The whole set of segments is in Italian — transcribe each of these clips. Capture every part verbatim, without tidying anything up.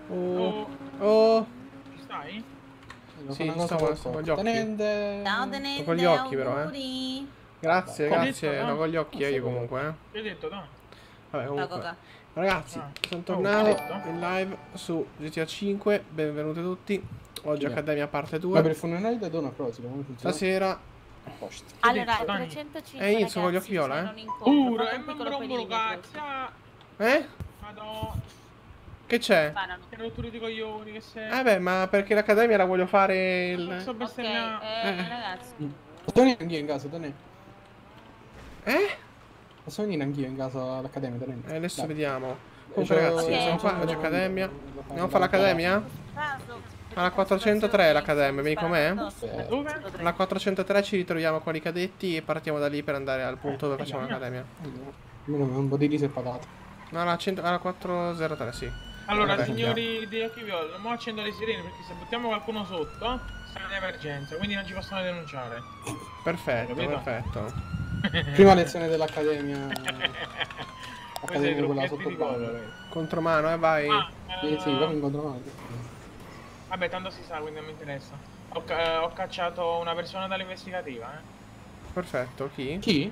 Oh. Oh. Ci stai? Sì, sto, sto con gli occhi. Tenente. Ciao tenente, Sto con gli occhi però, eh. auguri. Grazie, Vabbè, grazie. detto, no? Sto con gli occhi eh, io comunque, eh. Che hai detto, no? Vabbè, La comunque. coca. Ragazzi, Ah. sono Oh, tornato detto? in live su G T A cinque. Benvenuti tutti. Oggi Yeah. Accademia parte Ma per due. il funerale da donna prossima, come funziona? Stasera. Posto. Allora, detto, Dani? trecentocinque Eh, inizio con gli occhi ragazzi viola, eh. sono in incontro, Pure, fate e un non piccolo rompolo perimetro. cazzo. Eh? Madonna. Che c'è? Sparano. Che rottura di coglioni che sei. Eh beh, ma perché l'Accademia la voglio fare Non so il... Ok, bestemmiare. eh, Eh. ragazzi. Posso venire anch'io in casa, tenente? Eh? Posso venire anch'io in casa all'accademia, tenente? Eh, adesso Dai. vediamo. Comunque C'ho- ragazzi, Ok. siamo qua oggi Accademia. Andiamo a fare l'Accademia? Alla quattrocentotré l'Accademia, vieni con me? Dove? Alla quattrocentotré ci ritroviamo con i cadetti e partiamo da lì per andare al punto dove facciamo Eh, l'Accademia. Almeno un po' di riso e patate. No, alla, cento alla quattrocentotre, sì. Allora, Vabbè, signori di occhi viola, mo accendo le sirene perché se buttiamo qualcuno sotto, sarà un'emergenza, quindi non ci possono denunciare. Perfetto, Capito? perfetto. Prima lezione dell'accademia. Voi Accademia siete quella trucchetti sotto di banco. colore. Contromano, eh, vai. Ah, Sì, eh, sì, poi mi incontro male. vabbè, tanto si sa, quindi non mi interessa. Ho, ca- eh, ho cacciato una persona dall'investigativa, eh. Perfetto, chi? Chi?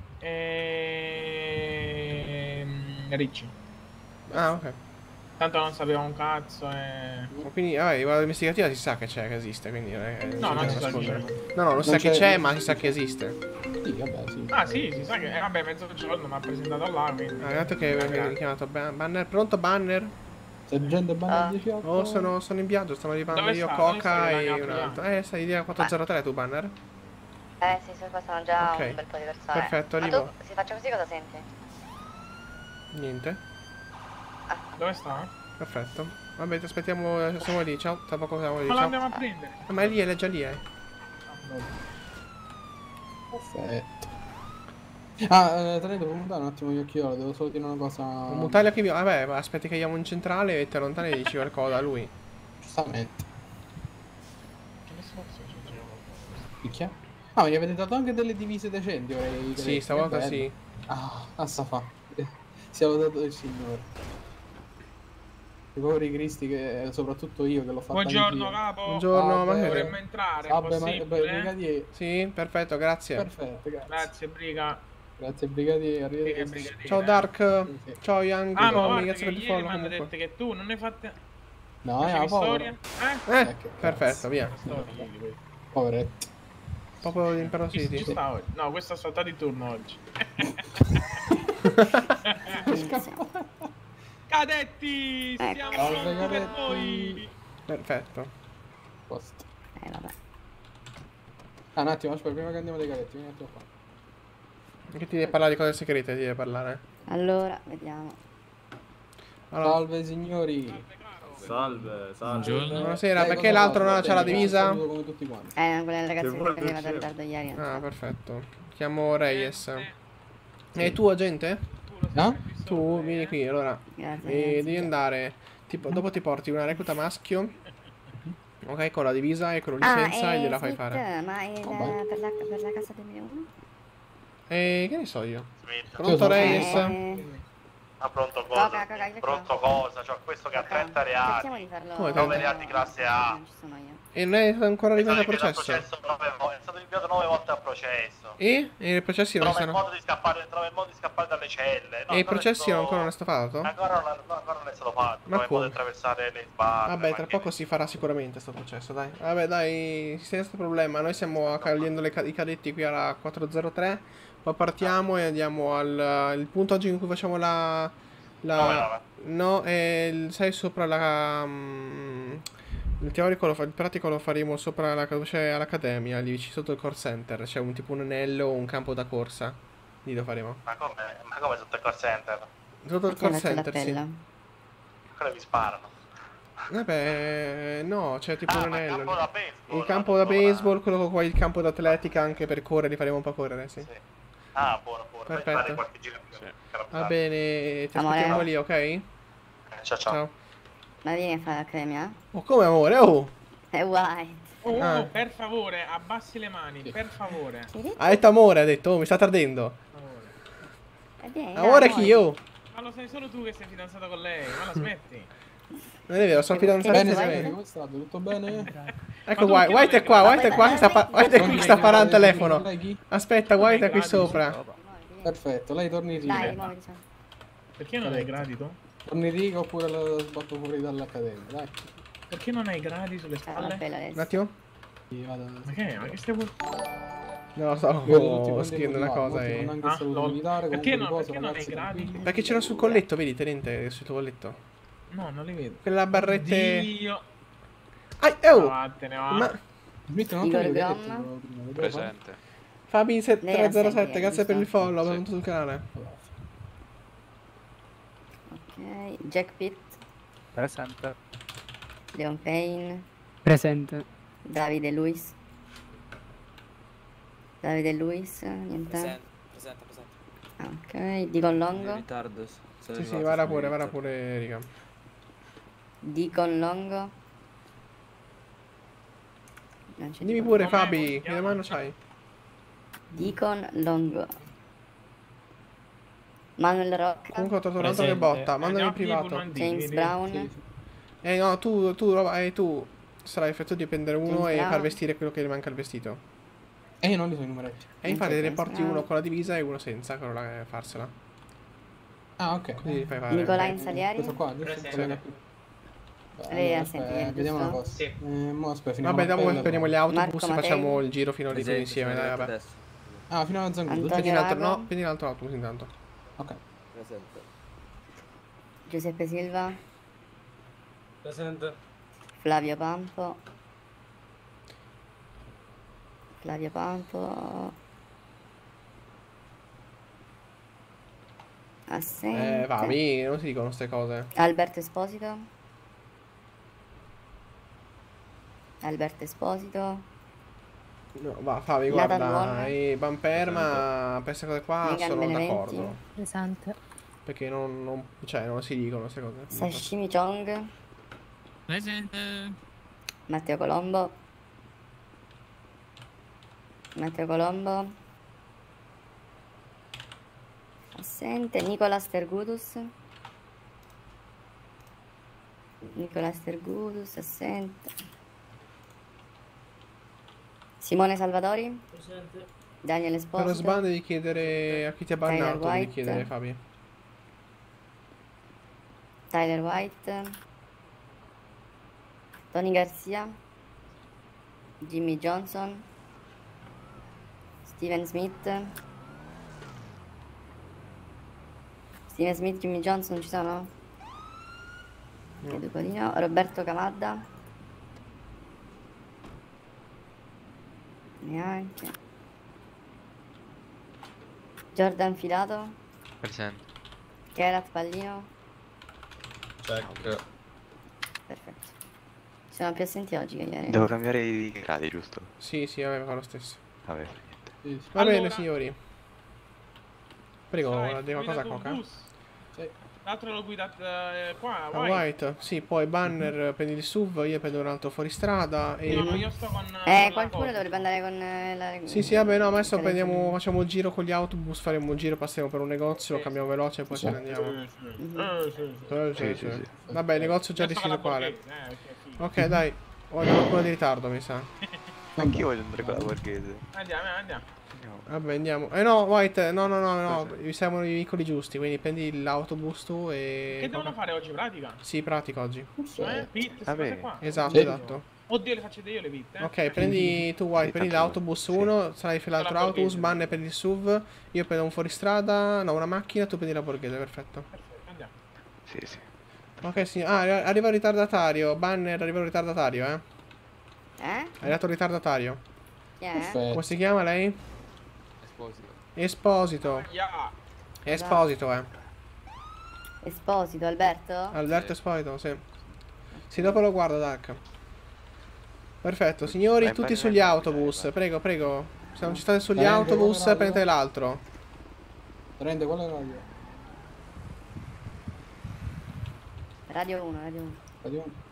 Ehm... Ricci. Ah, ok. Tanto non sapeva un cazzo e... Quindi, vabbè, la investigativa si sa che c'è, che esiste, quindi non è che No, non bisogna si sa chi nascondere. c'è. No, no, lo sa Non che c'è- c'è, ma si sa che esiste. Sì, vabbè, sì. Ah sì, si sa che... Eh, vabbè, mezzogiorno mi ha presentato là, quindi... Ah, guardate che viene chiamato Ban- Banner. Pronto, Banner? Sergente Banner Ah. diciotto. Oh, sono, sono in viaggio, stanno arrivando Dove io, sta? Dove Coca sta che e la un chiama? altro. Eh, stai di quattrocentotre tu, Banner? Eh sì, su qua sono già Ok. un bel po' di persone. Perfetto, Ma arrivo. tu, se faccio così cosa senti? Niente. Dove sta? Perfetto. Vabbè, ti aspettiamo, eh, siamo lì, ciao. Tra poco siamo lì, Ma ciao. l'andiamo a prendere. Ah, ma è lì, è già lì, eh. Perfetto. Ah, eh, tenete, puoi mutare un attimo gli occhiali, devo solo dire una cosa. Mutaglia che vi... Vabbè, ma aspetti che andiamo in centrale e te allontani e dici qualcosa a lui. Giustamente. Che ne so se c'è qualcosa. Picchia? Ah, ma gli avete dato anche delle divise decenti ora i Sì, cadetti, stavolta che bello. sì. Ah, assa fa. Siamo dato del Signore. I poveri cristi che soprattutto io che l'ho fatto Buongiorno anch'io. capo. Buongiorno, ma che... Dovremmo entrare, è Vabbè, ma beh, possibile? brigadier. Sì, perfetto, grazie. Perfetto, grazie. Grazie, briga. Grazie brigadier, Briga, arrivederci. brigadiere. Ciao Dark, Sì. ciao Young, Ah, ma Tommy, guarda grazie che per il ieri follow mi hanno comunque. detto che tu non ne fate... No, è facevi una povera. storia? Eh? Eh, Eh, che perfetto, cazzo. via. Storia di quelli. Poveretto. Popolo di Impero Chi ci City. sta oggi? No, questo ha saltato il turno oggi. Cadetti! Ecco. Siamo Salve, pronti per cadetti. voi! Perfetto. Posto. Eh vabbè. Ah, un attimo, aspetta, prima che andiamo dai cadetti, vieni un attimo qua. Che ti devi parlare di cose segrete, ti devi parlare. Allora, vediamo. Allora, Salve signori. Salve, salve. Buongiorno. buonasera, Dai, perché cosa l'altro non fate? c'ha la Dai, divisa? saluto come tutti quanti. Eh, quella ragazza Che che vuoi è arrivata in piacere? ritardo ieri. Ah, perfetto. Chiamo Reyes. E tu, agente? No? Tu, vieni qui, allora. Grazie. E ragazzi. devi andare. Tipo, dopo ti porti una recluta maschio. Ok, con la divisa e con la licenza ah, e eh, gliela fai Smith, fare. Ma è Vabbè. la- per, la, per la casa duemilauno? E che ne so io? Smith. Pronto sono- Reyes? Eh, Ma pronto cosa? Coca, Coca, io Pronto cosa? C'ho questo che ha trenta cerchiamo reati. di farlo. Come nove trenta? reati classe A. Non ci sono io. E non è ancora È stato arrivato al inviato a processo. processo nove vo- è stato inviato nove volte a processo. E? E i processi non Trova il sono. modo di scappare, trova il modo di scappare dalle celle. No, E i non è processi stato- ancora non è stato fatto? Ancora non, no, ancora non è stato fatto. Ma Trova il modo come? di attraversare le sbarre. Vabbè, ma tra che- poco si farà sicuramente sto processo, dai. Vabbè, dai, senza questo problema. Noi stiamo accogliendo le ca- i cadetti qui alla quattrocentotre. Poi partiamo e andiamo al il punto oggi in cui facciamo la. la Nove, nove. no, è il, sai, sopra la. mm, il teorico, lo fa, il pratico lo faremo sopra la c'è all'accademia, lì vicino sotto il core center. C'è un tipo un anello o un campo da corsa. Lì lo faremo. Ma come? Ma come sotto il call center? Sotto il Perché core verso center, sì. l'appello? Quello vi sparano. Vabbè, no, c'è tipo Ah, un ma il anello. campo lì. da baseball. Il campo da sopra. baseball, quello con poi il campo d'atletica anche per correre, li faremo un po' correre, sì. Sì. Ah, buono, buono. Fai Perfetto. fare qualche giro più. Va bene, ti Amore. aspettiamo lì, ok? Ciao, ciao. Ciao. Ma vieni a fare l'accademia? Oh, come amore? Oh! È white. Oh, oh, Ah. per favore, abbassi le mani, per favore. Che hai detto? Ha detto amore, ha detto, oh, mi sta tardendo. Per favore. Eh, vieni, dai, Amore amore. chi io? Ma lo sai solo tu che sei fidanzato con lei, ma la smetti. Non è vero, sono Che- fidanzati Bene, Vai, Samuele, severi. come state? Tutto bene? Ecco, Ma White, tu White è chi qua, non White è qua, che sta, pa- White è qui che sta parlando al telefono. Lei chi? Aspetta, White è qui Gradi, sopra. Perfetto, lei torni in Dai, riga. muoviti. diciamo. Perché non hai gradi tu? Torni in riga oppure la sbatto fuori dall'accademia, dai. Perché non hai gradi sulle C'è una spalle? bella Un adesso. attimo. Sì, vado. Ma che? Ma che stai vuol- No, lo so, Vedo tutti oh, quanti scrivendo una motivati, cosa molti e... fanno anche Ah, il saluto lol. militare, Perché comunque no- riposo, perché non ragazzi, hai gradi? tranquilli. Perché c'era sul colletto, vedi, tenente, sul tuo colletto. No, non li vedo. Quella barrette... Dio. Ah, No, oh! vattene, va. Ma... Smith, non Igor ti vedo, Gramma. che hai detto prima, vedo Presente. Fabi Lei era tre zero sette, sempre, grazie per il giusto? follow, Sì. benvenuto sul canale. qua. Ok, Jack Pitt, Presente. Leon Payne, Presente. Davide Luis. Davide Luis, niente. Presente, presente, presente. Ah, ok, Deacon In Longo. ritardo. s- sono Sì, sì, arrivato, vada sono pure, in vada ritardo. pure, riga. Deacon Longo. Non c'è Dimmi Deacon pure, Come- Fabi, che come- mano c'hai? Deacon Longo. Manuel Rocca. Comunque ho trovato un altro Presente. che botta, mandami in Andiamo a privato. Pullman James vedi? Brown. Sì, sì. Eh no, tu, tu, roba, eh, tu sarai effettuato di prendere uno James e Brown. far vestire quello che gli manca il vestito. E io non li so i numeretti. E infatti te ne James porti Brown. uno con la divisa e uno senza, quello là, eh, farsela. Ah, ok. Così li fai fare. Nicolai Eh, Salieri. Questo qua, giusto? Presente. Collega qui. Beh, Lei allora, ha sentito, aspetta, vediamo una giusto? cosa. Sì. Eh, mo aspetta, finiamo Vabbè, dopo l'appello, prendiamo gli poi. autobus e Marco facciamo Mattei. il giro fino lì tutti Presente, insieme, sono dai, arrivato vabbè. adesso. Ah, fino a Zangudo. Antonio- Prendi un altro, Rago. no, prendi un altro autobus intanto. Ok. Presente. Giuseppe Silva. Presente. Flavio Pampo. Flavio Pampo. Assente. Eh, Fabi, non si dicono queste cose. Alberto Esposito. Alberto Esposito. No, va, Fabi, Nathan guarda, Warner. i Bamperma, per queste cose qua Megan sono Beneventi. d'accordo. Presente. Perché non, non, cioè, non si dicono queste cose. Sashimi Chong. Presente. Matteo Colombo. Matteo Colombo. Assente. Nicolas Tergudus. Nicolas Tergudus, assente. Simone Salvatori. Presente. Daniel Per lo Esposito. sban devi chiedere a chi ti ha Tyler bannato, devi White. chiedere, Fabi. Tyler White. Tony Garcia. Jimmy Johnson. Steven Smith. Steven Smith, Jimmy Johnson ci sono? No. Educolino. Roberto Camadda. Neanche. Jordan Filato. Presente. Kerat Pallino. Check. Perfetto. Ci sono più assenti oggi che ieri. Devo cambiare i gradi, giusto? Sì, sì, vabbè, fa lo stesso. Vabbè, niente. Sì, sì. Va Allora- bene, signori. Prego, Sai, devo guida cosa col Coca? bus. Sì. L'altro l'ho guidato eh, qua, A White. White, sì, poi banner, prendi il S U V, io prendo un altro fuoristrada e... No, io sto con... Eh, con qualcuno la dovrebbe andare con eh, la... Sì, sì, vabbè, no, ma adesso il prendiamo, telefono. facciamo il giro con gli autobus, faremo un giro, passiamo per un negozio, Sì. cambiamo veloce e poi Sì. ce ne andiamo. Eh, sì. Mhm. Eh, sì, sì. Sì, sì, Sì, sì. sì, sì. Vabbè, il negozio già Io sto con deciso la quale. borghese, eh, che figo. Ok, dai, ho già qualcuno di ritardo, mi sa. Anch'io voglio andare con la borghese. Andiamo, andiamo. Andiamo. Vabbè, andiamo. Eh no, White, no, no, no, no, Cosa? vi servono i veicoli giusti, quindi prendi l'autobus tu e... Che devono fare oggi, pratica? Sì, pratico oggi. Forse- Eh, pit, queste Vabbè. cose qua. Esatto, Sì. esatto. Oddio, le faccio io le pit, eh. Ok, prendi tu White, Sì, prendi faccio- l'autobus sì. uno, sarai per l'altro La autobus, borghese. banner per il S U V, io prendo un fuoristrada, no, una macchina, tu prendi la borghese, perfetto. Perfetto, andiamo. Sì, sì. Ok, sì. Ah, arri- arriva il ritardatario, banner, arriva il ritardatario, eh. Eh? È arrivato il ritardatario. Chi è? Perfetto. Come si chiama lei? Esposito. Esposito. Yeah. Esposito, eh. Esposito, Alberto? Alberto Sì. Esposito, sì. Sì, dopo lo guardo, Dark. Perfetto, signori, Vai, tutti vai, sugli vai, autobus. vai. Prego, prego. Se non ci state sugli Prende, autobus, come radio? prendete l'altro. Rende qual è la radio? Radio uno, Radio uno. Radio uno.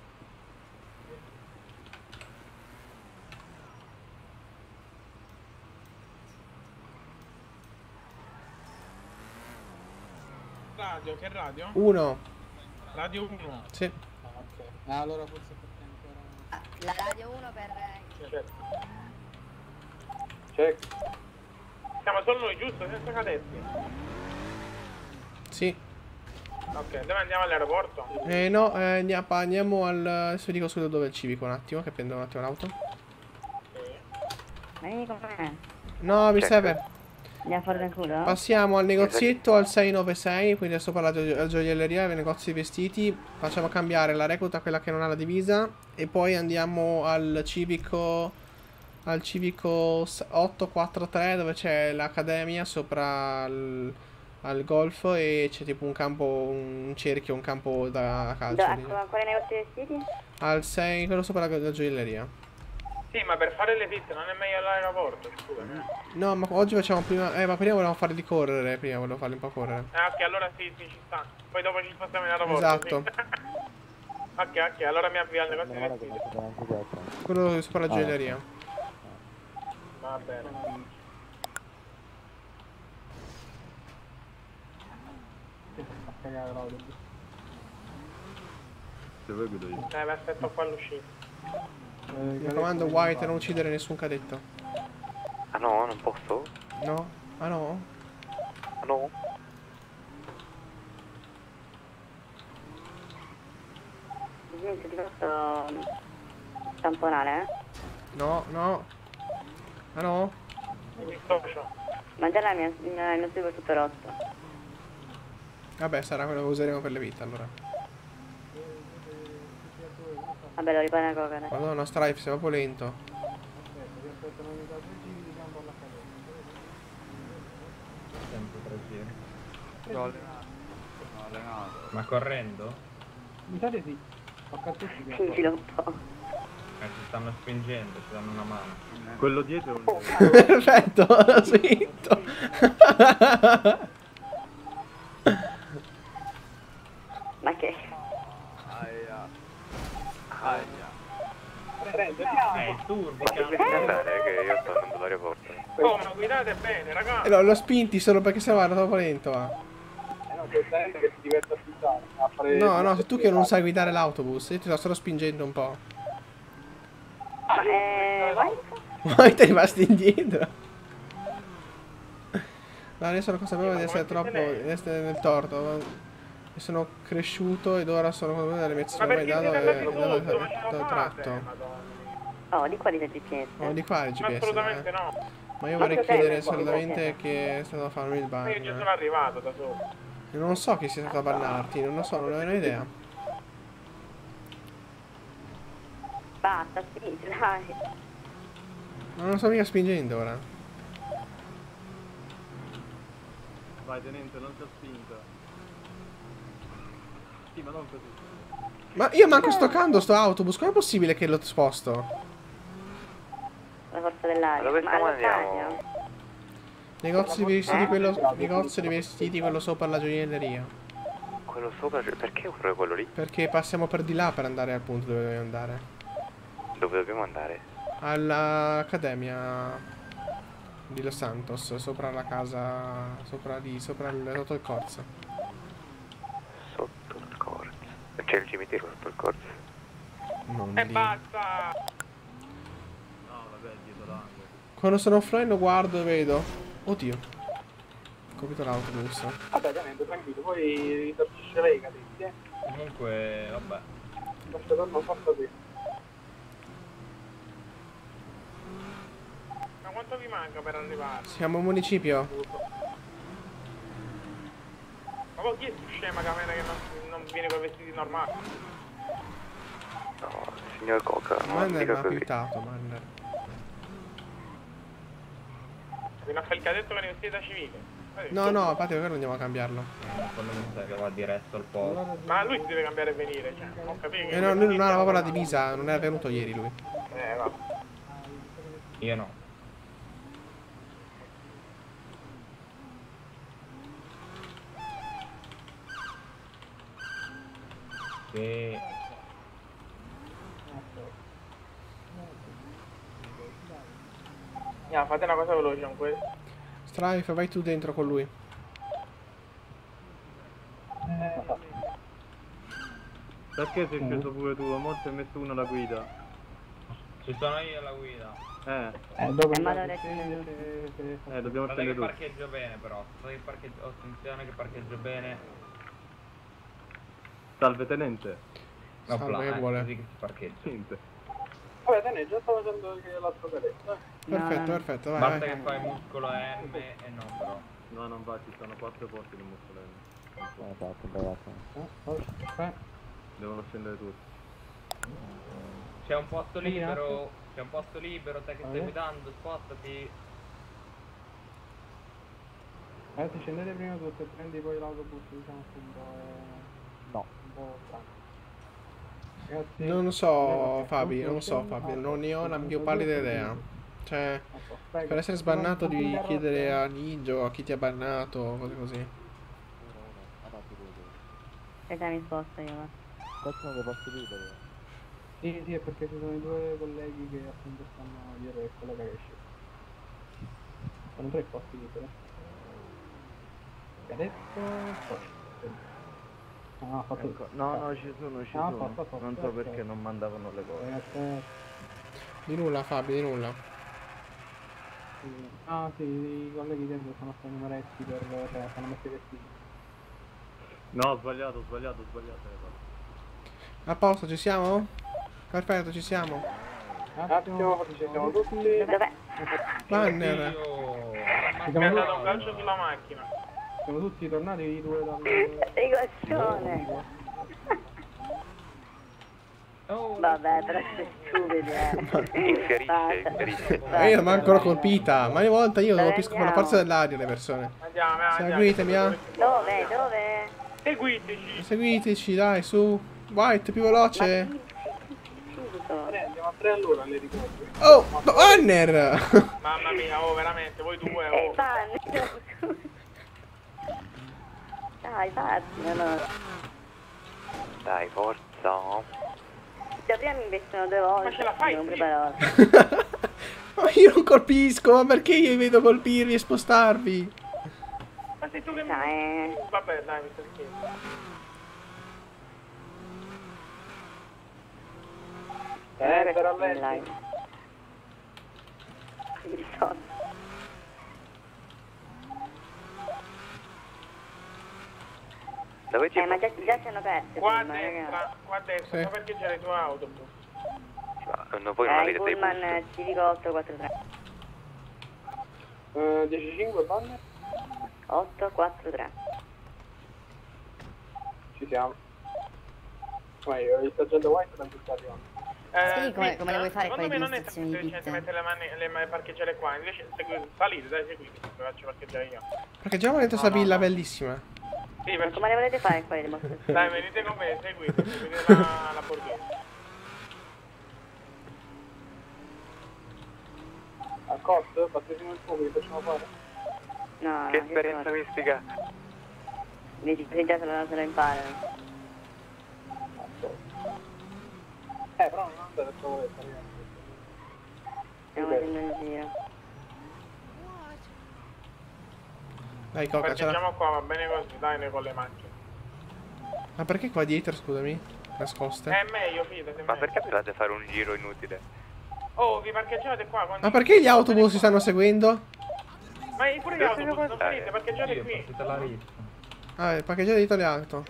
Radio, che radio? Uno. Radio uno. Sì. Eh, allora forse perché ancora... Ah, la radio uno per... Certo. Check. Siamo solo noi, giusto? Senza cadetti. Sì. Ok, dove andiamo all'aeroporto? Eh, no, eh, andiamo, andiamo al... Adesso vi dico subito dove è il civico un attimo, che prendo un attimo l'auto. Sì. Vieni con me. No, mi Check. serve. Andiamo fuori dal culo? Passiamo al negozietto al sei nove sei, quindi è sopra la, gio la gioielleria, il negozio di vestiti. Facciamo cambiare la recluta, quella che non ha la divisa. E poi andiamo al civico... Al civico otto quattro tre, dove c'è l'accademia sopra al, al golf. E c'è tipo un campo, un cerchio, un campo da calcio. Da, lì. a quale negozio di vestiti? Al sei, quello sopra la, la gioielleria. Sì, ma per fare le piste non è meglio all'aeroporto, scusa. No, ma oggi facciamo prima... Eh, ma prima volevamo farli di correre, prima volevo farli un po' correre. Ah, ok, allora sì, sì, ci sta. Poi dopo ci spostiamo in aeroporto. Esatto. Sì. Ok, ok, allora mi avvio al negozio di vestiti. Quello sopra la gioielleria. Va bene. A cagare l'autobus. Dove guido io? Dai, mi aspetto qua all'uscita. Eh, Mi raccomando, White, non uccidere nessun cadetto. Ah no, non posso? No? Ah no? Ah no? Niente, ti posso tamponare, eh? No, no. Ah no? Mi dissocio. Ma già la mia, il mio, il mio studio è tutto rotto. Vabbè, sarà quello che useremo per le vite allora. Vabbè, lo ripara una coca, dai. Madonna, Strife, sei proprio lento. Sempre tre giri. No, No, allenato. Ma correndo? mi sa di sì. Tocca a tutti. Spingilo un po'. Eh, ci stanno spingendo, ci danno una mano. Quello dietro è un... Perfetto, l'ho spinto. Ma che? Aia. Aia. Eh, il turbo Che andare che io sto andando all'aeroporto. Oh, ma guidate bene, Eh, ragazzi. no, l'ho spinti solo perché se va troppo lento, va. No, certamente che si diverte a fizzare. A fare... No, no, sei tu che non sai guidare l'autobus. Io ti sto solo spingendo un po'. Ma eh, vai? Poi ti rimasti indietro. No, adesso sono consapevole di essere troppo... di essere nel torto. E sono cresciuto ed ora sono consapevole delle mie Ma azioni. perché Dato siete e andati dato tutto? Ma ce dato lo fate? tratto. Madonna. Oh, di qua di G P S. Oh, di qua il G Ma P S. assolutamente eh. no. Ma io Ma vorrei cos'è chiedere il G P S? assolutamente che è stato a farmi il Ma io ci sono ban. arrivato da solo. Non so chi sia stato a bannarti, non lo so, non ne ho idea. Basta, spingi, dai. Non lo sto mica spingendo ora. Vai tenente, non ti ho spinto. Sì, ma non così. Ma io manco sto toccando sto autobus, com'è possibile che lo sposto? La forza dell'aria. Ma dove Ma stiamo allo andiamo? stadio? Negozio di vestiti, quello, negozio di vestiti, quello sopra la gioielleria. Quello sopra, cioè, perché proprio quello lì? Perché passiamo per di là per andare al punto dove dobbiamo andare. Dove dobbiamo andare? All'accademia di Los Santos, sopra la casa, sopra lì, sopra il, sotto il corso. Sotto il corso. C'è il cimitero sotto il corso? Non E lì. basta! No, vabbè, dietro l'angolo. Quando sono offline lo guardo e vedo. Oddio. Ho capito l'autobus. Vabbè, tenente, tranquillo, poi risarcisce lei, cadetti, eh. Comunque, vabbè. Questo torno fatto te. Ma quanto vi manca per arrivare? Siamo un municipio. Ma poi chi è più scema camera che non, non viene con i vestiti normali? No, signor Coca, non Manner mi dica ha così. piutato, Manner. Viene a fare il cadetto con i vestiti da civile. Vedi? No, no, infatti per quello andiamo a cambiarlo. Quello mi sa che va diretto al posto. Ma lui si deve cambiare e venire, cioè, non capisco. Eh no, lui non aveva proprio la divisa, non era venuto ieri lui. Eh, vabbè. Io no. Sì. Andiamo, fate una cosa veloce con questo. Strife, vai tu dentro con lui. Perché sei sceso pure tu? A molto hai messo uno alla guida. Ci sono io alla guida. Eh, Eh, dopo Eh, ma andate allora a scendere, se- se- eh, dobbiamo Guarda che scendere tutti. parcheggio bene però. Guarda che parcheggio... oh, attenzione che parcheggio bene. Salve tenente. No, Salve, plan, che eh, vuole? così che si parcheggia. Niente. Vabbè, te ne già stavo facendo anche l'altro cadetto, eh. No, Perfetto, no. perfetto, vai, Basta vai. che fai muscolo M e no però. No, non va, ci sono quattro posti nel muscolare. Esatto, bravato. Eh, forse- eh. Devono scendere tutti. C'è un posto Vedi, libero. C'è un posto libero, te che stai Vabbè. guidando, spostati. Ragazzi, scendete prima tutto e prendi poi l'autobus, diciamo, un po', eh, No. un po' strano. Ragazzi, Non lo eh, so, vabbè, Fabi, non lo so, scendi, Fabi, ah, non ne ho la scusa, più scusa, pallida scusa, idea. scusa. Cioè, Ecco, prego. per essere sbannato Non- devi non chiedere rotta. a Ninja a chi ti ha bannato, cose così. Aspetta, mi sposto io, va. Qua sono dei posti liberi. Sì, sì, è perché ci sono i due colleghi che appunto stanno dietro il collega che esce. Sono tre posti liberi. Cadetto, poi. No, ha fatto Ecco, no, no, ci sono, ci Ah, sono. fatto, fatto, Non so fatto. perché non mandavano le cose. Ragazzi, Di nulla, Fabi, di nulla. sì. Ah sì, i colleghi dentro sono stati numeretti per, cioè, stanno messi i vestiti. No, ho sbagliato, ho sbagliato, ho sbagliato. A posto, ci siamo? Perfetto, ci siamo. Un attimo, ci siamo tutti. Dov'è? Banner. Io... Ci Mi ha siamo dato un tutti, calcio sulla macchina. siamo tutti tornati i due dal... Sei coglione. Oh, Vabbè, però sei stupido, eh. Infierisce, Basta. infierisce. Basta. E io ma ancora colpita, ma ogni volta io Dove colpisco con la andiamo? forza dell'aria le persone. Andiamo, andiamo. Seguitemi, ah. Dove? Dove? Seguiteci. Seguiteci, dai, su. White, più veloce. Subito. Andiamo a tre all'ora alle ricordi. Oh, Banner! Mamma mia, oh, veramente, voi due, Ehi, oh. Pan. Dai, fatti, no, no. Dai, forza. Già prima mi investono due volte. Ma ce la fai, Non sì. preparavo. Ma io non colpisco, ma perché io vi vedo colpirvi e spostarvi? Ma sei tu che mi... Dai. Vabbè, dai, mi stai scherzando. Eh, per Dai. Allegri. Il soldo. Dove c'è? Eh, ma già, già ci hanno perso. Qua a prima, ragazzi. destra, qua a destra, Sì. fa parcheggiare i tuoi autobus. Ma, no, voi non Eh, il avete dei pullman bus. civico otto quattro tre. Eh, dieci cinque, banner? otto quattro tre. Ci siamo. Ma io, il sergente White da cui sta arrivando. Eh, Sì, come- come le vuoi fare secondo quelle me non è dimostrazioni tanto di decente pizza? mettere le mani, le mani parcheggiare qua, invece segui- salite, dai, seguite, vi faccio parcheggiare io. Perché già dentro sta villa bellissima. Sì, Ma perché... come le volete fare qua le dimostrazioni? Dai, venite con me, seguite, seguite la, la borghese. Al corso, battesimo il fuoco, li facciamo fare? No, Che no, esperienza cosa? mistica. Vedi, se già se lo, se lo imparano. Eh, però non andate a trovare, ragazzi. Stiamo facendo il giro. Dai, Coca, ce la... Parcheggiamo qua, va bene così, dai, noi con le macchine. Ma perché qua dietro, scusami? Nascoste? È meglio, fidati, è Ma meglio. perché dovete fare un giro inutile? Oh, vi parcheggiate qua, quando... Ma perché gli autobus si stanno seguendo? Ma pure gli autobus, non salite, parcheggiate Io, è qui. partita la rissa. Ah, il parcheggiato dietro le auto.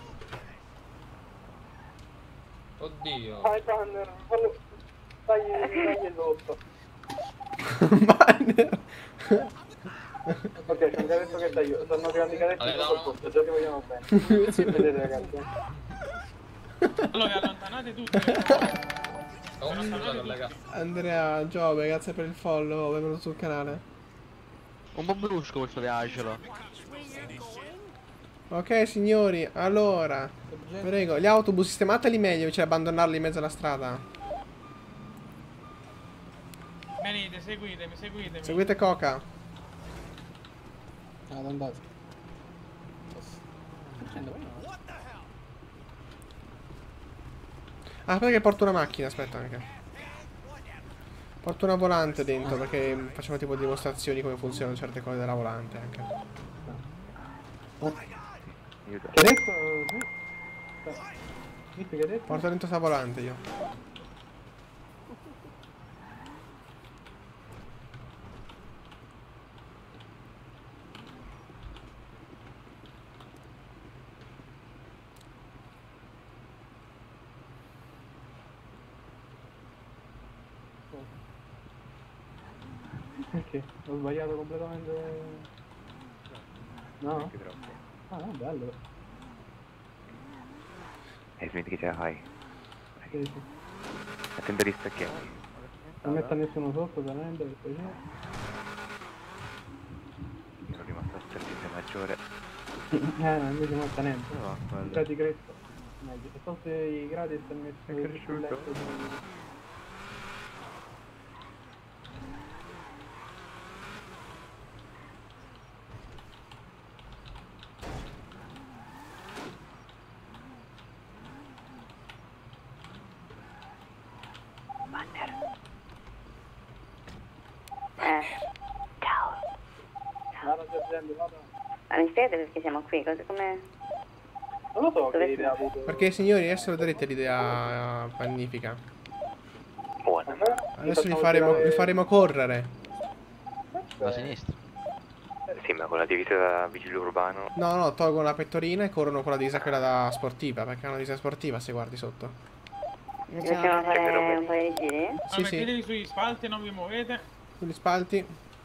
Oddio. Dai, banner, fallo... Dai, dai sotto. Banner! Ok, c'è un cadetto che dai, stanno arrivando i cadetti Allora, sotto il no. posto, già ti vogliamo bene. Vedete ragazzi. Allora, allontanate tutti. Oh, scusa, collega. Andrea, Giove, grazie per il follow, benvenuto sul canale. Un po' brusco questo di Angelo. Ok signori, allora, prego, gli autobus sistemateli meglio invece di abbandonarli in mezzo alla strada. Venite, seguitemi, seguitemi. Seguite Coca. Ah, andate. Ah, aspetta che porto una macchina, aspetta anche. Porto una volante dentro perché facciamo tipo dimostrazioni come funzionano certe cose della volante anche. Cadetto... Filippi, che hai detto? Porto dentro sta volante io. Perché? Ho sbagliato completamente. No? Anche troppo. Ah, no, bello. E smetti che ce la fai. Sì, sì. Attento agli specchietti. Non metta nessuno sotto, veramente, per piacere. Io ero rimasto al sergente maggiore. Eh, no, invece non sta niente. Dove va quello? Gradi cresco. Meglio. E tolto i gradi e si è messo È cresciuto. sul letto di- Eh, Vado sergente, vado. ma mi spiegate perché siamo qui? Cosa come... Non lo so Dove che idea ha avuto. Perché signori, adesso vedrete l'idea magnifica. Buona. Adesso li faremo, li faremo correre. Da sinistra. Sì, ma con la divisa da vigile urbano. No, no, tolgono la pettorina e corrono con la divisa quella da sportiva, perché è una divisa sportiva se guardi sotto. Facciamo fare un paio di giri? Allora, Sì, sì, mettetevi sugli spalti e non vi muovete. sugli spalti.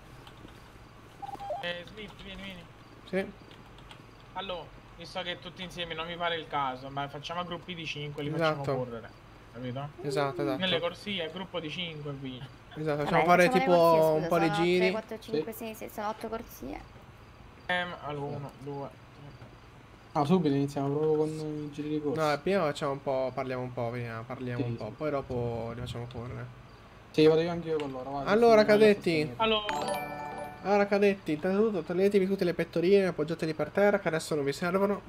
Eh, Smith, vieni, vieni. Sì. Allora, visto che tutti insieme non mi pare il caso, ma facciamo a gruppi di cinque, li Esatto. facciamo correre. Capito? Esatto, Nelle esatto. corsie, gruppo di cinque, via. Esatto, Vabbè, facciamo fare facciamo le tipo corsie, scusa, un po' di sono giri. tre, quattro, cinque, sei, sei, sono otto corsie. Ehm, allora, uno, due, Ah, subito iniziamo proprio con i giri di corsa. No, prima facciamo un po', parliamo un po', prima parliamo Sì, un po', sì. poi dopo li facciamo correre. Sì, vado io anche io con loro. vai, Allora, sì, cadetti. vai, allora, Allora cadetti, innanzitutto toglietevi tutte le pettorine, appoggiateli per terra che adesso non vi servono.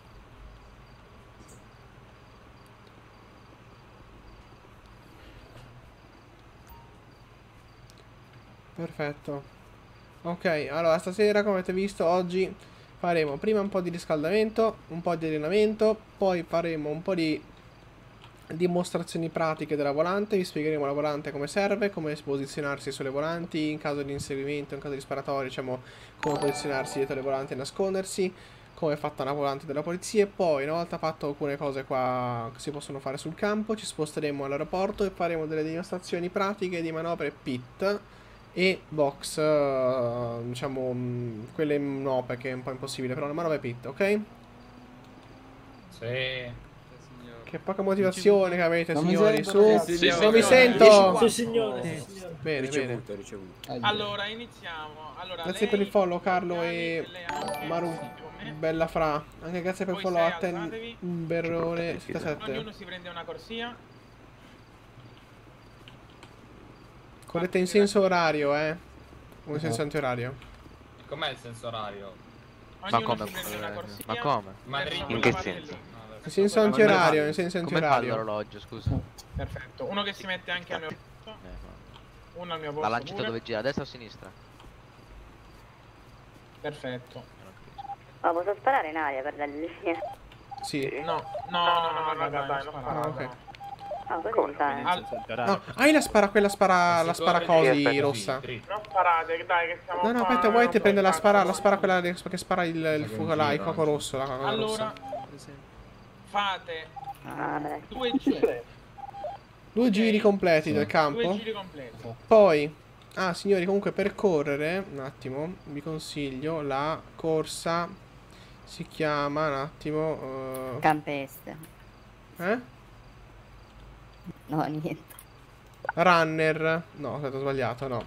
Perfetto. Ok, allora stasera come avete visto oggi faremo prima un po' di riscaldamento, un po' di allenamento, poi faremo un po' di dimostrazioni pratiche della volante, vi spiegheremo la volante come serve, come posizionarsi sulle volanti in caso di inseguimento, in caso di sparatorio, diciamo come posizionarsi dietro le volanti e nascondersi, come è fatta una volante della polizia e poi una volta fatto alcune cose qua che si possono fare sul campo ci sposteremo all'aeroporto e faremo delle dimostrazioni pratiche di manovre pit e box, eh, diciamo mh, quelle no perché è un po' impossibile, però le manovre pit, ok? Sì. Che poca motivazione che avete, Non mi signori, sento, su, ragazzi. Sì, non mi signore. sento! Sì, signore, sì, signore. Bene, bene. Ahia. allora iniziamo. Allora, Grazie lei, per il follow, Carlo Gianni, e lei anche, Maru. sì, con me. Bella fra. Anche grazie per il Voi follow sei, a Ten alzatevi. Berrone Ognuno settantasette. si prende una corsia. Correte in senso orario, eh. O in senso antiorario. Com'è il senso orario? Ma Ognuno come? si prende una corsia. Ma come? Ma verso in quella che parte senso? lì. In senso antiorario, in senso Come fa antiorario. l'orologio, scusa? Perfetto. Uno che si mette anche al mio posto. Eh, no. Uno al mio La posto lancetta pure. dove gira, a destra o a sinistra? Perfetto. Ma posso sparare in aria per dargli via? Sì. No, no, no, no, no, dai, dai, non Ah, sparare. ok. Ah, così mi fa. Al- No, hai la spara, quella spara, la spara cosi rossa. non sparate, dai, che stiamo No, no, qua- aspetta, White prende la cazzo, spara, la non- spara quella che che spara il, il fuoco là, il fuoco rosso, la cosa Allora, rossa. fate Ah, dai. due giri, Due giri completi del due campo. giri completi. Poi, ah signori, comunque per correre, un attimo, vi consiglio la corsa, si chiama, un attimo, Campeste. eh? eh? No, niente. Runner, no, aspetta, ho sbagliato, no.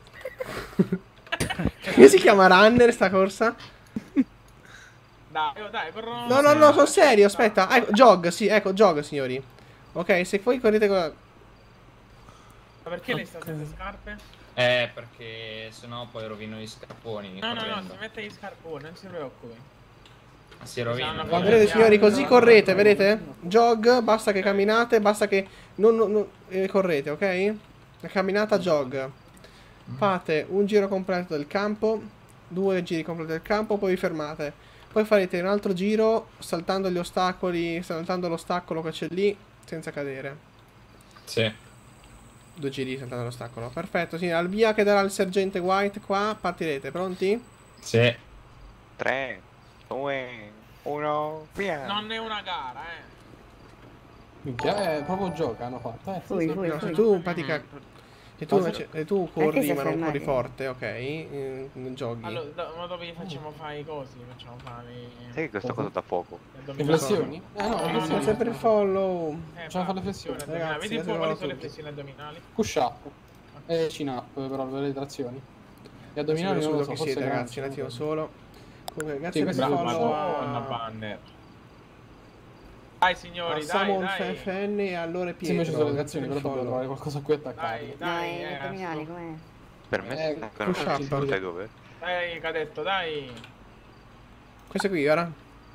Come si chiama Runner sta corsa? Dai, oh, dai, corro. No, no, no, sono serio, aspetta, ah, ecco, jog, sì, ecco, jog signori. Ok, se poi correte con... Ma perché lei sta senza scarpe? Eh, perché sennò poi rovino gli scarponi. No, no, no, correndo. si mette gli scarponi, non si preoccupi. Si rovina. Va Vedete signori, così correte, vedete? Jog, basta che camminate, basta che non, non- non- eh, correte, ok? La camminata jog. Fate un giro completo del campo, due giri completi del campo, poi vi fermate. Poi farete un altro giro saltando gli ostacoli, saltando l'ostacolo che c'è lì senza cadere. Sì. Due giri saltando l'ostacolo. Perfetto, sì, al via che darà il sergente White qua, partirete, pronti? Sì. tre, due, uno, via. Non è una gara, eh. Minchia, eh, proprio gioca hanno fatto, eh. sì, Fui, sì. fui, No, se fui. tu in pratica... Se tu, Cosa? invece- se tu Perché corri sei ma non corri fermati? forte, ok? eh, Giochi. Allora, do- ma dove gli facciamo fare i cosi? Facciamo fare Sai che questa cosa da fuoco? gli Le addominali? flessioni? Eh no, No, le no, Ma flessioni. sempre il follow. Eh, Facciamo fare le flessioni flessioni. addominali. Ragazzi, Vedi un po' adesso quali sono le tutti. flessioni addominali. Push up. E chin up, però le trazioni. Gli addominali non lo Subito so, chi forse siete, ne ragazzi, un hanno. attimo solo. Comunque, grazie Sì, per il bravo, follow Madonna, a... banner. Dai a signori, dai, Samon dai. F N e allora Sì, Pietro. invece sono le grazie trazioni, per però il dobbiamo follow. trovare qualcosa a cui attaccare. Dai, No, dai, gli eh, addominali, sto- com'è? Per me Eh, ancora push non up. so sai dove? Dai, cadetto, dai. Questo qui, ora?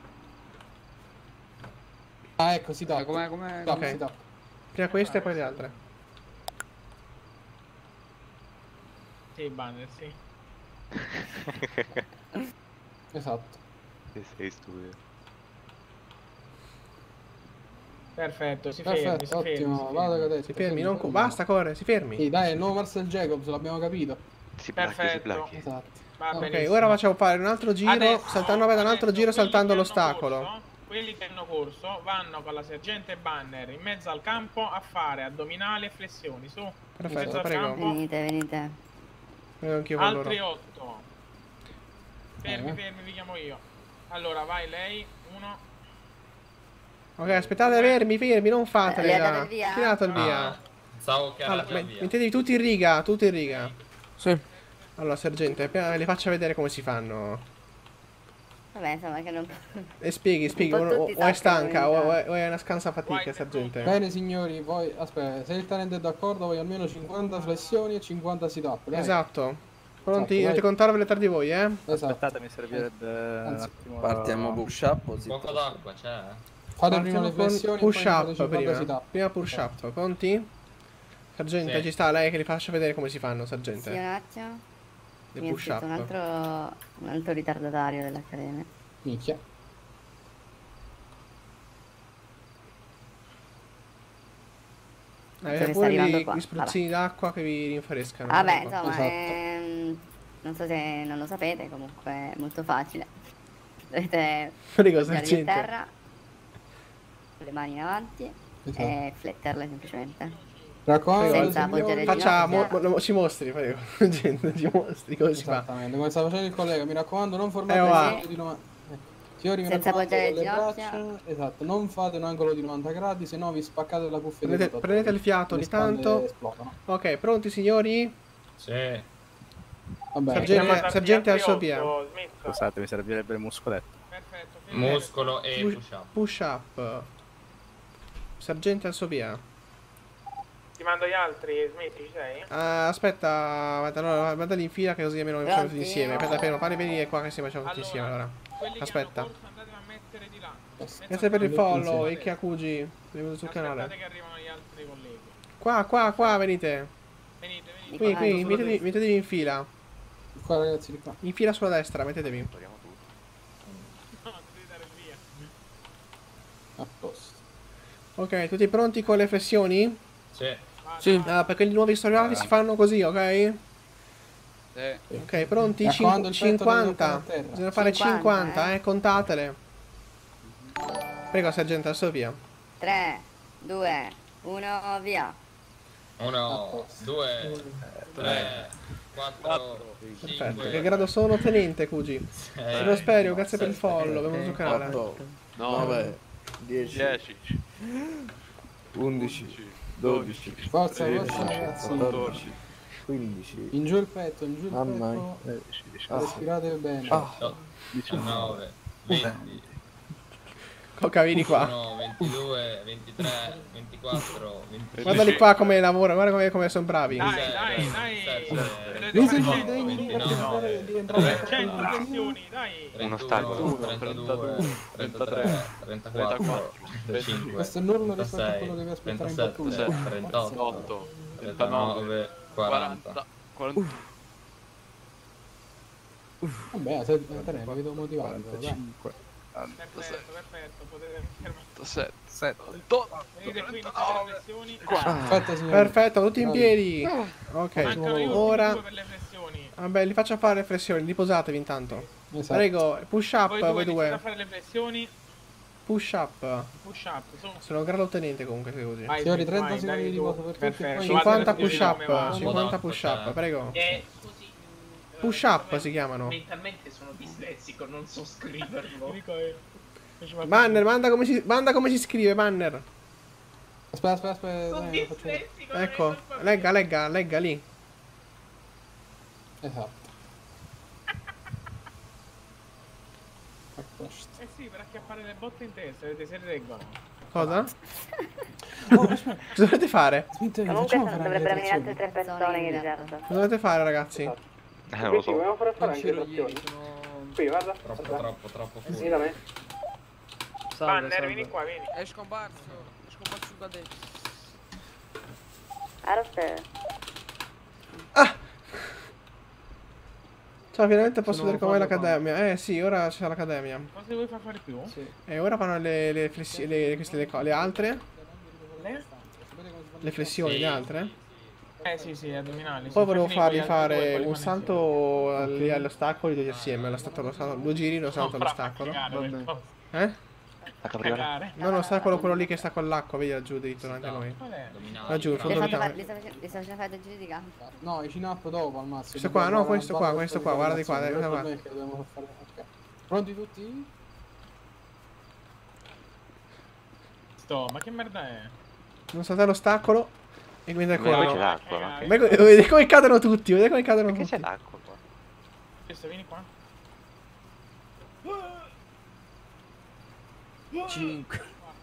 Ah, ecco, si dà. Com'è, com'è? Tap, Ok. si dà. Prima queste e poi le altre. Sì, banner, sì. Esatto. Che sei stupido. Perfetto, si fermi, si Perfetto, fermi. ottimo. si Vado fermi. cadetto. Si fermi, non... co- Basta, corre, si fermi. Sì, dai, è il nuovo Marcel Jacobs, l'abbiamo capito. Si blacchi, si Perfetto. blacchi. Esatto. Va Ok, benissimo. ora facciamo fare un altro giro, Adesso- saltando, vabbè, un altro adesso giro quelli saltando che hanno l'ostacolo. corso, quelli che hanno corso vanno con la sergente Banner in mezzo al campo a fare addominali e flessioni, su. In mezzo Perfetto, al prego. campo, Venite, venite. Vedo anch'io con loro. altri otto. Fermi, Eh. fermi, vi chiamo io. Allora, vai lei, uno. Ok, aspettate, fermi, fermi, non fatele Eh, li ha là. dato il via? Chi ha dato il Ah, via? Stavo che era Allora, già me- via. mettetevi tutti in riga, tutti in riga. Sì. Allora, sergente, appena le faccia vedere come si fanno. Vabbè, insomma che non... E spieghi, spieghi, po' o, o- tutti o è sappiano stanca, o, in o è, o è una scansa fatica, Vai, sergente. Bene signori, voi aspetta, se il talento è d'accordo voglio almeno cinquanta flessioni e cinquanta sit up. Dai. Esatto. Pronti? Esatto, Dovete vai. contarvele tra di voi, eh? Esatto. Aspettate, mi servirebbe un Anzi, attimo. Partiamo push up o Poco d'acqua c'è, eh? Fate prima Partiamo le con flessioni push e poi fate up cinquanta sit prima. up. Prima push up, pronti? Sergente, Sì. ci sta lei che li faccia vedere come si fanno, Sì, un sergente. attimo. Le Mi ha push scritto un up. altro, un altro ritardatario dell'Accademia. Minchia. Avete sta pure arrivando gli, qua, gli spruzzini d'acqua che vi rinfrescano. Vabbè, ecco. insomma, Esatto. ehm, non so se non lo sapete, comunque è molto facile. Dovete Prego, appoggiarvi a sergente. terra, con le mani in avanti Esatto. e fletterle semplicemente. Raccomando, Senza signori. appoggiare le Faccia, ginocchia. mo- mo- ci mostri, prego. Gente, ci mostri come si fa. Esattamente, come stava facendo il collega, mi raccomando, non formate Eh, un va. angolo di novanta. Ecco. Signori, mi Senza raccomando, appoggiare con le le ginocchia. braccia, esatto, non fate un angolo di novanta gradi, se no vi spaccate la cuffia Prendete- di rotatori. prendete il fiato Le ogni spalle tanto. esplodono. Ok, pronti signori? Sì. Vabbè, Sergente- Siamo stati sergente altri al suo otto, via. Smith. Scusate, mi servirebbe il muscoletto. Perfetto, fermi. Muscolo e Push, push up. push up. Sergente al suo via. Ti mando gli altri, Smith, ci sei? Ah, aspetta, aspetta, allora, mandali in fila che così almeno facciamo tutti Pronti? insieme. Aspetta, appena fare venire qua che si facciamo tutti Allora, insieme allora. Quelli che Aspetta. hanno corso andatemi a mettere di là. Grazie per il follow, Sì. Icchi Akuji, benvenuto sul Aspettate canale. che arrivano gli altri colleghi. Qua, qua, qua, venite. Venite, venite. Qui, Qua, qui, solo mettetevi, destra. mettetevi in fila. qua ragazzi, di qua. In fila sulla destra, mettetevi. Spariamo tutti. No, devi dare il via. A posto. Ok, tutti pronti con le flessioni? Sì. Sì. Ah, perché i nuovi storiati si fanno così, ok? Sì. Ok, pronti? Mi Cin- raccomando, il petto deve cinquanta. toccare a terra. Bisogna fare cinquanta, cinquanta, eh. eh, contatele. Prego, sergente, al suo via. tre, due, uno, via. Uno, due, tre, quattro, Perfetto. Che cinque, grado sono, tenente, Cugi? sei, Prosperio, grazie per il sette, follow, benvenuto sul canale. otto, nove, dieci, undici, dodici, Forza, tredici, forza ragazzi. quattordici, quindici. In giù il petto, in giù il Mamma petto. mia. Respirate bene. Ah, diciannove, venti, Coca, vieni qua. ventuno, ventidue, ventitré, ventiquattro, venticinque. Guardali qua come lavorano, guarda come, come sono bravi. Dai, dai, dai. Vi Vedete sentite come degni di ventinove, di entrare cento flessioni, dai. Uno ostacolo. trentadue, trentatré, trentaquattro, trentacinque, Questo è nullo rispetto a quello che vi trentasei, aspettare in battuta. trentasette, trentotto, trentanove, quaranta. Vabbè, se te ne vedo motivato. dai. quarantacinque. Perfetto, perfetto, potete sette, sette. venite qui, iniziate le flessioni. Aspetta, signore. Perfetto, tutti in Bravi. piedi. Ok, Mancano io ora... due per le flessioni. Vabbè, li faccio fare le flessioni, riposatevi intanto. Esatto. Prego, push up Voi voi due iniziate a due. fare le flessioni. Push up. Push up. Sono... Sono grado tenente comunque se così. Vai, Signori, vai, trenta vai, secondi dai, di tu. riposo per tutti. Perfetto. Poi- cinquanta Guardate push come va. up, cinquanta Modotto, push up, cioè. prego. Eh, scusi. mm, Push eh, up come- si chiamano. Mentalmente sono dislessico, non so scriverlo. Dico io. Faccio Banner, manda come si, manda come si scrive, Banner. Aspetta, aspetta, aspetta. Sono dai, lo faccio- dislessico. non Ecco, riesco a fare- legga, legga, legga lì. Esatto. A questo. Eh sì, per acchiappare le botte in testa, vedete se reggono. Cosa? Cosa dovete fare? Smetti, Comunque facciamo sono- fare anche dovrebbero le venire altre trazioni. tre persone in riserva. Cosa dovete fare, ragazzi? Eh, non lo so. Dobbiamo fare fare anche le trazioni. Qui, guarda. Troppo, guarda. troppo, troppo Sì, fuori. da me. Banner, vieni qua, vieni. È scomparso. È scomparso da dentro. Aroste. Ciao, finalmente posso Sono vedere com'è Fabio l'accademia. Eh sì, ora c'è l'accademia. Cosa vuoi far fare più? Sì. E ora fanno le, le flessi- le, queste, le, co- le altre. Le? Le flessioni, Sì. le altre. Eh sì, sì, addominali. Poi sì. volevo Fai finire fargli quegli altri due, fare poi li un fanno salto lì all'ostacolo, li due assieme. Allo stato, allo stato, due giri, lo insieme. salto No, all'ostacolo. fra, cagare, Vabbè. per Eh? La capriola. cagare. No, l'ostacolo quello lì che sta con l'acqua, vedi laggiù dritto davanti a noi. Qual è? Dominati, Laggiù, in bravo. fondo Li alla sta camera. facendo- li sta facendo fare due giri di campo. No, i chin-up dopo al massimo. Questo qua, no, questo qua, questo qua, guarda di qua, dai, guarda guarda. che dobbiamo fare. Ok. Pronti tutti? Sto, ma che merda è? Non saltare l'ostacolo e mentre Ma poi c'è corrono. l'acqua, ma che... Vedete come- vedete come cadono tutti, vedete come cadono Perché c'è tutti. l'acqua qua? Questo, vieni qua. cinque.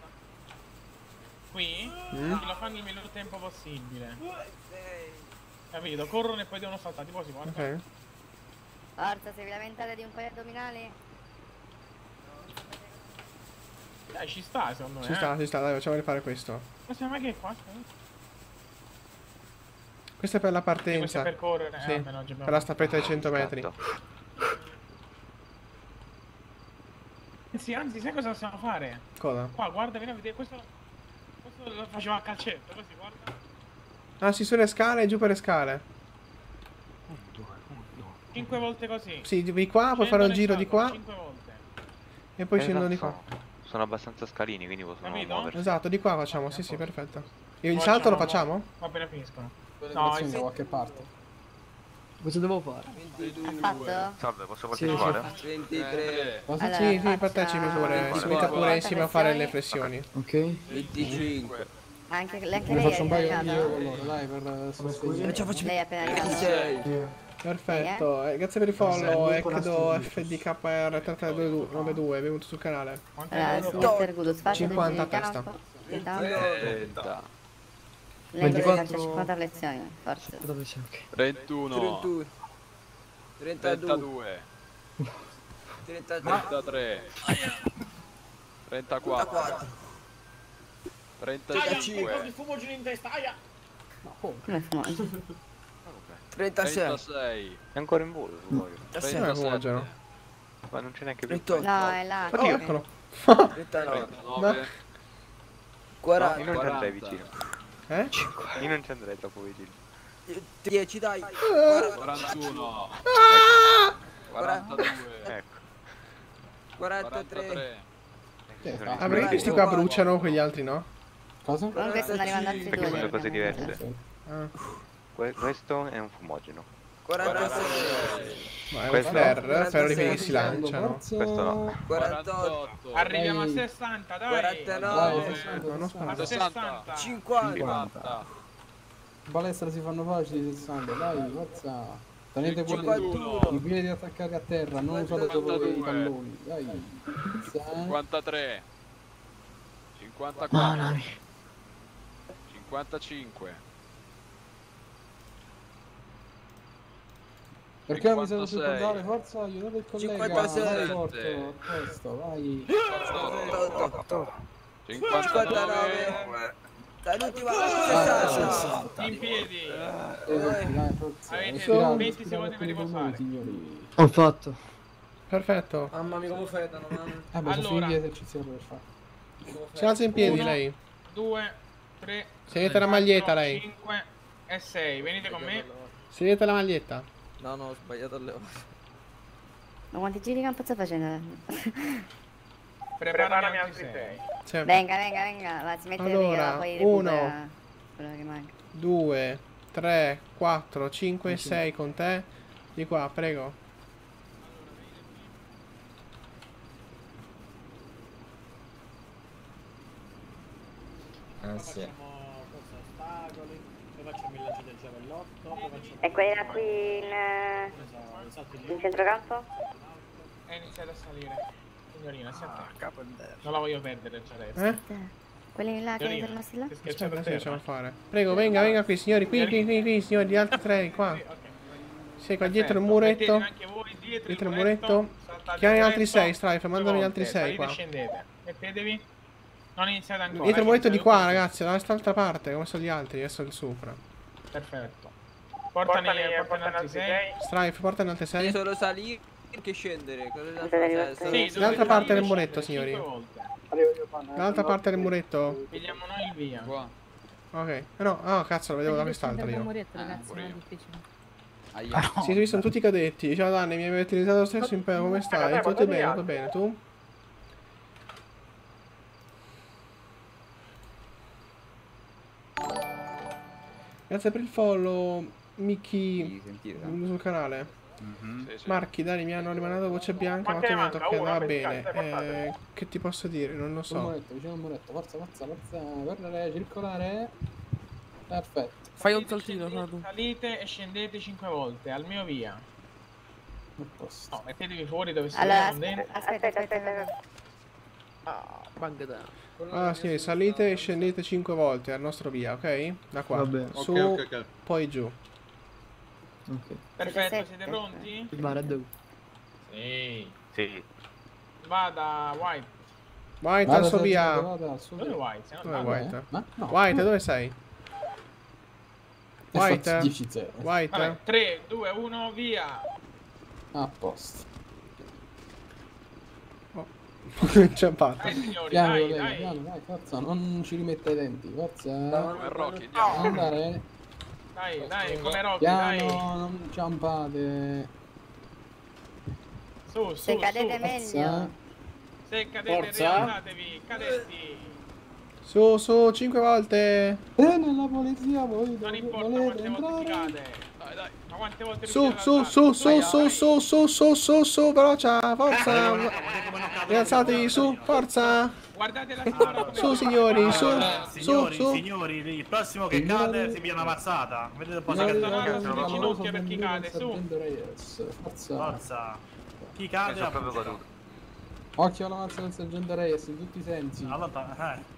Qui? Mm? Lo fanno il miglior tempo possibile. Capito? Corrono e poi devono saltare. Tipo si guarda. Ok. Forza, se vi lamentate di un po' di addominali. Dai, ci sta secondo me. Ci sta, ci sta, dai, facciamo fare questo. Ma se ma che è qua? Questa è per la Questo è partenza. per correre. Sì, Eh, vabbè, no, già abbiamo per la staffetta di cento metri. Scatto. Anzi, anzi, sai cosa possiamo fare? Cosa? Qua, guarda, vieni a vedere. Questo, questo lo faceva a calcetto, così, guarda. Ah, si sulle scale e giù per le scale. Cinque volte così. Sì, di qua, puoi fare un giro di qua Cinque volte. e poi Eh, scendono di no, qua. sono- Sono abbastanza scalini, quindi possono Capito? muoversi. Esatto, di qua facciamo, sì sì, perfetto. E il Poi salto lo facciamo- facciamo? Ma appena finiscono. Quelle No, trazioni il- da qualche parte. Cosa devo fare? Ha fatto? Salve, posso Sì, partecipare? ventitré. Cosa? Allora, Sì, sì, faccia partecipi pure. Si ventiquattro metta pure insieme a fare le flessioni. flessioni. Ok. venticinque. Anche, anche Ne lei faccio è un paio arrivata? io con loro, dai, per sostenere. Lei è appena arrivata. ventisei. Perfetto, eh, grazie per il follow, Ecdo F D K R tre tre nove due, benvenuto sul canale. Allora, signor Gudus, faccia due cinquanta giri di a testa. campo. Intanto, trenta. lei deve fare ventiquattro. cinquanta flessioni, forza. Dove sei? Ok. trentuno, trentuno. trentadue. trentadue, trentatré. trentatré, trentaquattro, trentaquattro. trentacinque, fumogeno in testa, aia! Come fumo? trentasei. trentasei, È ancora in volo, se vuoi. Non è trentasette, fumogeno. Ma non c'è neanche più. trentotto. No, è là. Oh, eccolo. trentanove. trentanove, quaranta. Io non ci andrei quaranta. vicino. Eh? Io non ci andrei troppo vicino. dieci, dai. quarantuno, Ah! quarantadue, Ecco. quarantatré. quarantatré, Che fa? Ah, perché questi qua bruciano, quegli altri no? Cosa? Comunque stanno arrivando altri Perché due. sono cose ovviamente. diverse. Ah, Que- questo è un fumogeno. quarantasei. ma è un Questo- flare, ferro che si lanciano. Forza. Questo no. quarantotto. Arriviamo a Dai. sessanta, dai! Dai, quarantanove. sessanta, No, non sessanta. A sessanta! cinquanta. cinquanta, In palestra si fanno facili sessanta, dai, forza. Tenete pure cinquantuno. i piedi attaccati a terra, non usate solo i cinquantadue. talloni, dai. Forza. cinquantatré, cinquantaquattro, cinquantacinque, Perché mi sono cinquantasei. ricordare, forza, aiutate il collega. cinquantasei. vai, forte, questo, vai. cinquantotto. cinquantanove, cinquantanove. sessanta, l'ultima Ah, sessanta. In piedi. Eh, forza. Avete Respirate, venti secondi per respirate con i polmoni, riposare. signori. Ho fatto. Perfetto. Mamma mia come fredano, mamma. Ah, beh, sono Allora. finiti gli esercizi per fare. Si alza in piedi Uno. lei. due, tre, Si mette la maglietta lei. cinque e sei. Venite con me. Si mette la maglietta. No, no, ho sbagliato a levare. Ma quanti giri campo sta facendo? Preparami altri sei. Sì. Venga, venga, venga, va, si mette Allora, via, poi uno. recupera quello che manca. due, tre, quattro, cinque e sei con te. Di qua, prego. Ansia. E quelli là qui in, eh, in centrocampo? E iniziate a salire. Signorina, sia a te. Non la voglio perdere già adesso. Eh? Quelli là che Signorina, sono rimasti là? che schiacciate Aspetta, a che terra. possiamo fare? Prego, venga, venga qui, signori. Qui, qui, qui, qui, signori, gli altri tre, qua. Sì, qua dietro il muretto. Mettete anche voi dietro, Dietro il il muretto. saltate Chiami il gli altri muretto, sei, Strife, mandano gli due altri volte, sei salite e qua. scendete. Mettetevi. Non iniziate ancora. Dietro il eh, muretto di iniziate qua, tutti. ragazzi, da quest'altra parte, come sono gli altri, adesso il sopra. Perfetto. Portani, portani altri sei. Strife, portano altri sei. Solo salire che scendere. Cosa da Siete fare? arrivati? Solo- Sì, Dall'altra dovete parte del salire e muretto, scendere signori. cinque volte. Dall'altra parte del muretto. Pigliamo noi il via. Ok. Eh no, ah cazzo, lo vedevo da quest'altra io. ragazzi, non è difficile. Sì, qui sono tutti cadetti. Ciao Danny, mi avete utilizzato lo stesso impero, come stai? Tutto bene, tutto bene, tu? Grazie per il follow, Mickey, sul canale. Marchi, Dani, mi hanno rimandato voce bianca, ma ti ho detto che andava bene. Eh, che ti posso dire? Non lo Sul so. muretto, vicino al muretto. Forza, forza, forza. Correre, circolare. Perfetto. Fai un saltino, Salite, salite e scendete cinque volte al mio via. A posto. No, mettetevi fuori dove siete, Allora, non dentro. aspetta, aspetta, aspetta. Allora, signori, salite e scendete cinque volte al nostro via, ok? Da qua. Va bene. Su, Ok, ok, ok. poi giù. Ok. Perfetto, siete pronti? Mare dove? Sì. Sì. Vada, White. White Vada, al suo vada, via. vada, al suo Dove è via. White? Se no- Dove è ah, White? Ma no. White, dove sei? White? dieci zero. White? Vabbè, tre, due, uno, via. A posto. Inciampato. Dai signori, Piano, dai, piano, dai. piano, dai, forza, non ci rimetta i denti, forza. Come Rocky, andiamo. Andare. Dai, dai, come Rocky, dai. Piano, non ciampate. Su, su, Se cadete su. meglio. Se cadete, Forza. rialzatevi, cadetti. Su, su, cinque volte. E nella polizia voi Non dove importa volete quante volte si entrare. cade. Dai, dai. Ma quante volte Su, riuscite su, ad su, alzarvi? su, Vai, su, vai. su, su, su, su, su, veloce, forza. Rialzatevi, su, forza. Guardate la signora. Su, signori, su, su, Signori, su. signori, il prossimo che cade si piglia una mazzata. Vedete un po' Signori, che Donato ragazzi, sulle la ginocchia famosa per chi bandera cade, del su. Sargento Reyes. Forza. Forza. Chi Mi cade sono proprio appunto. caduto. Occhio alla mazza del Sargento Reyes in tutti i sensi. Allora, eh.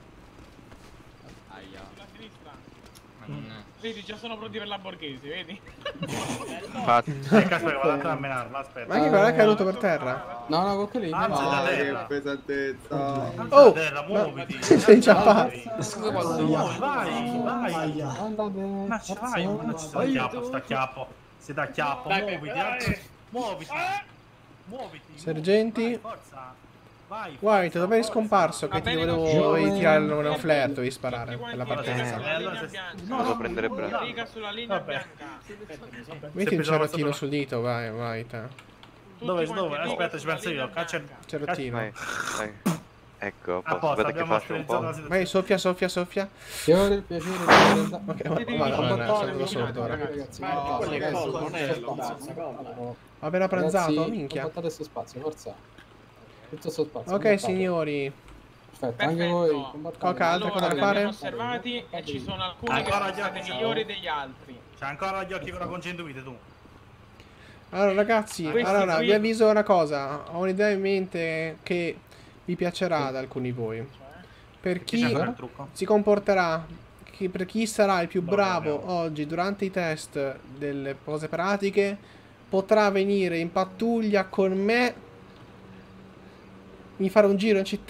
Sulla sinistra. Vedi, già sono pronti per la Borghese, vedi? Infatti. Ecco, aspetta, vado a menarla, aspetta. Ma anche quello è caduto per terra. No, no, con quelli. Alza no. da Che terra. pesantezza. Alza Oh, da terra, muoviti. sei inciampato. Muovi, vai, vai. Andate. Ma ci forza. vai, ma ci sta a chiappo, sta a chiappo. Si dà a chiappo, muoviti, alza. Muoviti. Muoviti. Sergenti. Vai, forza. Vai. White, dove eri scomparso? Che ti volevo tirare un flare, dovevi sparare Tutti per la quanti partenza. sulla linea allora se- bianca. Vado a prendere bravo. Riga sulla linea Vabbè. bianca. Metti un preso la cerottino sopra- sul dito, vai, vai, te. Tutti Dove, quanti dove? riga Aspetta, ci sulla penso io. linea Caccia. bianca. Cerottino. Vai, vai. Ecco, a A posto. posto, Aspetta che abbiamo faccio un sterilizzato po'. la situazione. Vai, soffia, soffia, soffia. Che ora il piacere di presentare. Ok, Siete va, i va, va, combattenti, va, sono da sordo ora. Ragazzi, Ma no, quello è ragazzi, colpo, non è sto lo spazio, basta, no. Appena pranzato, Ragazzi, minchia. combattate sto spazio, forza. Tutto sto spazio. Ok, combattate. signori. Perfetto, anche Perfetto. voi combattate. Coca, altre Allora, cose da li fare? abbiamo osservati e ci sono alcuni che Ancora sono gli stati occhi, migliori degli altri. C'ha ancora gli occhi con la congiuntivite tu. Allora, ragazzi, Questi allora qui- vi avviso una cosa. Ho un'idea in mente che vi piacerà ad alcuni di voi. Per Chi c'è chi ancora il trucco? si comporterà, chi- per chi sarà il più No, bravo no, no. oggi durante i test delle cose pratiche, potrà venire in pattuglia con me, mi fare un giro in città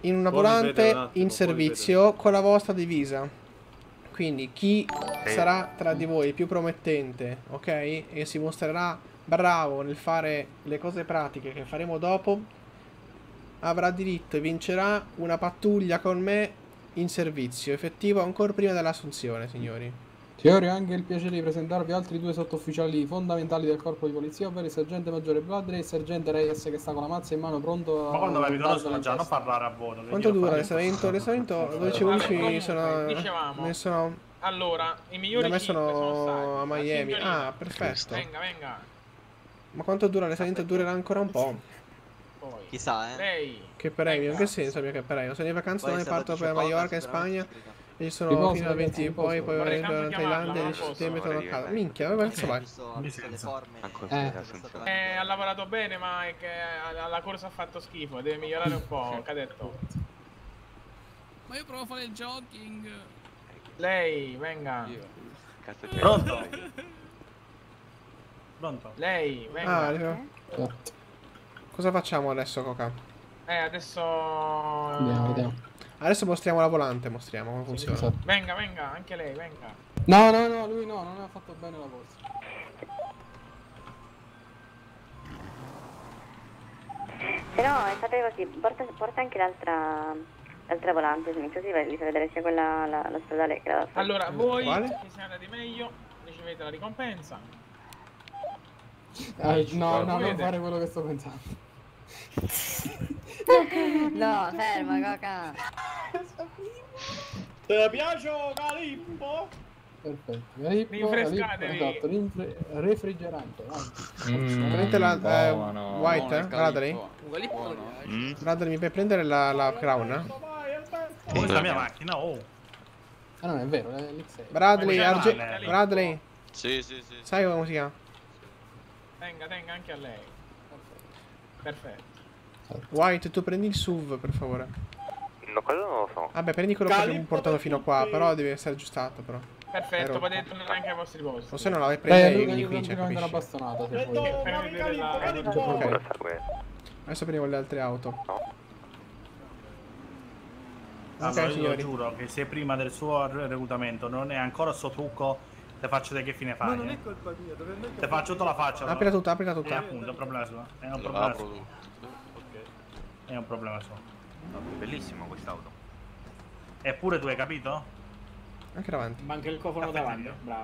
in una Poi mi vede volante un attimo, in poi servizio con la vostra divisa. Quindi chi Sì. sarà tra di voi più promettente, ok? E si mostrerà bravo nel fare le cose pratiche che faremo dopo, avrà diritto e vincerà una pattuglia con me in servizio, effettivo ancora prima dell'assunzione, signori. Signori, ho anche il piacere di presentarvi altri due sottufficiali fondamentali del corpo di polizia, ovvero il sergente maggiore Bladley e il sergente Reyes che sta con la mazza in mano pronto a... Ma quando mi darsela sono in già, non testa. parlare a voto. che Quanto io dura farò- l'estamento? L'estamento dodici Allora, undici comunque, sono... dicevamo. Ne sono... Allora, i Da migliori me cinque sono sono stati a la Miami. signorina. Ah, perfetto. Venga, venga. Ma quanto dura l'estamento? Durerà ancora un po'. Poi. Chissà, eh. Lei. Che premio? In Venga. che senso mio che premio? Sono in vacanza Poi domani se lo parto dice per poco, Mallorca in sicuramente Spagna si grida. e ci sono Riposo, fino al ragazzi, venti, poi riposo. poi Vorrei vorrei tanto in chiamarla, Thailandia ma e non posso. settembre torno a casa. Vorrei Minchia, dove cazzo vai? Visto- Mi visto le senza. forme. Ancora Eh. l'assunzione. Eh, ha lavorato bene, ma è che alla corsa ha fatto schifo. Deve migliorare un po', cadetto. Ma io provo a fare il jogging. Lei, venga. Cazzo che Pronto? Pronto? Lei, Ah, venga. arriva. Certo. Cosa facciamo adesso, Coca? Eh, adesso. Vediamo, vediamo. Adesso mostriamo la volante, mostriamo come funziona. Esatto. Venga, venga, anche lei, venga. No, no, no, lui no, non ha fatto bene la corsa. Se no, fate così, porta, porta anche l'altra l'altra volante, così vi fa vedere sia quella la, la stradale che la... Allora, voi Quale? che siete andati meglio, ricevete la ricompensa. Eh, no, no, non Vedete? fare quello che sto pensando. No, ferma, Coca. Ti piace Calippo? Perfetto. Calippo, Rinfrescatevi. Calippo, esatto, rinfre- refrigerante. vai. Prendete la... Eh, White, eh? Bradley? Un galippo non piace. Mm? Bradley, mi puoi prendere la, la crown? Eh? Oh, la mia macchina, oh. Ah, non è vero, è l'X sei. Bradley, Come Arge... chiama? Bradley, Sì, sì, sì. sai come si chiama? Tenga, tenga anche a lei. Perfetto. White, tu prendi il S U V, per favore. No, quello non lo so. Vabbè, prendi quello che abbiamo portato fino qua, però deve essere aggiustato, però. Perfetto, Ero- potete tornare anche ai vostri posti. O se no la vai a Eh, prendere lui e vieni gli qui, cioè, anche una capisci? bastonata se vuoi. Per vedere la... Ok, Cosa sta questo? adesso prendiamo le altre auto. Allora, io signori. giuro che se prima del suo re- reclutamento non è ancora il suo trucco, te faccio vedere che fine fai. Ma non eh. è colpa mia, dove metto... Te faccio tutta la faccia. allora. Aprila tutta, aprila È tutta. appunto un problema suo. È un Lo problema apro suo. tutto. Ok. È un problema suo. Bellissimo quest'auto. Eppure tu hai capito? Anche davanti. Manca il cofano davanti, bravo.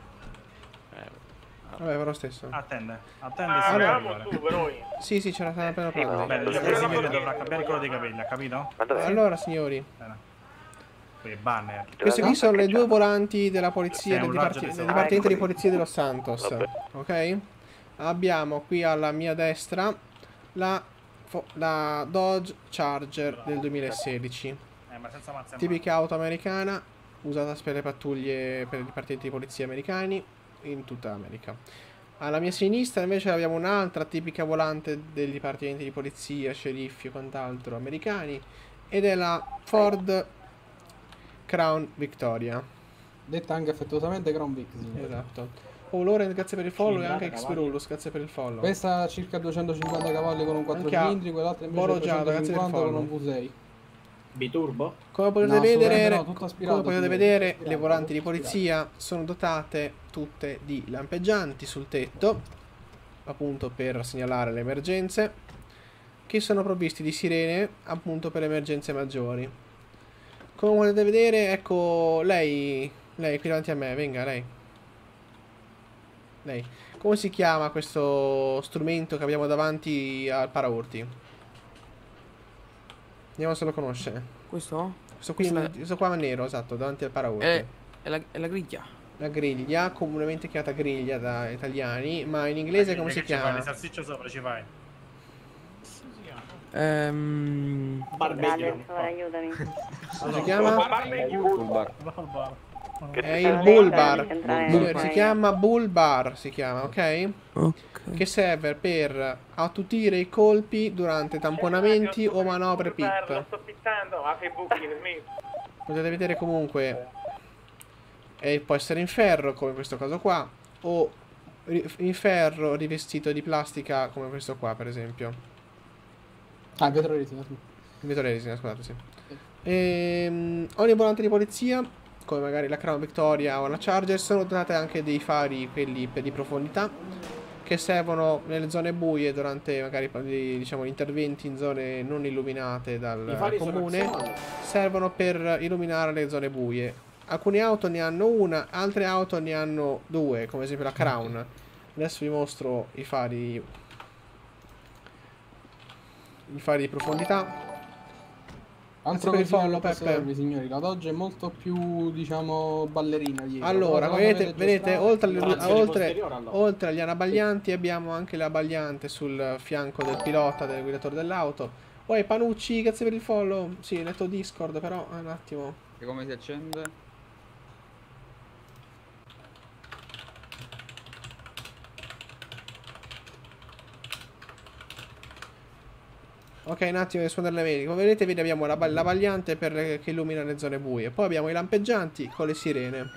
Vabbè, però lo stesso. Attende, attende Ah, se avevamo arrivare. tu per noi. Sì, sì, ce la stiamo appena Sì, ma- parlando. Bene, il Presidente dovrà cambiare il colore dei capelli, ha capito? Ma dov'è? Allora, signori, Bene. Quei banner. queste qui sono le due volanti della polizia, È del, un diparti- raggio di del sole. Dipartimento di Polizia dello Santos. Vabbè. Ok? Abbiamo qui alla mia destra la, fo- la Dodge Charger del duemilasedici. Eh, ma senza mazza in Tipica auto americana, usata per le pattuglie per i dipartimenti di polizia americani in tutta America. Alla mia sinistra invece abbiamo un'altra tipica volante dei dipartimenti di polizia, sceriffi e quant'altro americani, ed è la Ford Crown Victoria. Detta anche affettuosamente Crown Vic, signore. Esatto. Oh, Lorenz, grazie per il follow, e Cinquanta anche cavalli. Xperulus, grazie per il follow. Questa ha circa duecentocinquanta cavalli con un quattro Anche a cilindri, quell'altra invece Boro Giada, grazie per il trecentocinquanta con follow. un V sei. Biturbo? Come potete No, assolutamente vedere, no, tutto aspirato, come potete signore, vedere tutto le aspirato, volanti di tutto polizia sono dotate tutte di lampeggianti sul tetto, appunto per segnalare le emergenze, che sono provvisti di sirene, appunto per le emergenze maggiori. Come potete vedere, ecco, lei, lei qui davanti a me, venga, lei. Lei. Come si chiama questo strumento che abbiamo davanti al paraurti? Vediamo se lo conosce. Questo? Questo qui, Questa- questo qua è nero, esatto, davanti al paraurti. È, è, la, è la griglia. La griglia, comunemente chiamata griglia da italiani, ma in inglese come si Che ci fai? chiama? Le salsicce sopra ci fai. Ehm... Barbecue. Per favore, aiutami. Come si chiama? Bullbar. È il bull bar. Entrare Signori, qua si in- chiama bull bar, si chiama, ok? Ok. Che serve per attutire i colpi durante tamponamenti o manovre Lo pip. sto pizzando, ma fai buchi, smetti. Potete vedere comunque, e può essere in ferro come questo caso qua, o ri- in ferro rivestito di plastica come questo qua, per esempio. Ah, vetro resina, sì. Vittore Risina, scusate, sì. Ehm, ogni volante di polizia, come magari la Crown Victoria o la Charger, sono dotate anche dei fari, quelli per di profondità, che servono nelle zone buie durante magari diciamo gli interventi in zone non illuminate dal I fari sono comune. azionali. Servono per illuminare le zone buie. Alcune auto ne hanno una, altre auto ne hanno due, come ad esempio la Crown. Adesso vi mostro i fari i fari di profondità. Altro per il consiglio follow, che posso Peppe. darvi, signori, la Dodge è molto più, diciamo, ballerina dietro. Allora, Però se la vedete, volete vedete giostrare- oltre, alle- Trazione oltre, posteriore, allora. oltre agli anabaglianti abbiamo anche l'abbagliante sul fianco del pilota, del guidatore dell'auto. Poi Panucci, grazie per il follow. Sì, letto Discord, però un attimo. E come si accende? Ok, un attimo di rispondere alle mail. Come vedete, vedi, abbiamo la ba- l'abbagliante per le- che illumina le zone buie. Poi abbiamo i lampeggianti con le sirene.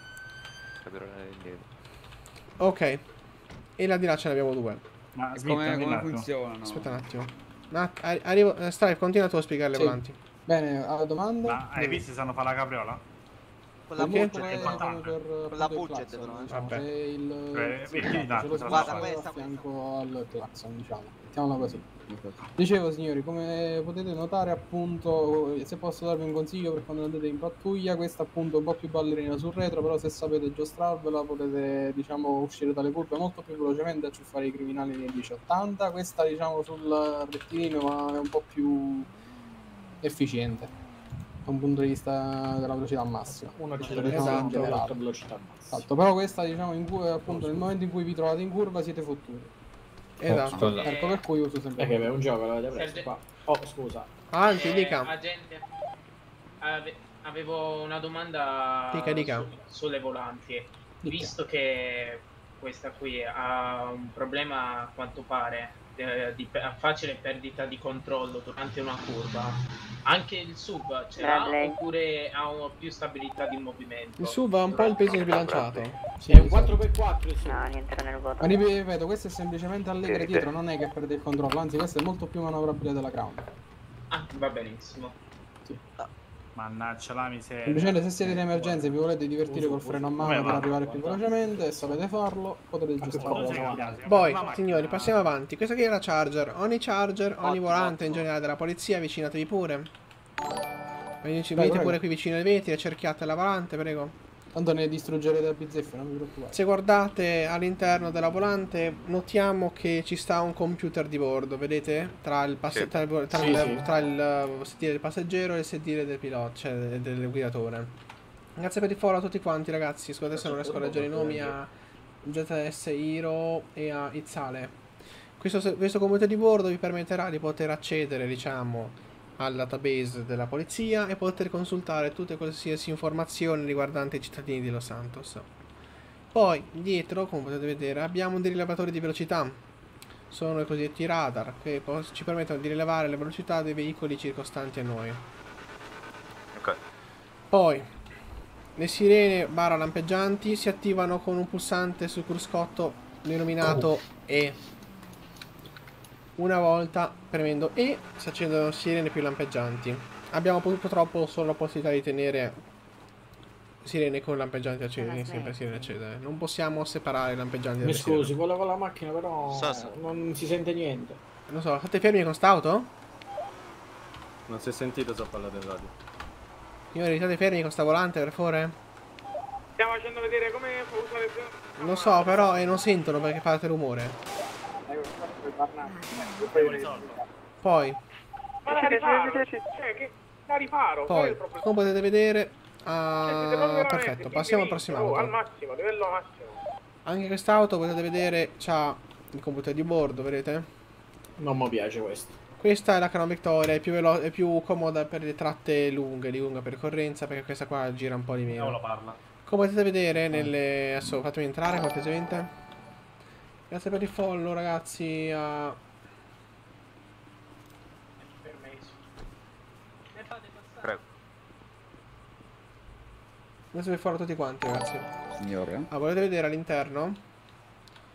Ok. E là di là ce ne abbiamo due. Ma E smettila, come, come un attimo. funzionano? Aspetta un attimo. Un att- arri- arrivo. eh, Stai, continua tu a spiegarle Sì. volanti. Bene, alla domanda. Ma hai visto se sanno fare la capriola? Con la Perché? budget, Come- è importante. come per- Con la per il budget, clacson, però, eh. diciamo, Vabbè. se il Eh, sì, vedi, esatto, dai, ce lo cosa si Guarda, fa questa, a fianco al clacson, diciamo. Mettiamola così. Dicevo, signori, come potete notare, appunto, se posso darvi un consiglio per quando andate in pattuglia, questa appunto è un po' più ballerina sul retro, però se sapete giostrarvela potete, diciamo, uscire dalle curve molto più velocemente e acciuffare i criminali nei dieci ottanta. Questa, diciamo, sul rettilineo ma è un po' più efficiente da un punto di vista della velocità massima. Uno Esatto. acceleratore Esatto. a alta velocità massima. Esatto, però questa, diciamo, in cui, appunto, nel momento in cui vi trovate in curva siete fottuti. Esatto. Ecco per cui uso sempre Eh, che è un gioco, l'avete preso Serge- qua. Oh, scusa. Avanti, Eh, dica. agente, ave- avevo una domanda Dica, dica. su- sulle volanti. Visto che questa qui ha un problema, a quanto pare, eh, di pe- facile perdita di controllo durante una curva, anche il sub ce l'ha Bradley. oppure ha un- più stabilità di movimento? Il sub ha un po' il peso sbilanciato. Sì, È un sì. quattro per quattro il suo. No, niente, non è il vuoto. Ma ripeto, questo è semplicemente allegre dietro, non è che perde il controllo, anzi questo è molto più manovrabile della Crown. Ah, va benissimo. Mannaggia la miseria. Semplicemente se siete in emergenza e vi volete divertire col freno a mano Come per va? arrivare più velocemente e sapete farlo, potete giostrarlo. Poi, signori, passiamo avanti. Questa qui è la Charger. Ogni Charger, ogni volante in generale della polizia, avvicinatevi pure. Venite venite pure qui vicino ai vetri, cerchiate la volante, prego. Tanto ne distruggerete a bizzeffe, non vi preoccupate. Se guardate all'interno della volante, notiamo che ci sta un computer di bordo, vedete? Tra il, passe- Sì. tra il, tra Sì, il- sì. tra il sedile del passeggero e il sedile del pilota, cioè del, del guidatore. Grazie per il follow a tutti quanti, ragazzi. Scusate se non riesco a leggere i nomi a Z S Hiro e a Izzale. Questo, questo computer di bordo vi permetterà di poter accedere, diciamo, al database della polizia e poter consultare tutte qualsiasi informazioni riguardanti i cittadini di Los Santos. Poi dietro, come potete vedere, abbiamo dei rilevatori di velocità. Sono i cosiddetti radar che po- ci permettono di rilevare le velocità dei veicoli circostanti a noi. Ok. Poi le sirene barra lampeggianti si attivano con un pulsante sul cruscotto denominato E. Una volta premendo E si accendono sirene più lampeggianti. Abbiamo purtroppo solo la possibilità di tenere sirene con lampeggianti accesi, sempre sirene accese. Non possiamo separare i lampeggianti Mi dalle scusi, sirene. quello con la macchina però Sa- sa- non si sente niente. Non so, state fermi con st'auto? Non si è sentito se ho parlato in radio. Signori, state fermi con sta volante, per favore? Stiamo facendo vedere come fa usare il... Lo so, però eh, non sentono perché fate rumore. Poi, Ma la riparo, cioè che la riparo, quello è poi, il problema. come potete vedere, Cioè, ah, siete proprio veramente perfetto, passiamo al timidissimi, prossimo oh, al auto. massimo, livello massimo. Anche quest'auto, potete vedere, c'ha il computer di bordo, vedete? Non mi piace questo. Questa è la Crown Victoria, è più, velo- è più comoda per le tratte lunghe, di lunga percorrenza, perché questa qua gira un po' di Cavolo meno. parla. Come potete vedere nelle... Adesso fatemi entrare cortesemente. Grazie per il follow, ragazzi. a- Prego. Grazie per il follow a tutti quanti, ragazzi. Signore. Ah, volete vedere all'interno?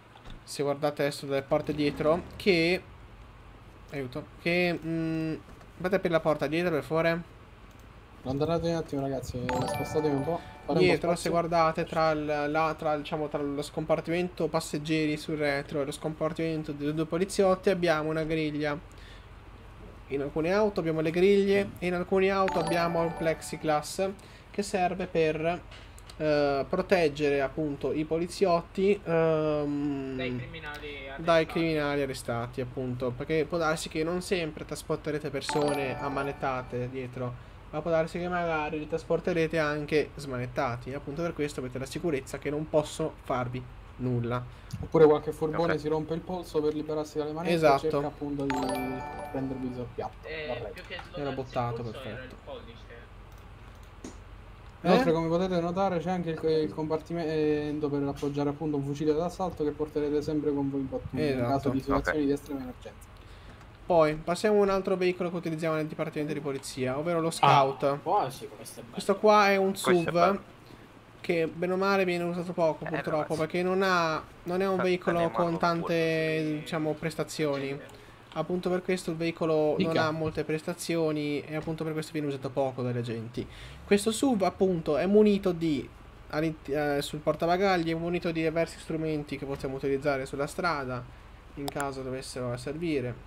Se guardate adesso dalle porte dietro, che... Aiuto. Che... mm, Fate aprire la porta dietro, per favore. Allontanate un attimo, ragazzi, spostatevi un po'. Fate un po' Dietro, se spazio. guardate, tra, il, la, tra, diciamo, tra lo scompartimento passeggeri sul retro e lo scompartimento dei due poliziotti abbiamo una griglia. In alcune auto abbiamo le griglie e in alcune auto abbiamo un plexiglass che serve per eh, proteggere appunto i poliziotti ehm, Dai criminali arrestati. dai criminali arrestati, appunto, perché può darsi che non sempre trasporterete persone ammanettate dietro, ma può darsi che magari li trasporterete anche smanettati, e appunto per questo avete la sicurezza che non possono farvi nulla. Oppure qualche furbone Ok. si rompe il polso per liberarsi dalle manette Esatto. e cerca appunto di prendervi sul piatto. Eh, Corretto. più che Era slogarsi bottato, il polso era perfetto. il pollice. Inoltre, Eh? come potete notare, c'è anche il, il compartimento per appoggiare appunto un fucile d'assalto che porterete sempre con voi in pattuglia in Esatto. caso di situazioni Ok. di estrema emergenza. Poi passiamo a un altro veicolo che utilizziamo nel dipartimento di polizia, ovvero lo scout. Ah, quasi, questo è bello. Questo qua è un Questo è S U V bello. che bene o male viene usato poco, Eh, purtroppo, ragazzi. perché non ha non è un Sta- veicolo sta con mano tante, fuori. diciamo, prestazioni. Appunto per questo il veicolo non Dica. ha molte prestazioni e appunto per questo viene usato poco dagli agenti. Questo S U V appunto è munito di all'int- eh, sul portabagagli, è munito di diversi strumenti che possiamo utilizzare sulla strada in caso dovessero servire.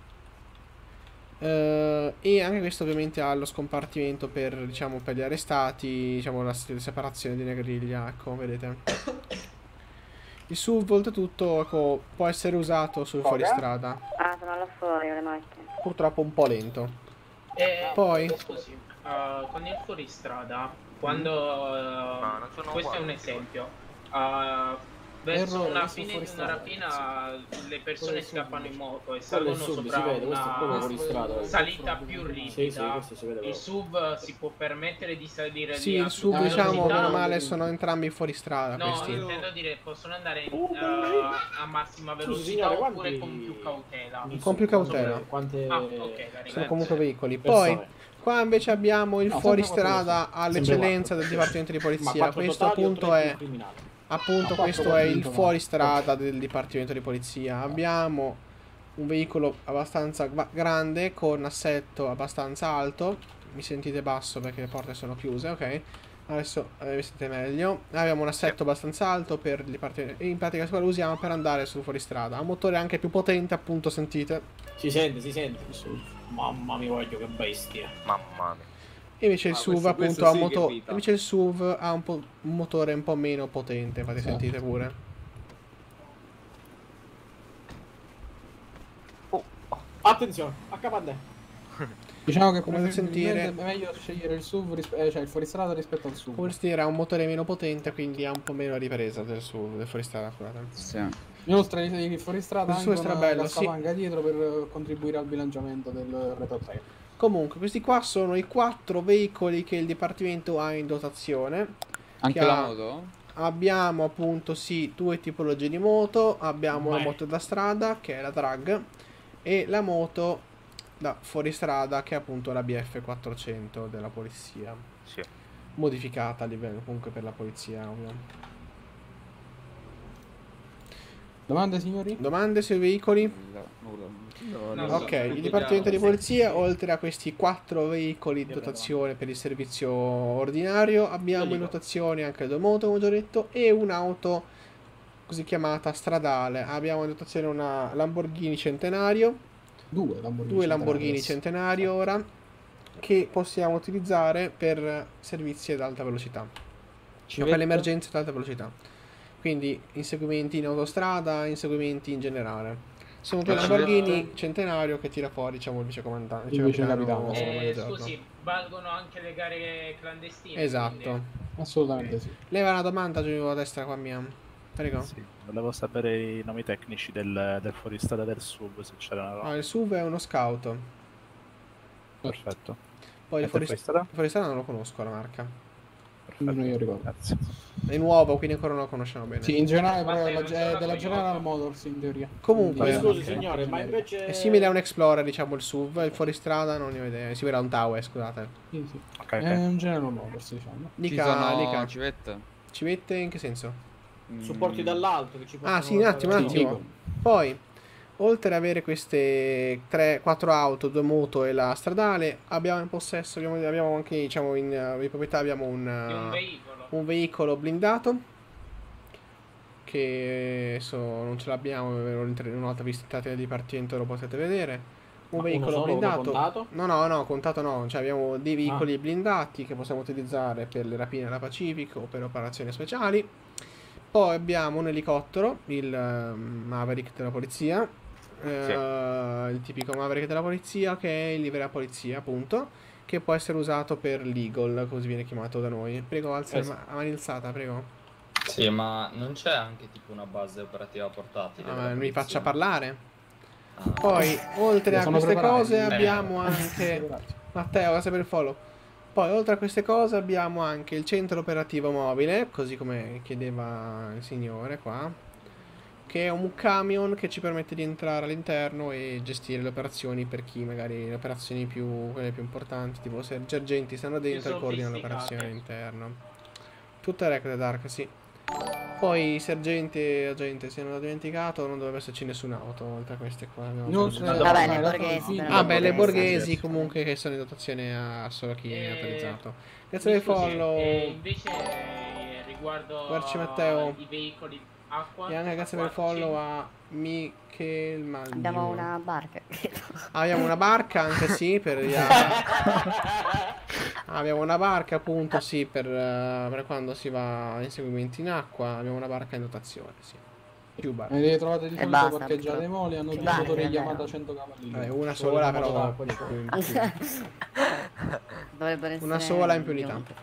Eh, e anche questo ovviamente ha lo scompartimento per, diciamo, per gli arrestati, diciamo la s- separazione di una griglia, ecco, vedete. Il S U V oltretutto, ecco, può essere usato sul fuoristrada, Ah, sono là fuori le macchine. purtroppo un po' lento. Eh, Poi? scusi, uh, con il fuoristrada, quando uh, Ma non sono questo è un uguali, esempio, uh, verso Errore, una questo fine di una fuoristrada, rapina le persone Quello è scappano in subito. moto e Quello è salgono subito, si sopra vede, questo è proprio una fuori strada. salita più Sì, ripida. sì, questo si vede Il proprio. S U V si può permettere di salire Sì, lì a il S U V, tutta diciamo, velocità? meno male sono entrambi fuoristrada No, questi. intendo dire, possono andare in, Oh, uh, a massima Scusi, velocità signore, oppure quanti- con più cautela. Con più cautela. Quante Ah, ok, la ringrazio. Sono comunque veicoli. persone? Poi, qua invece abbiamo il No, fuoristrada sempre all'eccellenza quattro. del dipartimento di Ma polizia. quattro Questo totali o appunto tre è più criminali? appunto Ah, questo quattro è il quattro, no. fuoristrada del dipartimento di polizia. Abbiamo un veicolo abbastanza va- grande con assetto abbastanza alto. Mi sentite basso perché le porte sono chiuse, ok? Adesso eh, mi sentite meglio. Abbiamo un assetto abbastanza alto per il dipartimento. In pratica questo lo usiamo per andare sul fuoristrada. Ha un motore anche più potente, appunto, sentite. Si sente, si sente. Mamma mia, voglio che bestia. Mamma mia. E invece il Ah, S U V questo- appunto questo ha un sì che moto- vita. invece il S U V ha un, po' un motore un po' meno potente, infatti Sì. sentite pure. Attenzione, acca a te. Diciamo che Come potete preferibilmente sentire- è meglio scegliere il S U V, ris- eh, cioè il fuoristrada rispetto al S U V. Fuoristrada ha un motore meno potente, quindi ha un po' meno ripresa del S U V, del fuoristrada, scusate. Sì. Inoltre il fuoristrada ha Questo anche fuoristrada una bello, sì. cassapanca dietro per eh, contribuire al bilanciamento del retrotraino. Comunque, questi qua sono i quattro veicoli che il dipartimento ha in dotazione. Anche Che la ha- moto? Abbiamo appunto sì due tipologie di moto. Abbiamo la Beh. moto da strada, che è la drag, e la moto da fuoristrada, che è appunto la B F quattrocento della polizia. Sì. Modificata a livello comunque per la polizia, ovvio. Domande signori? Domande sui veicoli? No, nulla. No, Ok, no, il no, dipartimento di no, polizia, oltre a questi quattro veicoli in dotazione per il servizio ordinario, abbiamo in dotazione anche due moto, come ho già detto, e un'auto così chiamata stradale. Abbiamo in dotazione una Lamborghini Centenario, Due Lamborghini. due Lamborghini Centenario. Centenario ora, che possiamo utilizzare per servizi ad alta velocità, cioè per le emergenze ad alta velocità. Quindi inseguimenti in autostrada, inseguimenti in generale. Sono due Civetta. Lamborghini Centenario che tira fuori, diciamo, il vicecomandante. Il vice capitano, capitano, Mario Eh, Giorgio. scusi, valgono anche le gare clandestine? Esatto. quindi- Assolutamente sì. Leva una domanda giù a destra qua mia. Prego. Sì, volevo sapere i nomi tecnici del, del fuoristrada del S U V, se c'era una roba. Ah, il S U V è uno scout. Perfetto. Poi E il del fuoristrada? fuoristrada? Il fuoristrada non lo conosco la marca. Non io ricordo. Grazie. È nuovo, quindi ancora non lo conosciamo bene. Sì, in generale però Basta è, la- che non è sia della una General Toyota. Motors in teoria. Comunque, Quindi, Ma scusi ok, signore, ma generica. invece... È simile a un Explorer, diciamo, il S U V. Il fuoristrada non ne ho idea. È simile a un Taue, scusate. Sì, sì. Ok, ok. È un General Motors, diciamo. Ci Dica, sono dica. civette? Civette in che senso? Mm, Supporti dall'alto che ci Ah, possono sì, un attimo, un fare- Sì, attimo. dico. Poi, oltre ad avere queste tre, quattro auto, due moto e la stradale, abbiamo in possesso, abbiamo, abbiamo anche, diciamo, in, uh, in proprietà abbiamo un, Di un uh, veicolo. un veicolo blindato, che adesso non ce l'abbiamo, una volta visitato il dipartimento lo potete vedere. Un Ma uno veicolo solo, uno blindato. contato? No, no, no, contato no, cioè abbiamo dei veicoli Ah. blindati che possiamo utilizzare per le rapine alla Pacific o per operazioni speciali. Poi abbiamo un elicottero, il uh, Maverick della polizia, uh, il tipico Maverick della polizia, che è il livrea polizia, appunto, che può essere usato per l'Eagle, così viene chiamato da noi. Prego, alza Es- a mani alzata, prego. Sì, ma non c'è anche tipo una base operativa portatile? Ah, della ma mi polizia? faccia parlare. Ah. Poi, oltre a Sono queste preparati. cose, Eh. abbiamo anche... Matteo, grazie per il follow. Poi, oltre a queste cose, abbiamo anche il centro operativo mobile, così come chiedeva il signore qua, che è un camion che ci permette di entrare all'interno e gestire le operazioni per chi magari le operazioni più, quelle più importanti, tipo se i sergenti stanno dentro e coordinano l'operazione all'interno. Tutto è Recorded Dark, sì. Poi i sergenti e agente se non l'ho dimenticato, non dovrebbe esserci nessuna auto oltre a queste qua. abbiamo Inoltre- preso- Vabbè, no, le in realtà borghesi. sì. però Ah le beh, le borghesi. borghesi comunque che sono in dotazione a solo chi è Eh, autorizzato. Grazie Mi per il scusi, follow. eh, invece eh, riguardo Guarci, Matteo. i veicoli acqua. E anche grazie per il follow a Michel Maggio. Abbiamo una barca. Ah, abbiamo una barca anche sì per gli- Ah, abbiamo una barca appunto sì per, eh, per quando si va a inseguimenti in acqua. Abbiamo una barca in dotazione, sì. Più barche. Me le trovate di E solito basta, parcheggiate ai purtroppo. moli, hanno Ci due vale, motori davvero. Yamaha cento cavalli. Vabbè, una Ci vuole sola una però moto d'acqua, più- diciamo. più in più. Dovrebbero essere Una sola in più unità. giunte.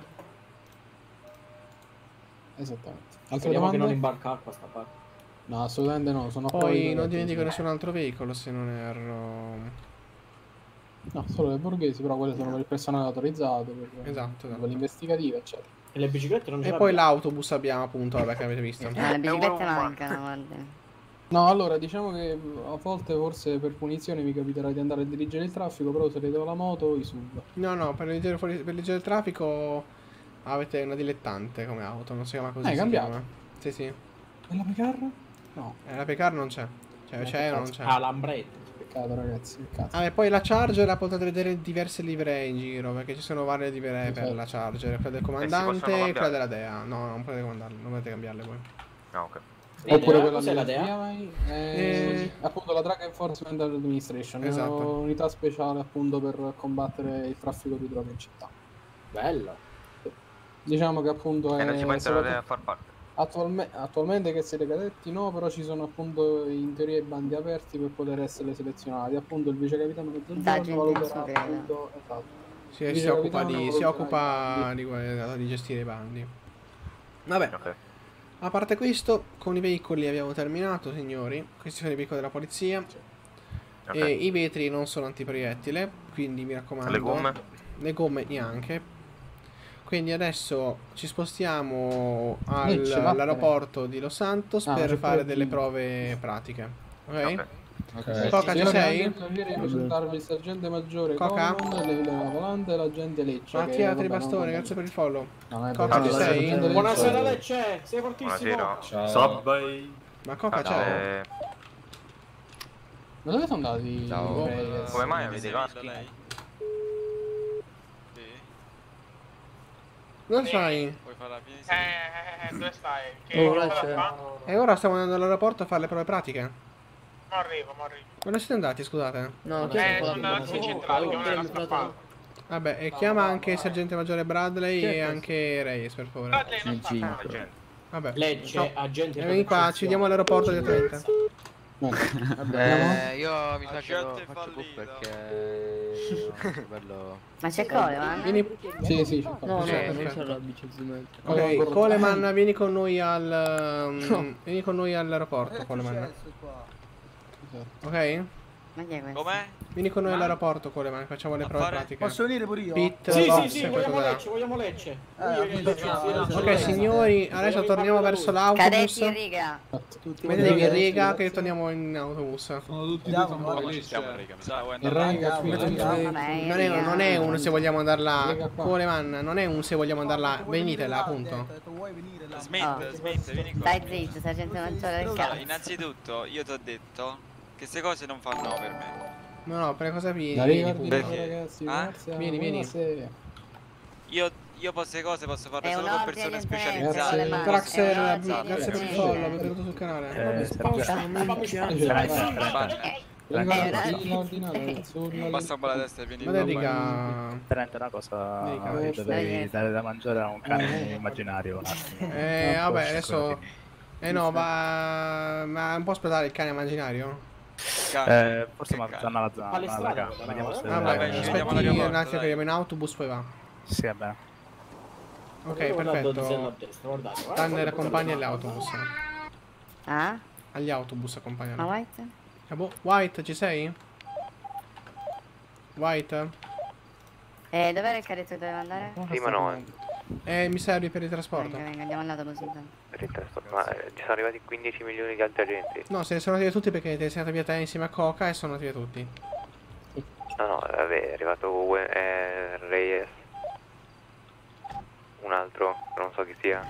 Esattamente. Altre Speriamo che non domande? imbarca acqua sta parte. No, assolutamente no. Sono Poi fuori non da- dimentico nessun altro veicolo se non erro. No, solo le borghesi, però quelle sono per il personale autorizzato, per, Esatto, per esatto. l'investigativa, eccetera. E le biciclette non ce E poi l'abbiamo? l'autobus abbiamo appunto, vabbè che avete visto. Eh, le biciclette mancano, guarda. No, allora diciamo che a volte forse per punizione mi capiterà di andare a dirigere il traffico, però se le do la moto i sub. No, no, per leggere, fuori, per leggere il traffico avete una dilettante come auto, non si chiama così. Ah, è si cambiato? chiama. Sì, sì. E la Pecar? No. Eh, la Pecar non c'è. Cioè, c'è o non c'è? Ah, l'Ambretto. Peccato ragazzi, peccato. Ah, e poi la Charger la potete vedere in diverse livree in giro, perché ci sono varie livree per Esatto. la Charger, quella del possono comandante e cambiare? quella della Dea. No, non potete comandarle, non potete cambiarle voi. Ah, ok. Oppure Dea? quella Cos'è la della Dea? F B I, è Eh. appunto la Drug Enforcement Administration, Esatto. è un'unità speciale appunto per combattere il traffico di droga in città. Bello. Diciamo che appunto E è non ci può entrare soprattutto- a far parte. Attualme- attualmente che siete cadetti no, però ci sono appunto in teoria i bandi aperti per poter essere selezionati. Appunto il vice capitano Mezzogiorno D'agente valuterà credo. appunto, esatto. Si, Il si vice occupa, capitano di, si valuterà occupa i di, guarda- di gestire i bandi. Vabbè, Ok. a parte questo, con i veicoli abbiamo terminato, signori. Questi sono i veicoli della polizia. Ok. E i vetri non sono antiproiettile, quindi mi raccomando. Le gomme? Le gomme neanche. Quindi adesso ci spostiamo al- Lecce, vattene. all'aeroporto di Los Santos Ah, per c'è fare pure delle qui. prove pratiche. Ok? Ok. Ok. Coca, ci Signore, sei? ho il piacere di presentarvi il sergente maggiore Coca? Coleman, le guida della volante e l'agente Lecce. Ma che, chi ha altri vabbè, non bastoni? va Grazie per bene. il follow. Non è Coca, per- ci la sei? sergente Lecce- Buonasera Lecce, sei fortissimo. Buonasera. Ciao. Subway. Ma Coca c'è? Eh, Ma dove sono andati? Ciao. i Reyes? come mai avete i caschi? lei? Sì. Dove stai? Vuoi fare la piena? Eh, dove stai? Che Oh, cosa c'è. fa? E ora stiamo andando all'aeroporto a fare le prove pratiche. Mo arrivo, mo arrivo. Dove siete andati, scusate? No, chi Eh, è sono che andato fa in la centrale, che non è la fratello? strappato. Vabbè, e chiama anche il sergente maggiore Bradley Chi è e questo? anche Reyes, per favore. Ah, lei non Il sta cinque. facendo. Gente. Vabbè. Lecce, No. agente E vieni qua, ci diamo all'aeroporto direttamente. Eh, io mi sa che lo scelta faccio tu fallita. perché... non so, bello... Ma c'è Coleman? Vieni. Sì, sì, c'è No, no, Sì, non perfetto. c'è la bici smetto. Ok, Coleman, vieni con noi al. um, vieni con noi all'aeroporto, Coleman. Ok? Ma chi è questo? Com'è? Vieni con noi all'aeroporto, Coleman, facciamo le A prove fare? pratiche. Posso venire pure io? Pit, Sì, box sì, sì, e vogliamo qualcosa. Lecce, vogliamo Lecce. Eh, Ok, signori, adesso torniamo verso l'autobus. Cadetti in riga. Mettetevi in riga che torniamo in autobus. Sono tutti Ma non ci stiamo, raga. Mi sa, vuoi Il andare ranga qui, Vabbè, Non è, in non è riga. un se vogliamo andare là. Riga qua. Coleman, non è un se vogliamo andare là. Venite là, appunto. Smette, smette, vieni qua. Stai zitto, sergente maggiore del Allora, cazzo. innanzitutto io ti ho detto Queste cose non fanno per me. No, no, per cosa vieni? Arriva Vieni il pure. video, ragazzi. Ah? Grazie. Vieni, vieni. Buonasera. Io, io queste cose posso farle È solo un con ordine persone di interesse, specializzate. vuole male. Traxer, È un ordine grazie di per il interesse. follow, benvenuto sul canale. Eh, Basta un po' la testa e vieni Ma qua. dedica... Veramente una cosa che dovevi dare da mangiare a un cane immaginario un attimo. Eh, Non vabbè, posso adesso... Eh no, ma... Ma non può aspettare il cane immaginario? Eh, forse ma zanna alla zanna, alla Pallestrada, gamba, vediamo se... Vabbè, ci aspetti vediamo un alla attimo che arriviamo in autobus, poi va. Sì, vabbè. Ok, perfetto. Tanner accompagna agli autobus. Ah? Agli autobus accompagna. Ma White? Ah, boh. White, ci sei? White? Eh, dov'era il carretto che doveva andare? Sì, ma no. Eh, mi servi per il trasporto? Venga, venga, andiamo all'autobus intanto. Per il trasporto. Ma eh, ci sono arrivati quindici milioni di altri agenti. No, se ne sono andati via tutti perché te sei andato via te insieme a Coca e sono andati via tutti. No, no, vabbè, è arrivato Ue- eh, Reyes. Un altro, non so chi sia.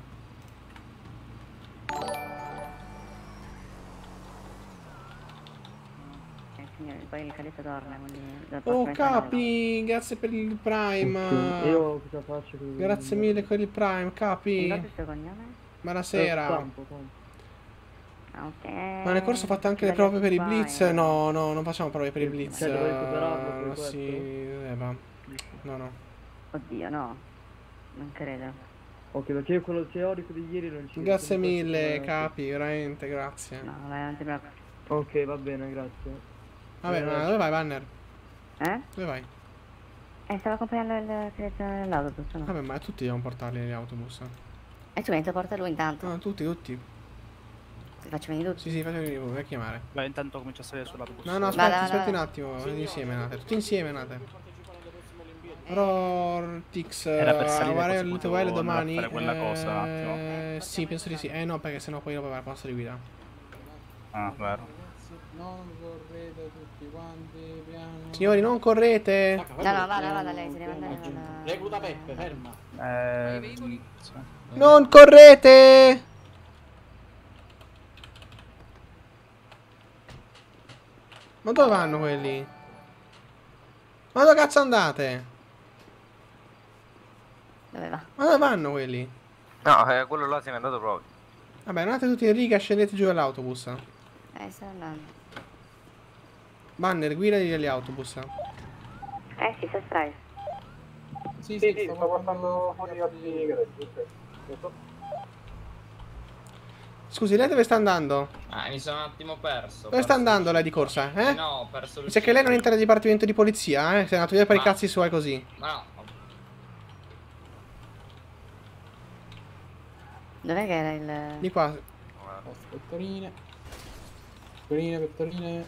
Eh, signore, poi il carretto torna, quindi... Oh, Capi, grazie per il Prime. Io cosa faccio? Grazie mille per il Prime, Mi Capi. ricordi il suo cognome? Buonasera. Campo, campo. Ah, ok. Ma nel corso ho fatto anche le prove per i Blitz? No, no, non facciamo prove per i Blitz. Cioè, dovete recuperarlo per No, questo? sì, eh, va. No, no. Oddio, no. Non credo. Ok, perché io quello teorico di ieri non ci Grazie non posso mille, fare- Capi, veramente, grazie. No, vai, non ti preoccupare. Ok, va bene, grazie. Vabbè, ma dove vai, Banner? Eh? Dove vai? Eh, stavo accompagnando il selezione dell'autobus, no? Vabbè, ma tutti dobbiamo portarli negli autobus. E tu inizia a portare lui intanto. No, tutti, tutti. Ti faccio venire tutti? Sì, sì, faccio venire voi, vai a chiamare. Beh, intanto comincia a salire sull'autobus. No, no, aspetta, Vada, vada, aspetti un vada. attimo, venite insieme, Nate. Tutti insieme, Nate. Rortix, Era per salire Avare così il potevo tuo andare a domani. fare quella cosa un attimo. Eh, sì, penso di sì. Eh no, perché sennò poi dopo va al posto di guida. Ah, vero. Ragazzi, non correte tutti quanti, piano. Signori, non correte! No, no, vada, vada, lei si deve andare alla... Recluta Peppe, ferma. Eh, sì. Non correte! Ma dove vanno quelli? Ma dove cazzo andate? Dove va? Ma dove vanno quelli? No, eh, quello là se n'è andato proprio. Vabbè, andate tutti in riga, scendete giù dall'autobus. Eh, sto andando. Banner, guidali agli autobus. Eh, sì, sta strada. Sì, sì, sì, sto guardando fuori gli occhi. Scusi, lei dove sta andando? Ah, mi sono un attimo perso. Dove sta andando lei di corsa, eh? No, ho perso Mi sa che lei non entra nel dipartimento di polizia, eh? Sei andato via per i cazzi suoi così. Ma no. Dov'è che era il... Di qua. Pettorine. Pettorine, pettorine.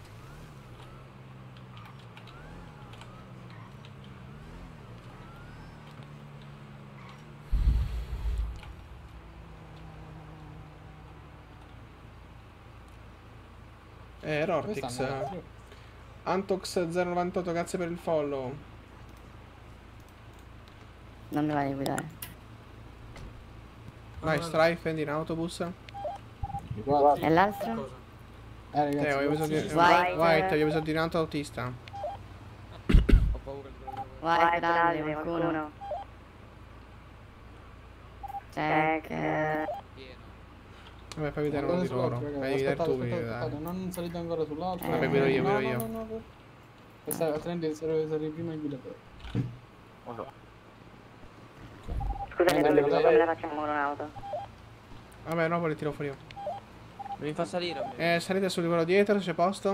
Eh, Rortix. Dove stanno? Antox zero novantotto, grazie per il follow. Non mi vai a guidare. Vai, Strife, prendi in autobus. E l'altro? Eh, ragazzi, Teo, abbiamo bisogno di... White. White, abbiamo bisogno di un altro autista. Vai, dai, qualcuno. Check. eh. Vabbè, fai vedere uno Guardate di loro. sull'altro, Fai ragazzi. vedere Aspettate, tu, aspettate, dai. aspettate, non salite ancora sull'altro. Vabbè, guido io, No, guido no, io. no, no, no. Questa altrimenti sarei sarei prima il guidatore. Scusate, Eh, come lei- come la facciamo con un'auto? Vabbè, no, poi le tiro fuori io. Non mi fa salire. Eh, salite sul livello dietro, c'è posto.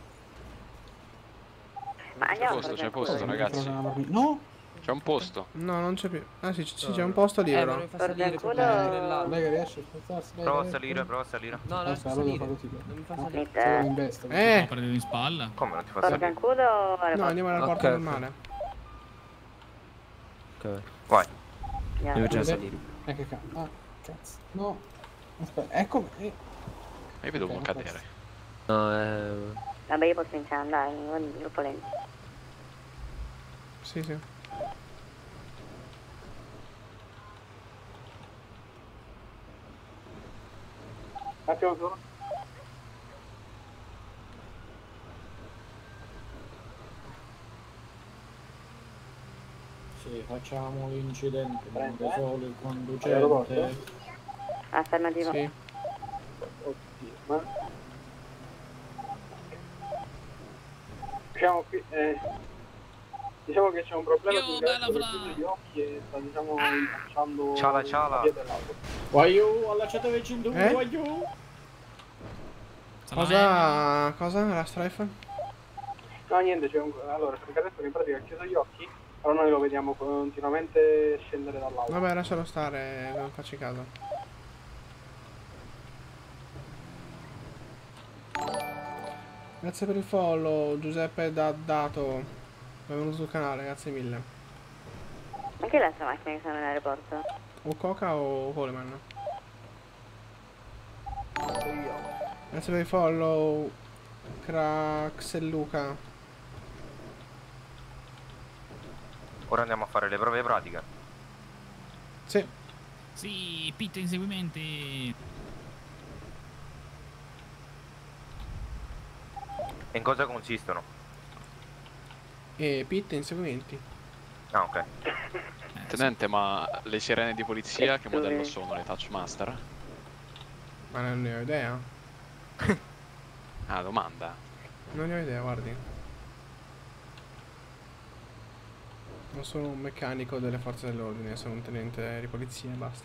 Ma C'è andiamo posto, per c'è posto, ragazzi. No! C'è un posto. No, non c'è più. Ah, sì, c- sì, c'è un posto libero. mi fa salire per Lei nell'auto. che riesce a spostarsi, lei Prova a riesce? salire, prova a salire. No, non Eh, fa allora fa salire. così. Non mi fa salire. Se lo investe. Eh! Prendete in spalla. Come non ti fa Porta salire? Zancudo o No, andiamo alla porta Ok, ok. normale. Ok. Vai. Devo già salire. Eh, che cazzo. Ah, cazzo. No. Aspetta, ecco. Eh. Io vedo uno cadere. No, eh... Vabbè, io posso iniziare ad andare, non è troppo lento. Sì, sì. Attimo solo. Sì, facciamo l'incidente, Prende, prende eh? solo il All'aeroporto? conducente. Affermativo. Sì. Oddio, ma... Diciamo qui, eh... Diciamo che c'è un problema Io, sul bella gatto che fra. chiude gli occhi e sta, diciamo, incacciando Ciala, ciala. la via dell'auto. Guaiu, allacciatevi il cinturino, Eh? guaiu! Cosa? Cosa? La strife? No, niente, c'è un... Allora, c'è un cadetto che in pratica ha chiuso gli occhi, però noi lo vediamo continuamente scendere dall'auto. Vabbè, lascialo stare, non facci caso. Grazie per il follow, Giuseppe Daddato. Benvenuto sul canale, grazie mille. Ma che è l'altra macchina che sta nell'aeroporto? O Coca o Coleman? Grazie per il follow, Crax e Luca. Ora andiamo a fare le prove pratiche. Sì. Sì, pit inseguimenti. E in cosa consistono? E pit inseguimenti. Ah, ok. Tenente, ma le sirene di polizia che modello sono? Le Touchmaster? Ma non ne ho idea. Ah, domanda. Non ne ho idea, guardi. Non sono un meccanico delle forze dell'ordine, sono un tenente di polizia e basta.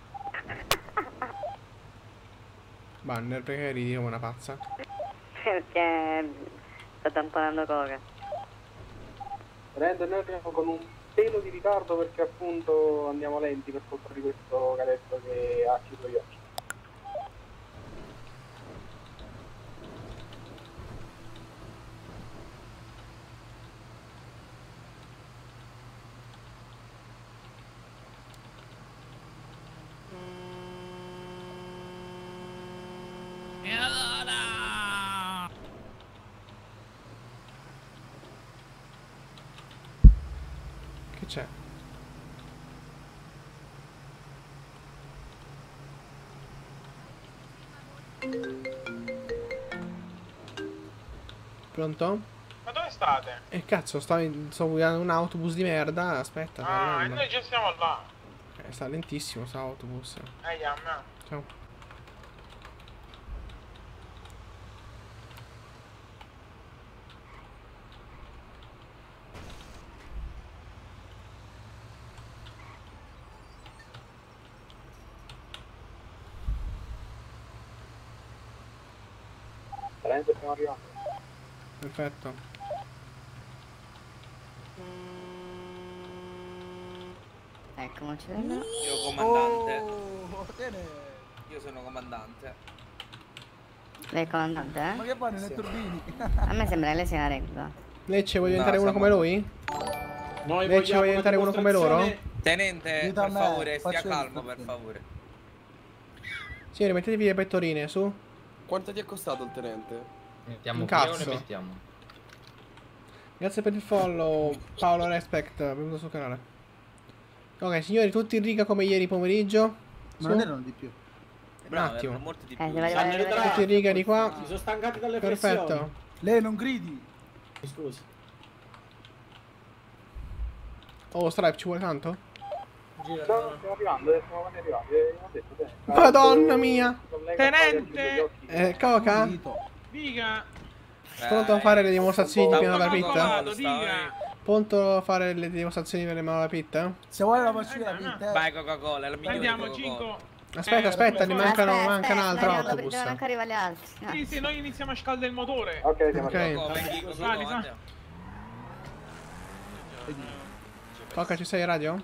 Banner, perché ridi come una pazza? Perché sto tamponando coca. Rende, noi abbiamo con un pelo di ritardo perché appunto andiamo lenti per colpa di questo cadetto che ha chiuso gli occhi. E allora? Che c'è? Pronto? Ma dove state? E cazzo, sto, in- sto guidando un autobus di merda, aspetta, sta Ah, e arrivando. noi già siamo là. Eh, sta lentissimo sto autobus. Eh, yamma. Ciao. Rende, stiamo arrivando. Perfetto. Ecco, non ci vede. Io comandante. Oh, Io sono comandante. Lei è il comandante, eh? ma che fanno Sì. nei turbini? A me sembra che lei sia una regola. Lecce, vuoi No, diventare uno siamo- come lui? Noi Lecce, vogliamo vuoi diventare una uno come loro? dimostrazione- Tenente, Dite a per me, favore, stia faccio il calmo, per turbino. favore. Signori, mettetevi le pettorine, su. Quanto ti è costato il tenente? Mettiamo Un qui o cazzo. ne mettiamo? Grazie per il follow, Paolo Respect, benvenuto sul canale. Ok, signori, tutti in riga come ieri pomeriggio. Ma Su. non erano di più. Un Bravo, attimo. erano molti di Eh, più. se vai- Stanno vai- vai- ritrati. Tutti in riga di qua. Si sono stancati dalle pressioni. Perfetto. Lei non gridi. Scusi. Oh, Stripe, ci vuole tanto? Gira, No, no, stiamo arrivando, eh, siamo quasi arrivati. Eh, ho detto, te. Madonna mia! Tenente! Eh, Coca? Diga! Pronto a fare le dimostrazioni di piano della Stavo pit? colato, diga! Pronto a fare le dimostrazioni per le mano della pit? Se vuole la faccio la vita, eh. Vai Coca-Cola, è la migliore Andiamo, Coca-Cola. Cinco! Aspetta, aspetta, ne mancano, Aspetta, manca un aspetta, altro devono- autobus. devono ancora arrivare gli altri. No. Sì, sì, noi iniziamo a scaldare il motore. Ok, siamo Ok. arrivati. Coca, vengi, Coca, Sali, sa. andiamo. Coca, ci sei in radio?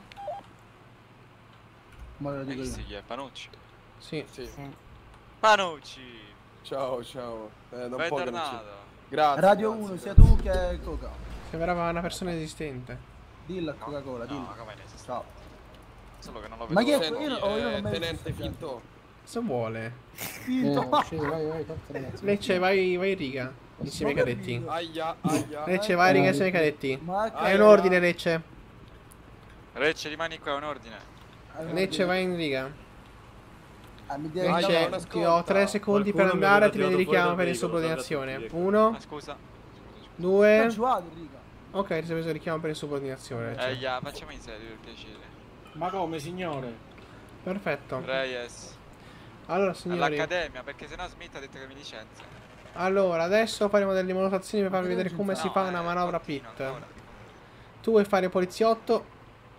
Ma lo Hai dico visto io. chi è? Panucci? Sì. Sì. Panucci! Ciao, ciao. Eh, da un po' che non ci... Bentornato! Grazie. Radio grazie, uno, grazie. sia tu che Coca. Sembrava una persona esistente. Dillo a Coca-Cola, dillo. No, come ne sei? Ciao. Solo che non lo vedo. Ma chi è? Senti, Io, oh, io non eh, mi tenente finto. Se vuole. Finto. Sì, vai, vai, forza, ragazzi. Lecce, vai, vai in riga. Insieme ai cadetti. Aia, aia. Lecce, vai in riga insieme ai cadetti. Ma È un ordine, Lecce. Recce, rimani qua, è un ordine. Lecce, vai in riga. Ah, mi devi Aia, Lecce, una ti ho tre secondi per Qualcuno mi andare, aveva ti viene tirato fuori richiamo dal per veicolo, insubordinazione. salvati, Uno, Ah, scusa. due, Non ci vado, riga. Ok, ti sei preso il richiamo per insubordinazione. Eh, cioè. yeah, facciamo in serio per piacere. Ma come, signore? Perfetto. Reyes. Allora, signori. All'accademia, perché sennò Smith ha detto che mi licenzia. Allora, adesso faremo delle monotazioni per farvi vedere come si fa una manovra pit. Tu vuoi fare poliziotto?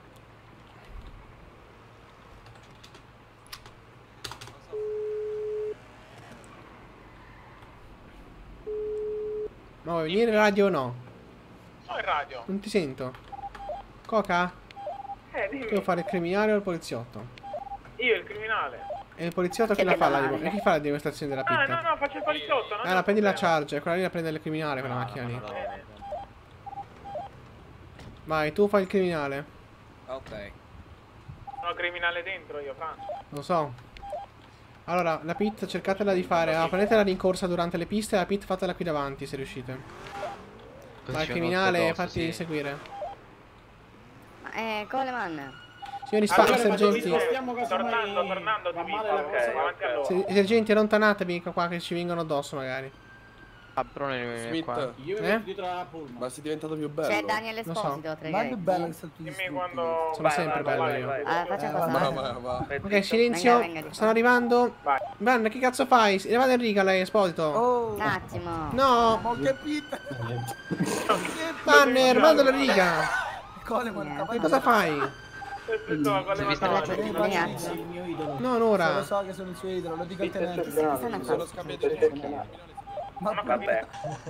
Ma vuoi venire in radio o no? Sono in radio. Non ti sento. Coca? Eh, dimmi. Tu vuoi fare il criminale o il poliziotto? Io, il criminale. E il poliziotto chi la fa la, dim- chi fa la dimostrazione della Ah, pit? no, no, faccio il poliziotto. non Ah, è la un prendi la problema. charger, quella lì la prende il criminale, quella macchina lì. Bene. Vai, tu fai il criminale. Ok. Sono criminale dentro io, fa. Lo so. Allora, la pit cercatela di fare. Ah, prendete la rincorsa durante le piste e la pit fatela qui davanti se riuscite. Vai, il criminale, fatti seguire. Ma eh, Coleman. Signori spa- Allora, sergenti. Tornando, tornando, ti dico. Ok, avanti a loro. Se- Sergenti, allontanatevi qua che ci vengono addosso magari. Smith, Io mi Eh? metto dietro la pullman. ma sei diventato più bello. C'è Daniel Lo so. Esposito, tre Ma è gay. più bello che sta tutti Dimmi quando... Sono sempre bello io. Ah, faccia Eh, cosa? Va, va, va. Ok, silenzio. Venga, venga. Stanno arrivando. Vai. Vanna, che cazzo fai? Levate in riga lei, Esposito. Oh, Un attimo. No! ma ho capito. Banner, mando la riga. Coleman, Che cosa fai? Aspetta, quale Guardate, mattina? ragazzi. Il mio idolo. Non Lo ora. so che sono il suo idolo, lo dico al tenente. Stanno Sono qua. scambiati di Ma Vabbè.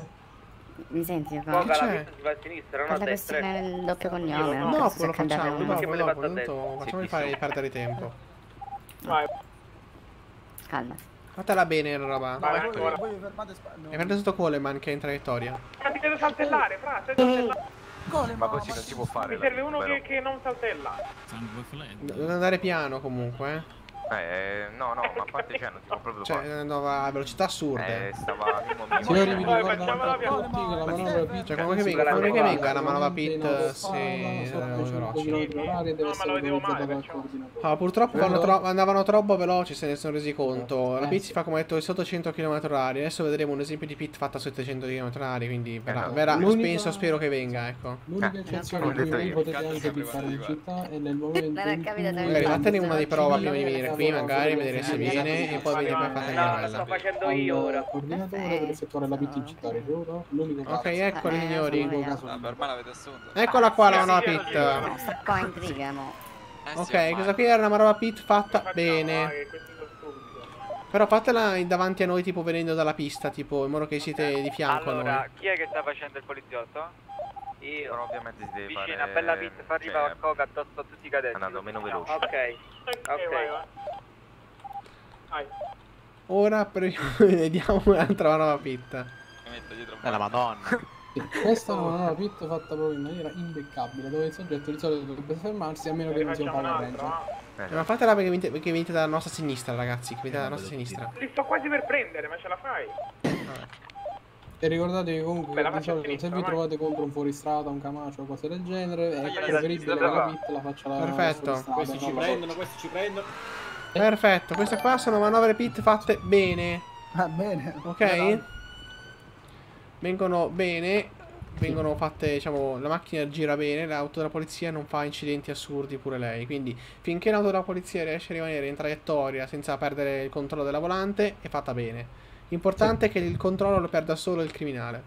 Mi senti qua? Che c'è? Si va a sinistra, non Per a la destra. questione del doppio cognome. non Dopo posso lo cambiare facciamo, uno. dopo, me le dopo, fatto a tanto destra. facciamo fare perdere tempo. Vai, Calma. Fatela bene la roba. vai, voi, ancora. voi fermate spa- no. Hai preso sotto Coleman che è in traiettoria. Ma ti devo saltellare, fra, stai saltellando. Coleman, Ma così non si può fare. Mi serve uno che, che non saltella. Deve andare piano comunque, eh. Eh, no, no, ma a parte c'è, non si può proprio Cioè, fare. andava a velocità assurde. Eh, stava mimo mimo. Signori, vi Vai, ricordo facciamola anche a piano. tutti che la manovra pit Cioè, come che venga, come che venga la manovra pit se eh, veloci. No, ma lo vedevo male, perciò. Ah, purtroppo vanno tro- andavano troppo veloci, se ne sono resi conto. La pit si fa come detto sotto cento chilometri orari. Adesso vedremo un esempio di pit fatta a settecento chilometri orari. Quindi verrà, verrà L'unica- penso, spero che venga, ecco. L'unica eccezione in cui voi potete anche pittare in città è nel momento Non è in capito, cui... Magari fatene una di prova prima di venire qui, magari vedere se viene e poi venire per fare la bella. facendo io ora. al coordinatore per effettuare la pit in città, ricordo? L'unico Ok, caso. eccoli Eh, signori. sono Ah, per me l'avete assunto. Eccola qua la manovra No, pit. sta qua in triga, mo. Eh sì, Ok, ormai. questa qui era una manovra pit fatta bene. Che questi sono stupidi. Però fatela in- davanti a noi, tipo venendo dalla pista, tipo in modo che siete di fianco a Allora, noi. chi è che sta facendo il poliziotto? Io. Però ovviamente si deve Vicina, fare... bella pizza, fa arrivare cioè, a coca addosso a tutti i è cadetti. andato meno veloce. Ok, Ok, vai, ok. vai. Vai. Ora pre- vediamo un'altra manovra pit. Mi metto dietro un Eh, la madonna. Questa è una manovra pit fatta proprio in maniera impeccabile, dove il soggetto di solito dovrebbe fermarsi a meno che non sia un Facciamo Power un altro, Ranger. Eh, ma fatela perché venite, perché venite dalla nostra sinistra, ragazzi. Che venite dalla nostra sinistra. Li sto quasi per prendere, ma ce la fai? E ricordatevi comunque Beh, la che di faccio a solito se sinistra, vi vai. trovate contro un fuoristrada, un camacio o cose del genere, è Fagli la preferibile che sinistra, la va. pit la faccia la Perfetto. fuoristrada, Questi ci non la prendono, questi ci prendono. Perfetto, queste qua sono manovre pit fatte bene. Ah, bene. Ok? Vengono bene. Vengono fatte, diciamo, la macchina gira bene, l'auto della polizia non fa incidenti assurdi pure lei. Quindi finché l'auto della polizia riesce a rimanere in traiettoria senza perdere il controllo della volante, è fatta bene. L'importante è che il controllo lo perda solo il criminale.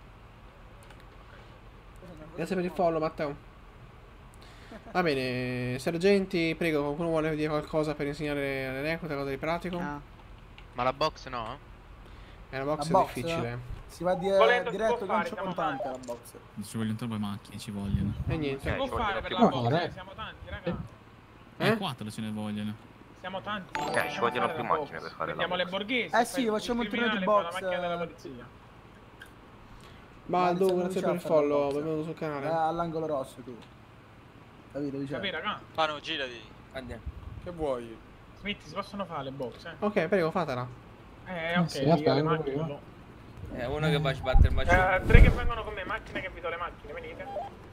Grazie per il follow, Matteo. Va bene, sergenti, prego, qualcuno vuole dire qualcosa per insegnare alle reclute, cosa di pratico? No. Ma la box no? È una box La box, difficile. Si va di Volendo si diretto può fare, gancio siamo contante alla box. Ci vogliono troppe macchine, ci vogliono. E niente. Si può ci fare vogliono per più la macchine. box, siamo tanti, raga. Eh? Eh? Quattro ce ne vogliono. Siamo tanti. Eh, ci possiamo vogliono fare più la macchine box. per fare la Mettiamo le box. borghesi. Eh sì, facciamo il turno di criminale, box, fa la macchina della eh. polizia. Baldo, Iniziamo grazie già per a il fare la follow, box. benvenuto sul Eh, canale. all'angolo rosso tu. Capito, Capì, diciamo. raga? Pano, girati. Andiamo. Che vuoi? Smith, si possono fare le box, eh? Ok, prego, fatela. Eh, ok, sì, dica aspetta, le vengo macchine. io. no. Eh, uno che va a sbattere il macello. Eh, tre che vengono con me, macchine che vi do le macchine, venite.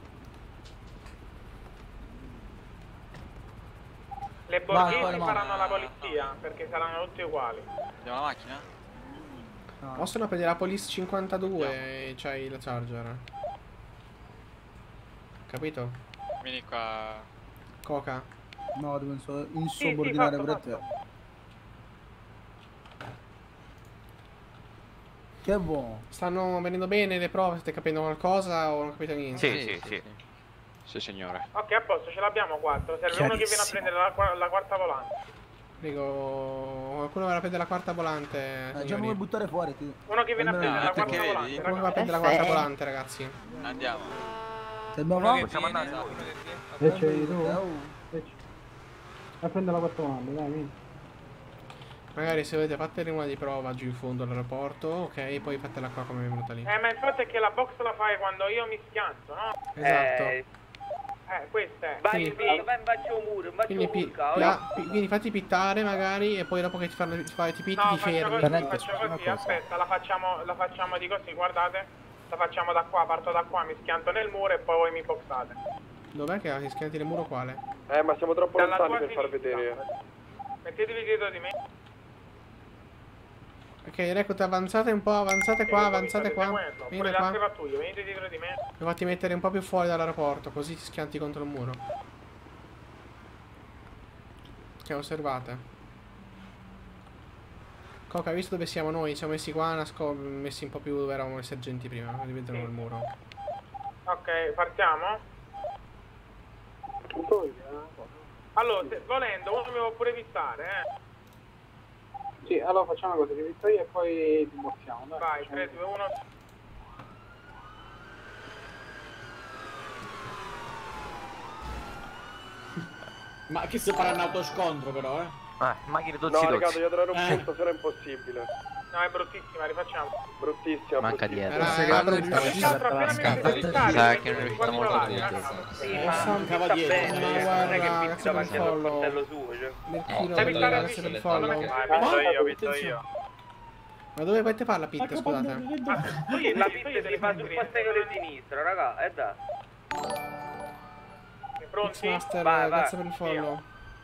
Le borghesi vai, vai. faranno la polizia, perché saranno tutte uguali. Abbiamo la macchina? Possono prendere la Police cinquantadue e c'hai la Charger. capito? Vieni qua. Coca. No, devo inso- insubordinare sì, pure fatto, te. Che buono. Stanno venendo bene le prove? State capendo qualcosa o non capite niente? Sì, sì, sì. Sì, signore. Ok, a posto, ce l'abbiamo quattro. Serve uno che viene a prendere la, qua- la quarta volante. Prego, qualcuno va a prendere la quarta volante. Eh, già signori. vuoi buttare fuori, ti. Uno che viene a Almeno- prendere la quarta che vedi? volante. Qualcuno va a prendere la quarta volante, ragazzi. Andiamo. Se abbiamo Possiamo andare? E c'è tu? A prendere la quarta volante, dai, vieni. Magari se volete fatene una di prova giù in fondo all'aeroporto, ok, poi fatela qua come è venuta lì. Eh, ma il fatto è che la box la fai quando io mi schianto, no? Esatto. Eh, questa è. Quindi- Vai, vai, faccio un muro, faccio Quindi, un pi- muro, la- pi- quindi fatti pittare magari e poi dopo che ti fanno ti fai ti pitti No, ti faccio fermi. così, faccio così, aspetta, la facciamo, la facciamo di così, guardate. La facciamo da qua, parto da qua, mi schianto nel muro e poi voi mi boxate. Dov'è che ti schianti nel muro quale? Eh, ma siamo troppo Dalla lontani tua per far sinistra. vedere. Mettetevi dietro di me. Ok, recluta, avanzate un po', avanzate qua, avanzate qua. Pure Venite le qua. altre pattuglie, venite dietro di me. Devo fatti mettere un po' più fuori dall'aeroporto, così ti schianti contro il muro. Ok, osservate. Coca, hai visto dove siamo noi? Siamo messi qua, nasco- messi un po' più dove eravamo i sergenti prima, così vedono il muro. Ok, partiamo. Allora, se, volendo, uno mi può pure pistare, eh. Sì, allora facciamo così, ti vitto io e poi ti boxiamo, dai. Vai, tre, due, uno. Ma che si farà un autoscontro però, eh? Eh, macchine No, tozzi raga, tozzi. devo trovare un Eh. punto, sarà impossibile. No, è bruttissima, rifacciamo. Bruttissima, Manca bruttissima. dietro. Era- Sì, era guarda, brutta. Più che altro appena mi dovete pistare, Sa mi che non mettete riusciamo quattro molto lati, dietro. raga. Sì, Eh, ma Sam- non sta bene, Ma non è guarda, che grazie pizza per il davanti allo follow. sportello suo, cioè. Nel Eh, chilo, devi stare grazie per il vicino, follow. non è che- Ah, vinto io, vinto io. Ma dove volete fare la pit, scusate? La pizza si fa sul passaggio sinistro, raga, e da. Pronti? Pixmaster, Vai, vai, grazie per il follow.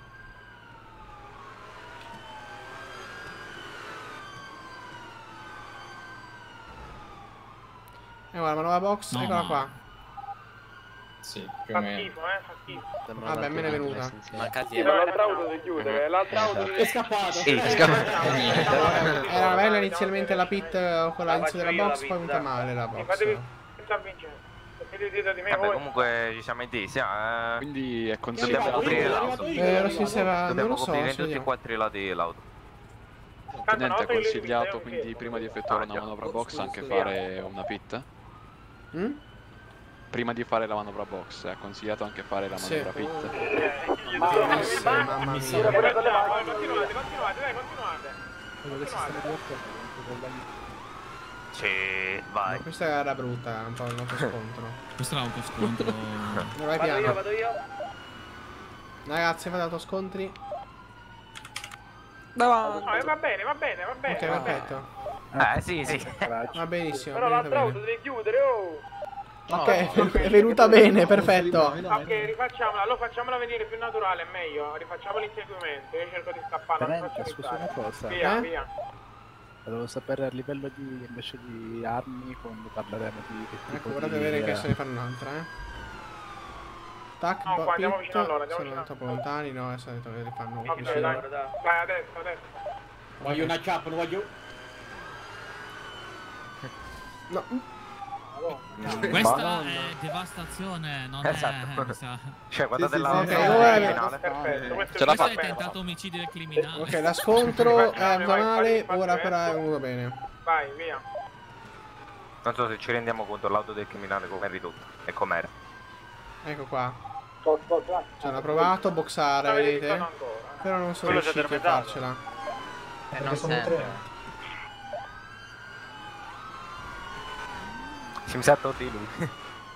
E guarda, la nuova box, No, eccola ma- qua. Sì, più Fa o meno. schifo, eh, fa schifo. Vabbè, me ne è venuta. Manca Sì, dietro. ma l'altra auto si chiude, l'altra auto È scappato. Sì, è scappato. Era bella inizialmente la pit eh, con La l'inizio della faccio io la box, poi è venuta pizza. male la Mi box. fatevi sta vincendo. Mettete dietro di me Vabbè, voi. comunque ci siamo intesi, eh. Quindi è Dobbiamo consigliato. coprire l'auto. Eh, lo si stava, non Dobbiamo lo so, coprire in ci tutti e vediamo. quattro i lati dell'auto. Tenente è che io li consigliato, io quindi chiedo. prima di effettuare una manovra box anche fare una pit. Mm? Prima di fare la manovra box è consigliato anche fare la Sì. manovra pit. Benissimo, mamma mia. Facciamo, continuate, continuate, dai, continuate. Sì, Ma vai. questa era brutta, un po' il nostro scontro. Questo è l'autoscontro. Vai Vado io, piano. vado io. Ragazzi, fate autoscontri. No, eh, va bene, va bene, va bene. Ok, va bene. perfetto. Eh, sì, sì. Va benissimo. Però è venuta l'altra auto bene. devi chiudere, oh. Ok, è venuta bene, perfetto. Ok, rifacciamola, allora facciamola venire più naturale, è meglio. Rifacciamo l'inseguimento, io cerco di scappare, non Tenente, faccio scusa una cosa. Via, Eh? via. Volevo sapere a livello di invece di armi quando parleremo di che tipo Ecco, guardate di, bene che eh, se ne fanno un'altra, eh. Tac, No, bo- qua, andiamo pit. vicino allora, andiamo Sono vicino. troppo lontani, no, adesso li fanno Ok, vicino. dai, dai, adesso, adesso. Voglio una chappa, non voglio. No. Questa è devastazione, non Esatto. è... questa- Cioè, guardate sì, la sì, l'auto sì, ora- criminale. Perfetto, questo Ce la è Questo fa. è tentato omicidio del criminale. Ok, la scontro è Vai, andata vai, male, fatti, ora fatti, però è eh. venuto bene. Vai, via. Non so se ci rendiamo conto l'auto del criminale come è ridotta e com'era. Ecco qua. Ci hanno provato a boxare, L'avete vedete? visto ancora? Però non sono Quello ci riusciti a avrebbe dato. farcela. E non sempre. Si mi sa tutti lui.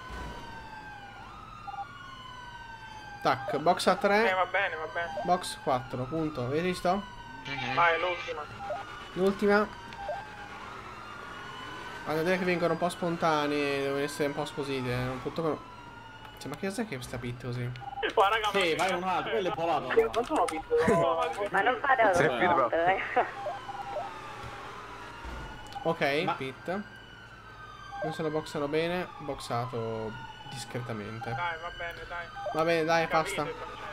Tac, box a Eh, tre, va bene, va bene. box quattro, punto. Avete visto? Vai, l'ultima. L'ultima. Guardate vedere che vengono un po' spontanei, devono essere un po' squisite. Un po' toccano- Cioè, ma che cos'è che sta pit così? Qua, raga, Sì, vai un altro, quello è volato. non sono piccolo. Ma non fate Se ne chiude autoscontro, proprio. raga. Ok, Ma- pit. Questo lo boxano bene. Boxato discretamente. Dai, va bene, dai. Va bene, dai, basta.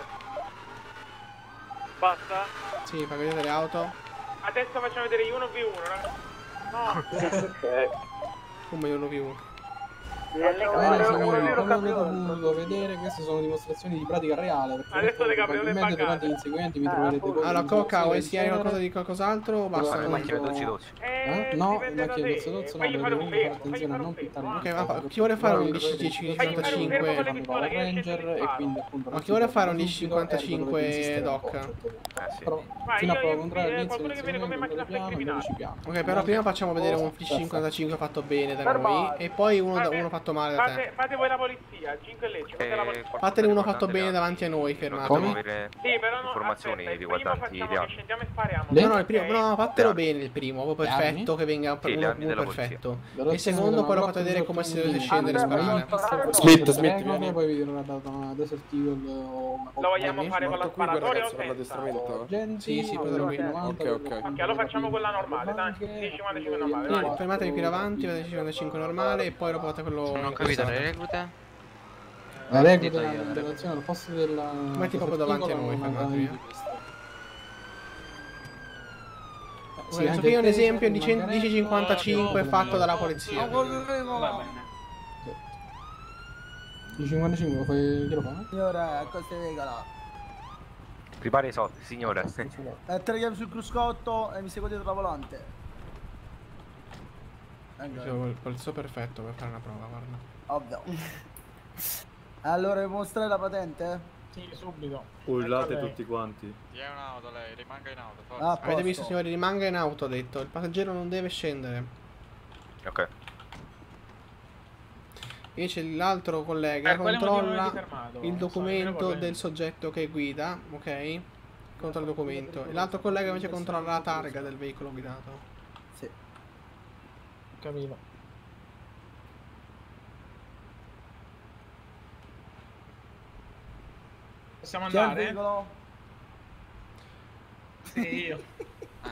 Basta? Sì, fai vedere le auto. Adesso facciamo vedere gli uno vu uno, ragazzi. No. Ok. Come uno più uno. Bene, signori, come avete potuto vedere, queste sono dimostrazioni di pratica reale. Perché Adesso le capriole probabilmente durante gli inseguimenti mi troverete con Allora, Coca, vuoi insegnare qualcosa di qualcos'altro o basta? Le macchine dodici dodici. Eh? No, le macchine del Sodozzo no, perché comunque fare attenzione a non pittare. Ok, ma chi vuole fare un dieci dieci cinquantacinque? Ranger e quindi appunto. Ma chi vuole fare un dieci cinquantacinque doc? Però fino a prova contraria all'inizio del inseguimento piano, piano ci piano. Ok, però prima facciamo vedere un dieci cinquantacinque fatto bene da noi e poi uno, da, uno fatto male da te. Fate, fate voi la polizia, cinque leggi, fate la polizia. Fatene uno fatto bene davanti a noi, fermatevi. Sì, però no, informazioni aspetta, riguardanti prima gli facciamo che altri. scendiamo e spariamo. No, no, il primo, no, fatelo bene il primo, proprio perfetto, che venga Sì, le uno, armi uno della perfetto. polizia. Il secondo poi lo fate vedere come si deve scendere e sparare. Smith, Smith, poi vi verrà data una Desert Eagle o una Lo vogliamo fare con la sparatoria o senza? Sì, sì, potete qui. Ok, ok. Ok, allora facciamo quella normale, dai. dieci cinquantacinque normale, dai. Fermatevi qui davanti, vedete cinquantacinque normale e poi lo fate quello. Non ho capito le reclute? La regola in relazione al posto della. Metti proprio davanti a noi, fermatevi. Sì, questo qui è un esempio di dieci cinquantacinque fatto dalla polizia. Va bene. dieci cinquantacinque, fai... chi lo fa? Signora, questa è regola. Prepara i soldi, signore. Eh, tre chiavi sul cruscotto e mi segue dietro la volante. Il polizio perfetto per fare una prova, guarda. Ovvio. Allora, vuoi mostrare la patente? Sì, subito. Urlate tutti quanti. Tieni un'auto lei, rimanga in auto, forza. Ah, Avete posto. visto, signori, rimanga in auto, ho detto. Il passeggero non deve scendere. Ok. Invece l'altro collega Per quale motivo controlla avete fermato? il documento Salve, del soggetto che guida, ok? Controlla il documento. E l'altro collega invece controlla la targa del veicolo guidato. Sì. Capito. Possiamo Chi ha il andare? veicolo? Sì, io. Ah,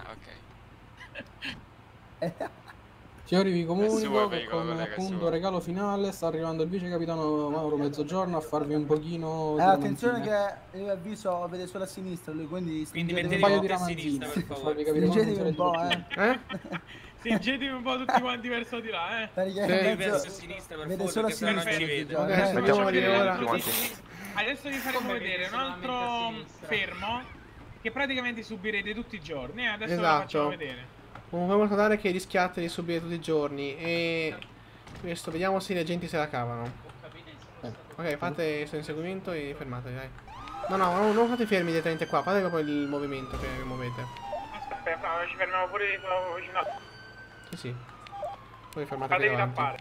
ok. Signori, vi comunico suo che veicolo, come collega, è appunto suo. regalo finale sta arrivando il vice capitano Mauro Mezzogiorno a farvi un pochino Eh, di attenzione ramanzine. che io avviso vede solo a sinistra lui, quindi Quindi stringetevi un mettetevi paio di tutti a sinistra, ramanzine per per favore. farvi capire come Stringetevi funziona un il po', gioco. eh. Eh? Stringetevi un po' tutti quanti verso di là, eh. Perché Sì. mezzo- Verso sinistra, per vede favore, solo a perché sennò non sinistra. ci vede. Ok, Eh, signori, vedere ora... tutti- Adesso vi faremo vedere un altro fermo che praticamente subirete tutti i giorni, eh. Adesso ve lo Esatto. facciamo vedere. Vogliamo ricordare che rischiate di subire tutti i giorni e... Questo, vediamo se gli agenti se la cavano. Ok, fate il inseguimento e fermatevi, dai. No, no, no, non fate fermi direttamente qua, fate proprio il movimento che muovete. Aspetta, ci fermiamo pure di vicino al... Sì, sì. Poi fermatevi Fatevi davanti. tappare.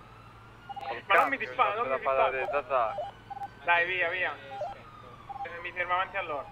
Ma non mi dispara, non mi dispara. Dai, via, via. Mi fermo avanti a loro.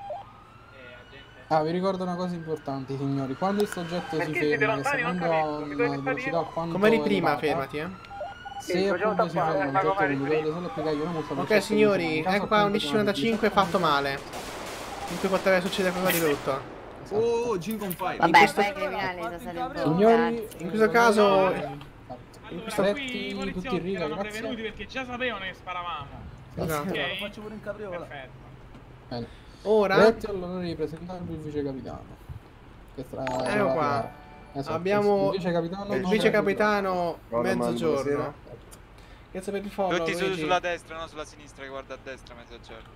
Ah, vi ricordo una cosa importante, signori. Quando il soggetto Perché si siete ferma, che lontani? sta Non andando capisco. a Mi dovete una stare velocità quanto Come eri prima, elevata, fermati, eh. se appunto si ferma un oggetto non dovete solo applicargli una multa per Ok, certi signori, motivi. In caso ecco qua un appunto dieci cinquantacinque fatto male. In cui potrebbe succedere qualcosa di brutto. Oh, Jing on fire. In Vabbè, questo- poi i criminali sono stati un po'. Signori, cazzi. In questo caso... Allora, Stretti, qui i tutti in poliziotti riga, erano grazie. prevenuti perché già sapevano che sparavamo. Esatto. Ok? Lo faccio pure in capriola. Perfetto. Bene. Ora... Grazie all'onore di presentarvi il vice capitano. Questa è Ecco la- qua. esatto, Abbiamo il vice capitano, il vice capitano Roman, Mezzogiorno. buonasera. Grazie per il follow, Tutti su- Luigi. sulla destra, no sulla sinistra che guarda a destra mezzogiorno.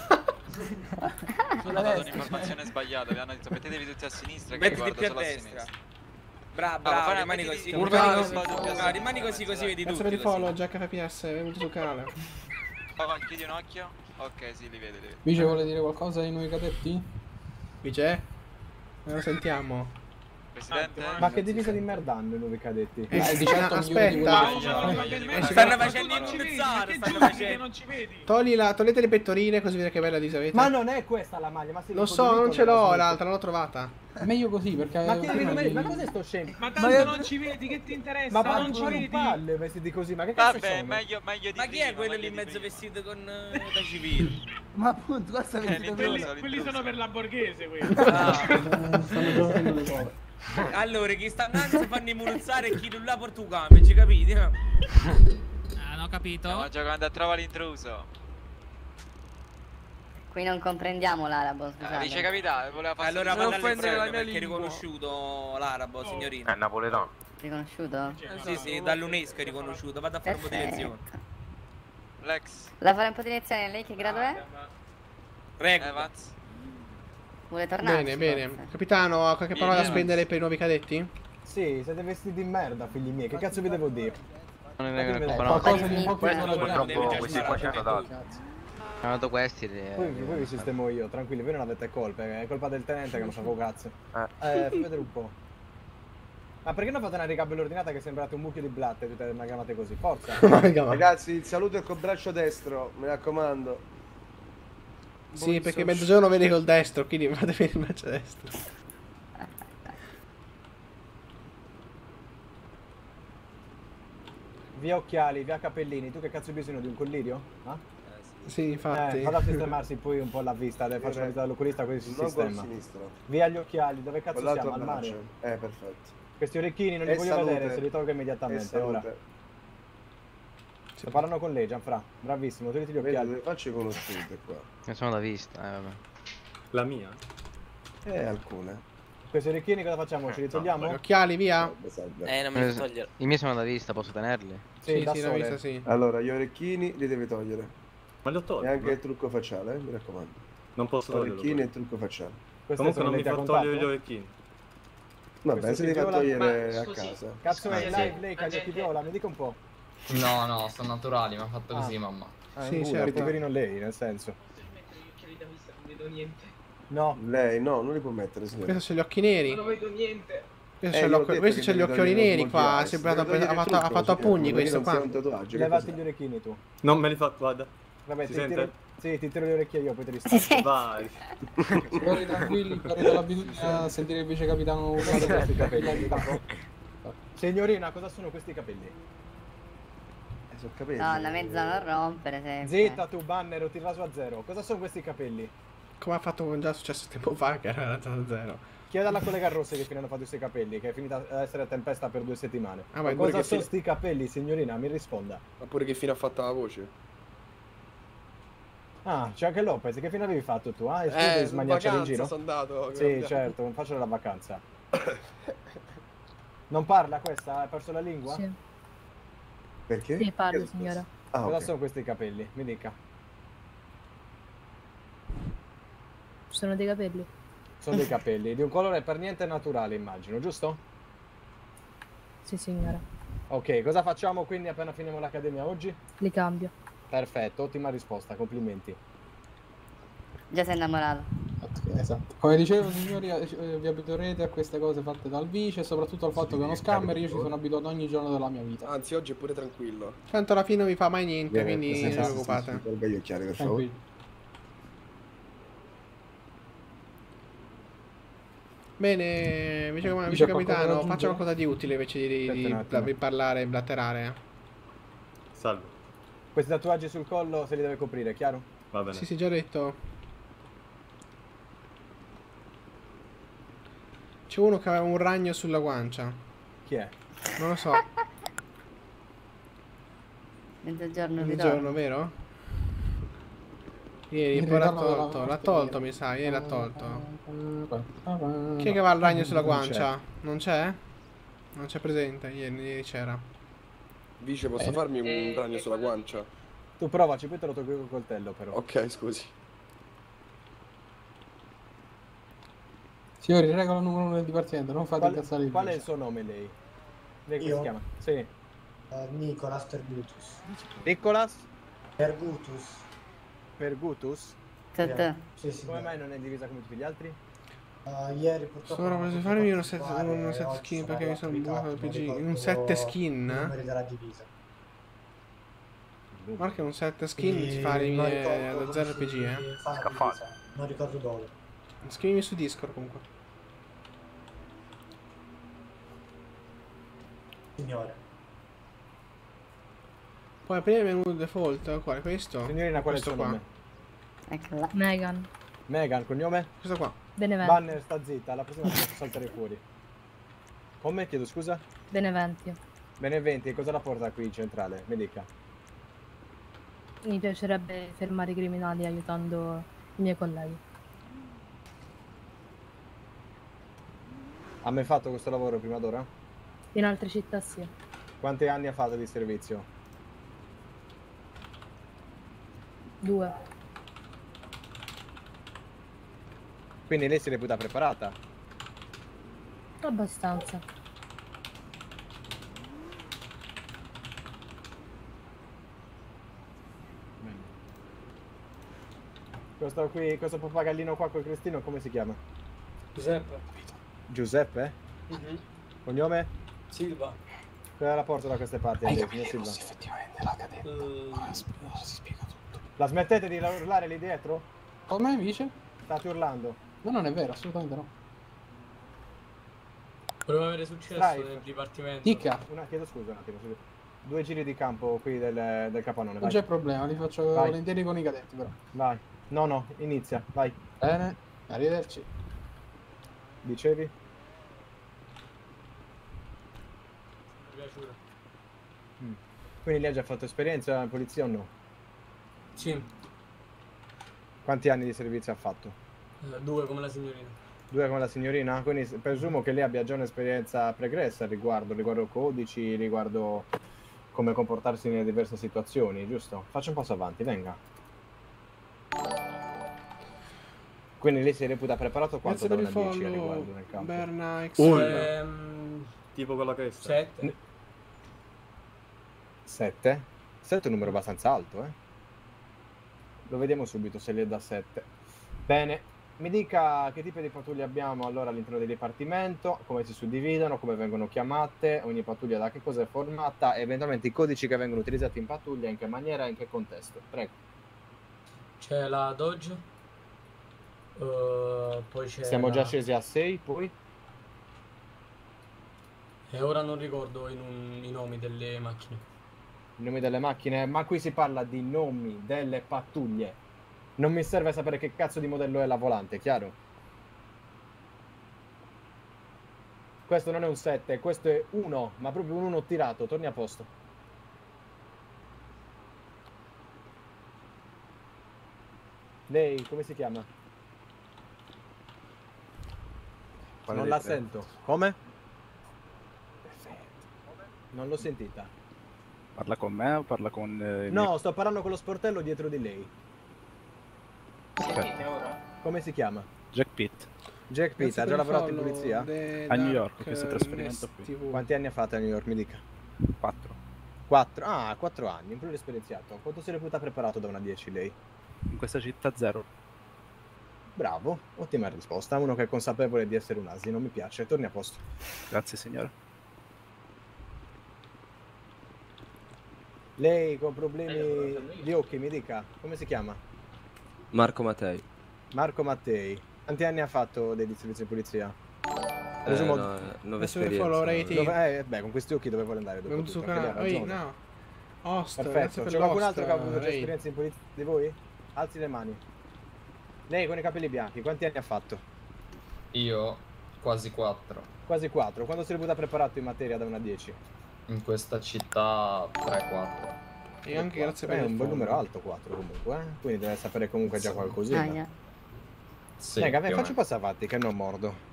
Sulla Ho dato destra. un'informazione sbagliata, vi hanno detto mettetevi tutti a sinistra che Mettiti guarda più a solo a destra. sinistra. Bravo, Ah, bravo, fai- rimani mettiti- così. Urlare, Rimani così, urlare. no, rimani così così vedi Grazie tutti. per il così. follow, Jack F P S, benvenuto sul canale. Oh, chiudi un occhio. Ok, sì, li vede, li vede. Vice vuole dire qualcosa ai nuovi cadetti? Vice? Non lo sentiamo. Presidente? Ma che divisa di merda hanno i nuovi cadetti? Eh, Eh, diciotto aspetta. milioni di Ma quelli- ma- ma- ma- ma- Stanno ma- facendo tu non ci vedi, immunizzare, perché stanno giudichi facendo. che non ci vedi? Togli la, togliete le pettorine così vedete che bella Elisabetta. Ma non è questa la maglia, ma se Lo so, non ce l'ho l'altra, non l'ho trovata. È meglio così perché Ma che prima ma, gli- ma cos'è sto scemo? Ma tanto io- non ci vedi, che ti interessa? Ma non ci partono vedi. palle vestiti così, ma che cazzo Vabbè, sono? meglio, meglio di Ma chi prima, è quello meglio lì in di mezzo prima. vestito con eh, da civile? Ma appunto, cosa Eh, vestito l'intruso, Quelli, quello? quelli l'intruso. sono per la borghese, quelli. Ah. stanno giocando le cose. Allora, chi sta andando fanno immunizzare e chi non la porta un cambio, ci capite? No? Ah, capitano, ho capito. Stiamo giocando a trova l'intruso. Qui non comprendiamo l'arabo, Eh, scusate. vice capitano, voleva fare Allora non parla in offendere la fretta mia perché è lingua. riconosciuto l'arabo, signorina. È napoletano. Riconosciuto? Sì, sì, dall'UNESCO è riconosciuto. Vado a fare un po' di lezioni. Lex. Da fare un po' di lezione, lei che grado è? Prego. Evans. Vuole tornare? Bene, bene. Capitano, ha qualche parola da Vieni, spendere per i nuovi cadetti? Sì, siete vestiti di merda, figli miei. Che cazzo vi devo dire? Non Fatemi vedere, comprato. qualcosa di un po' più Purtroppo questi qua ci hanno dato. Hanno dato questi. e- Poi, poi vi sistemo io, tranquilli, voi non avete colpe, è colpa del tenente che non sa un cazzo. Eh, fammi vedere un po'. Ma perché non fate una ricambio ordinata che sembrate un mucchio di blatte, tutte amalgamate così? Forza! Ragazzi, il saluto è col braccio destro, mi raccomando. Sì, perché mezzogiorno vedi col destro, quindi fate bene il braccio destro. Via occhiali, via capellini, tu che cazzo hai bisogno di un collirio? Ah? Sì, infatti. Eh, vado a sistemarsi poi un po' la vista, le faccio una visita dall'oculista così si Non col sistema. sinistro. Via gli occhiali, dove cazzo Con l'altro siamo? Al mare? braccio. Eh, perfetto. Questi orecchini non li E voglio salute. vedere, se li tolgo E immediatamente, salute. ora. Sto parlando con lei, Gianfra. Bravissimo, togliti gli Vedi, occhiali. dove faccio conosciute qua? Ne sono da vista, eh vabbè. La mia? Eh, alcune. Questi orecchini cosa facciamo? Ce li togliamo? Gli occhiali, via. Eh, non me li togliere. I miei sono da vista, posso tenerli? Sì, Sì, da sì, l'ho sole. vista, sì. Allora, gli orecchini li devi togliere. Ma li ho tolti. E anche ma- il trucco facciale, eh, mi raccomando. Non posso Gli toglierlo. orecchini e il trucco facciale. Queste Comunque sono non mi lenti a fa contatto? togliere gli orecchini. Vabbè, Questo se li fa ti viola- togliere Ma, a scusi, casa. Cazzo è Eh, in sì. live lei che ha gli occhi viola? Mi dica un po'. No, no, sono naturali, mi ha fatto Ah. così mamma. Ah, Sì, sì, certo. certo. Poverino lei, nel senso. Gli occhiali da vista, non vedo niente. No. Lei no, non li può mettere, signore. Questo c'ha gli occhi neri. Non vedo niente. Questo Eh, c'ha gli ho l'occhio- detto questo che c'ha gli devi occhiali togliere neri lo qua. small Sembra device. Devi ha fatto, togliere ha il fatto a trucco, pugni signore, questo non sia qua. un tatuaggio, che Levati cos'è? gli orecchini tu. Non me li fa, guarda. Vabbè, Si ti sente? tiro, sì, ti tiro le orecchie io, poi te li stacco. Vai. Signori tranquilli, farete l'abitudine a sentire il vice capitano urlare questi capelli. Signorina, cosa sono questi capelli? Eh, sono capelli. No, una mezza non rompere sempre. Zitta tu, banner, ti raso a zero. Cosa sono questi capelli? Come ha fatto con già successo tempo fa che era andato a zero. Chieda alla collega Rossa che fine hanno fatto questi capelli, che è finita ad essere a tempesta per due settimane. Ah, ma cosa pure che sono fi- sti capelli, signorina? Mi risponda. Ma pure che fine ha fatto la voce? Ah, c'è anche Lopez, che fine avevi fatto tu? Ah, hai Eh, finito di in smaniacciare in vacanza giro? sono andato, Sì, grazie. certo, non faccio la vacanza. Non parla questa? Hai perso la lingua? Sì. Perché? Sì, parlo, signora. Ah, Cosa ok. sono questi capelli? Mi dica. Sono dei capelli. Sono dei capelli di un colore per niente naturale, immagino, giusto? Sì, signora. Ok, cosa facciamo quindi appena finiamo l'accademia oggi? Li cambio. Perfetto, ottima risposta, complimenti. Già sei innamorato. Esatto. Come dicevo, signori, eh, vi abituerete a queste cose fatte dal vice e soprattutto al fatto che è uno scammer io ci sono abituato ogni giorno della mia vita. Anzi, oggi è pure tranquillo. Tanto alla fine non vi fa mai niente, Viene, quindi sì, non sì, vi sì, sì, preoccupate. sì, tolga gli occhiali, per favore. Tranquilli. Bene, vice, Dice vice qualcosa da capitano, aggiungere? faccia qualcosa di utile invece di, di, Aspetta un attimo. di parlare e blatterare. Salve. Questi tatuaggi sul collo se li deve coprire, chiaro? Va bene. Sì, sì, già detto. C'è uno che aveva un ragno sulla guancia. Chi è? Non lo so. Mezzogiorno di Mezzogiorno, vero? Ieri Il poi l'ha ritorno della tolto, l'ha morte. tolto mi sa, ieri l'ha tolto. Chi è che va al ragno sulla guancia? Non c'è? Non c'è presente, ieri, ieri c'era. Vice, posso Eh. farmi un Eh, ragno eh, sulla guancia? Tu provaci, poi te lo tocco col coltello però. Ok, scusi. Signori, regola numero uno del dipartimento, non fate Qual, incazzare il qual è il vice. suo nome lei? Lei come Io? si chiama? Sì. Eh, Nicolas Tergutus. Nicolas Tergutus. Pergutus? Tata. Sì, sì. Come mai non è divisa come tutti gli altri? Uh, ieri purtroppo Sono non ho posso potuto farmi uno set, partecipare, uno set oggi skin sono perché mi sono arrivato bucato il in P G. ritardo, Un non set ricordo skin? i numeri della divisa. Guarda che un set skin ti fa E non eh, ricordo da come zero si P G, eh. fa la Scaffale. divisa, non ricordo dove. Scrivimi su Discord comunque. Signore. Poi aprire il menu default, qual è questo? Signorina, qual è il questo suo qua. nome? Eccola. Megan. Megan, cognome? Questo qua. Beneventi. Banner, sta zitta, la prossima volta saltare fuori. Come? Chiedo scusa? Beneventi. Beneventi, cosa la porta qui in centrale? Mi dica. Mi piacerebbe fermare i criminali aiutando i miei colleghi. Ha mai fatto questo lavoro prima d'ora? In altre città sì. Quanti anni ha fatto di servizio? Due. Quindi lei si reputa preparata? Abbastanza. Questo qui, questo pappagallino qua col crestino come si chiama? Giuseppe. Giuseppe? Mhm. Cognome? Silva. Quella la porto da queste parti, Hai lei, capito signor Silva. effettivamente la cadetta. Non si spiega tutto. La smettete di urlare lì dietro? Come dice? State urlando. No, non è vero, assolutamente no. Voleva avere successo Strife. nel dipartimento. Dica. Una, chiedo scusa un attimo. su- Due giri di campo qui del, del capannone, Non vai. c'è problema, li faccio Vai. volentieri con i cadetti però. Vai. No, no, inizia, vai. Bene, arrivederci. Dicevi? Mi è piaciuto. Mm. Quindi lei ha già fatto esperienza in polizia o no? Sì, Quanti anni di servizio ha fatto? eh, due come la signorina. Due come la signorina? Quindi s- presumo che lei abbia già un'esperienza pregressa al riguardo, riguardo codici, riguardo come comportarsi nelle diverse situazioni, giusto? Faccia un passo avanti, venga. Quindi lei si reputa preparato quanto Grazie da per il una dieci a follow, riguardo nel campo? Berna X. Uno. Ehm, Tipo con la cresta. sette. sette? sette è un numero abbastanza alto, eh? Lo vediamo subito se le dà sette. Bene, mi dica che tipo di pattuglie abbiamo allora all'interno del dipartimento, come si suddividono, come vengono chiamate, ogni pattuglia da che cosa è formata e eventualmente i codici che vengono utilizzati in pattuglia, in che maniera e in che contesto. Prego. C'è la Dodge. eh, poi c'è Siamo la- già scesi a sei, poi? E ora non ricordo i, nom- i nomi delle macchine. I nomi delle macchine, ma qui si parla di nomi delle pattuglie. Non mi serve sapere che cazzo di modello è la volante, chiaro? Questo non è un sette, questo è uno, ma proprio un uno tirato, torni a posto. Lei, come si chiama? Quale non la lettera? sento. Come? Non l'ho sentita. Parla con me o parla con... eh, i No, sto parlando con lo sportello dietro di lei. Sentite ora? Come si chiama? miei- Jack Pitt. Jack Pitt, ha già lavorato in polizia? A New York, ho chiesto trasferimento qui. Quanti anni ha fatto a New York, mi dica? quattro. quattro? Ah, quattro anni, un più esperienziato. Quanto si reputa preparato da una dieci lei? In questa città zero. Bravo, ottima risposta. Uno che è consapevole di essere un asino, mi piace. Torni a posto. Grazie signora. Lei con problemi di occhi, mi dica, come si chiama? Marco Mattei. Marco Mattei. Quanti anni ha fatto dei servizi di polizia? Presumo... Eh, no, nove Adesso per esperienze. follow rating. Dove- eh, beh, con questi occhi dove vuole andare? Dopo Benvenuto tutto, sul anche lei ha canale. Ehi, ragione. no. Host, grazie Perfetto, per c'è qualcun l'host, altro che ha avuto già Ray. esperienza in polizia di voi? Alzi le mani. Lei con i capelli bianchi, quanti anni ha fatto? Io quasi quattro. Quasi quattro. Quando si reputa preparato in materia da una a dieci? In questa città tre quattro. E anche grazie È per il un bel follow. numero alto quattro comunque, eh? Quindi deve sapere comunque già qualcosina. Aia. Sì, Venga, più vai, o faccio meno. passare avanti che non mordo.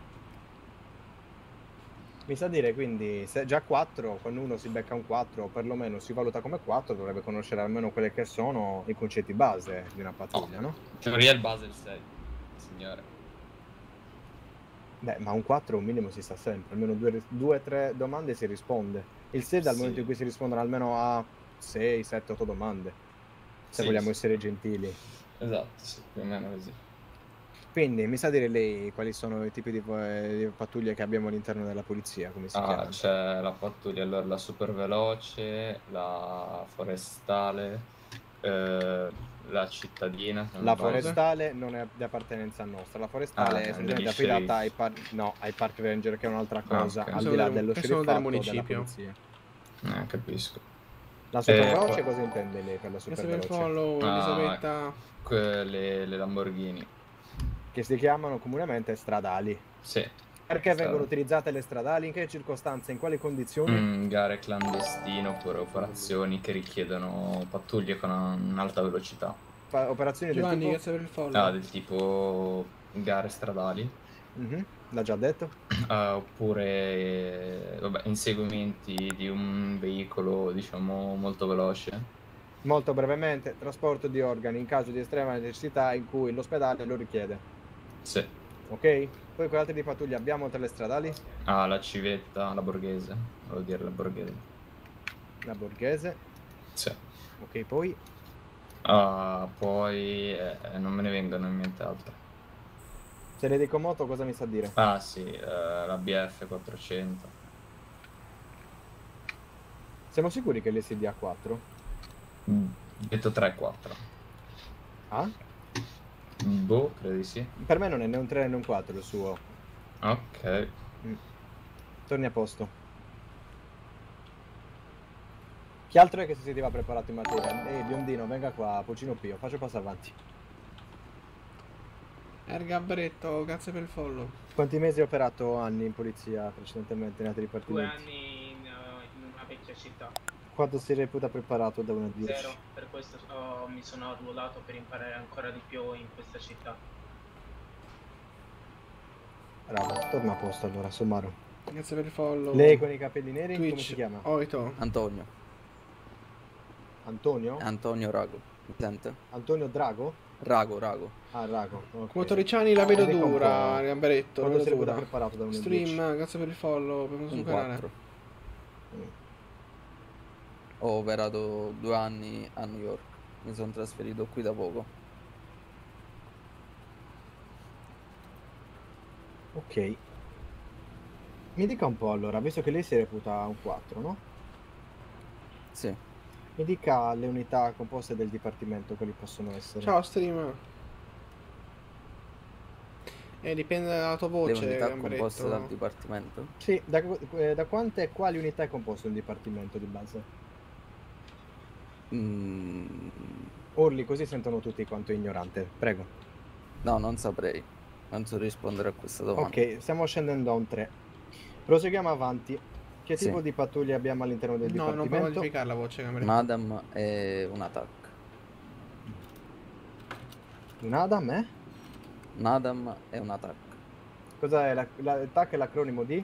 Mi sa dire quindi se già quattro, quando uno si becca un quattro, o perlomeno si valuta come quattro, dovrebbe conoscere almeno quelli che sono i concetti base di una pattuglia, no? In teoria il base è il sei, signore. Beh, ma un quattro un minimo si sa sempre, almeno due tre domande si risponde. Il sei dal Sì. momento in cui si rispondono almeno a sei, sette, otto domande, se Sì, vogliamo sì. essere gentili. Esatto, sì, più o meno così. Quindi mi sa dire lei quali sono i tipi di, eh, di pattuglie che abbiamo all'interno della polizia, come si Ah, chiama? c'è la pattuglia, allora la super veloce, la forestale, eh, la cittadina. se non La sbaglio. forestale non è di appartenenza nostra, la forestale Ah, è degli semplicemente sceriff. affidata ai, par- no, ai park ranger, che è un'altra Ah, cosa, ok. al Sono di là del- dello che sono del sceriffato o della municipio. polizia. Eh, capisco. La super Eh, veloce poi- cosa intende lei per la super Grazie per il veloce? follow, Ah, Elisabetta. Que- le, le Lamborghini. Che si chiamano comunemente stradali. Sì. Perché Sta- vengono utilizzate le stradali? In che circostanze? In quali condizioni? Mm, gare clandestine oppure operazioni che richiedono pattuglie con un'alta velocità. Fa- operazioni del Giovanni, tipo? grazie per il follow. Ah, del tipo gare stradali. Mhm, l'ha già detto. Ah, oppure vabbè, inseguimenti di un veicolo, diciamo, molto veloce. Molto brevemente, trasporto di organi in caso di estrema necessità in cui l'ospedale lo richiede. Sì. Ok? Poi quali altri di pattuglia abbiamo tra le stradali? Ah, la civetta, la borghese. Volevo dire la borghese. La borghese. Sì. Ok, poi? Ah, poi eh, non me ne vengono in mente altre. Se le dico moto cosa mi sa dire? Ah sì, eh, la B F quattrocento. Siamo sicuri che l'S D ha quattro? Mm, detto tre quattro. Ah? Boh, credo di sì. Per me non è né un tre né un quattro il suo. Ok. Mm. Torni a posto. Chi altro è che si sentiva preparato in materia? Ehi, biondino, venga qua, Puccino Pio, faccio passare avanti. Ergabretto, grazie per il follow. Quanti mesi hai operato anni in polizia precedentemente in altri Due dipartimenti? anni in, uh, in una vecchia città. Quanto si reputa preparato da uno a dieci? Zero, per questo oh, mi sono arruolato per imparare ancora di più in questa città. Bravo, torna a posto allora, Sommaro. Grazie per il follow. Lei con i capelli neri, Twitch, come si chiama? Oito. Antonio. Antonio? Antonio Rago. Mi sente? Antonio Drago? Rago, Rago. Ah, Rago. ok. Come Torriciani la vedo Mi dica un dura, po', Gamberetto. La quando vedo si reputa dura. preparato da uno a Stream, dieci? grazie per il follow. Benvenuto sul Un canale. quattro. Ho operato due anni a New York. Mi sono trasferito qui da poco. Ok. Mi dica un po' allora, visto che lei si reputa un quattro, no? Sì. Mi dica le unità composte del dipartimento, quali possono essere. Ciao stream. Eh, dipende dalla tua voce, Le unità Gamberetto. composte dal dipartimento? Sì, da, eh, da quante e quali unità è composto un dipartimento di base? Mm, Urli, così sentono tutti quanto è ignorante. Prego. no, non saprei. Non so rispondere a questa domanda. Ok, stiamo scendendo a un tre. Proseguiamo avanti. Che Sì. tipo di pattuglie abbiamo all'interno del No, non puoi dipartimento? modificare la voce, Gamberetto. Madam è un attack. Un Adam, eh? Madam è un attack. Cos'è la, la, il T A C è l'acronimo di?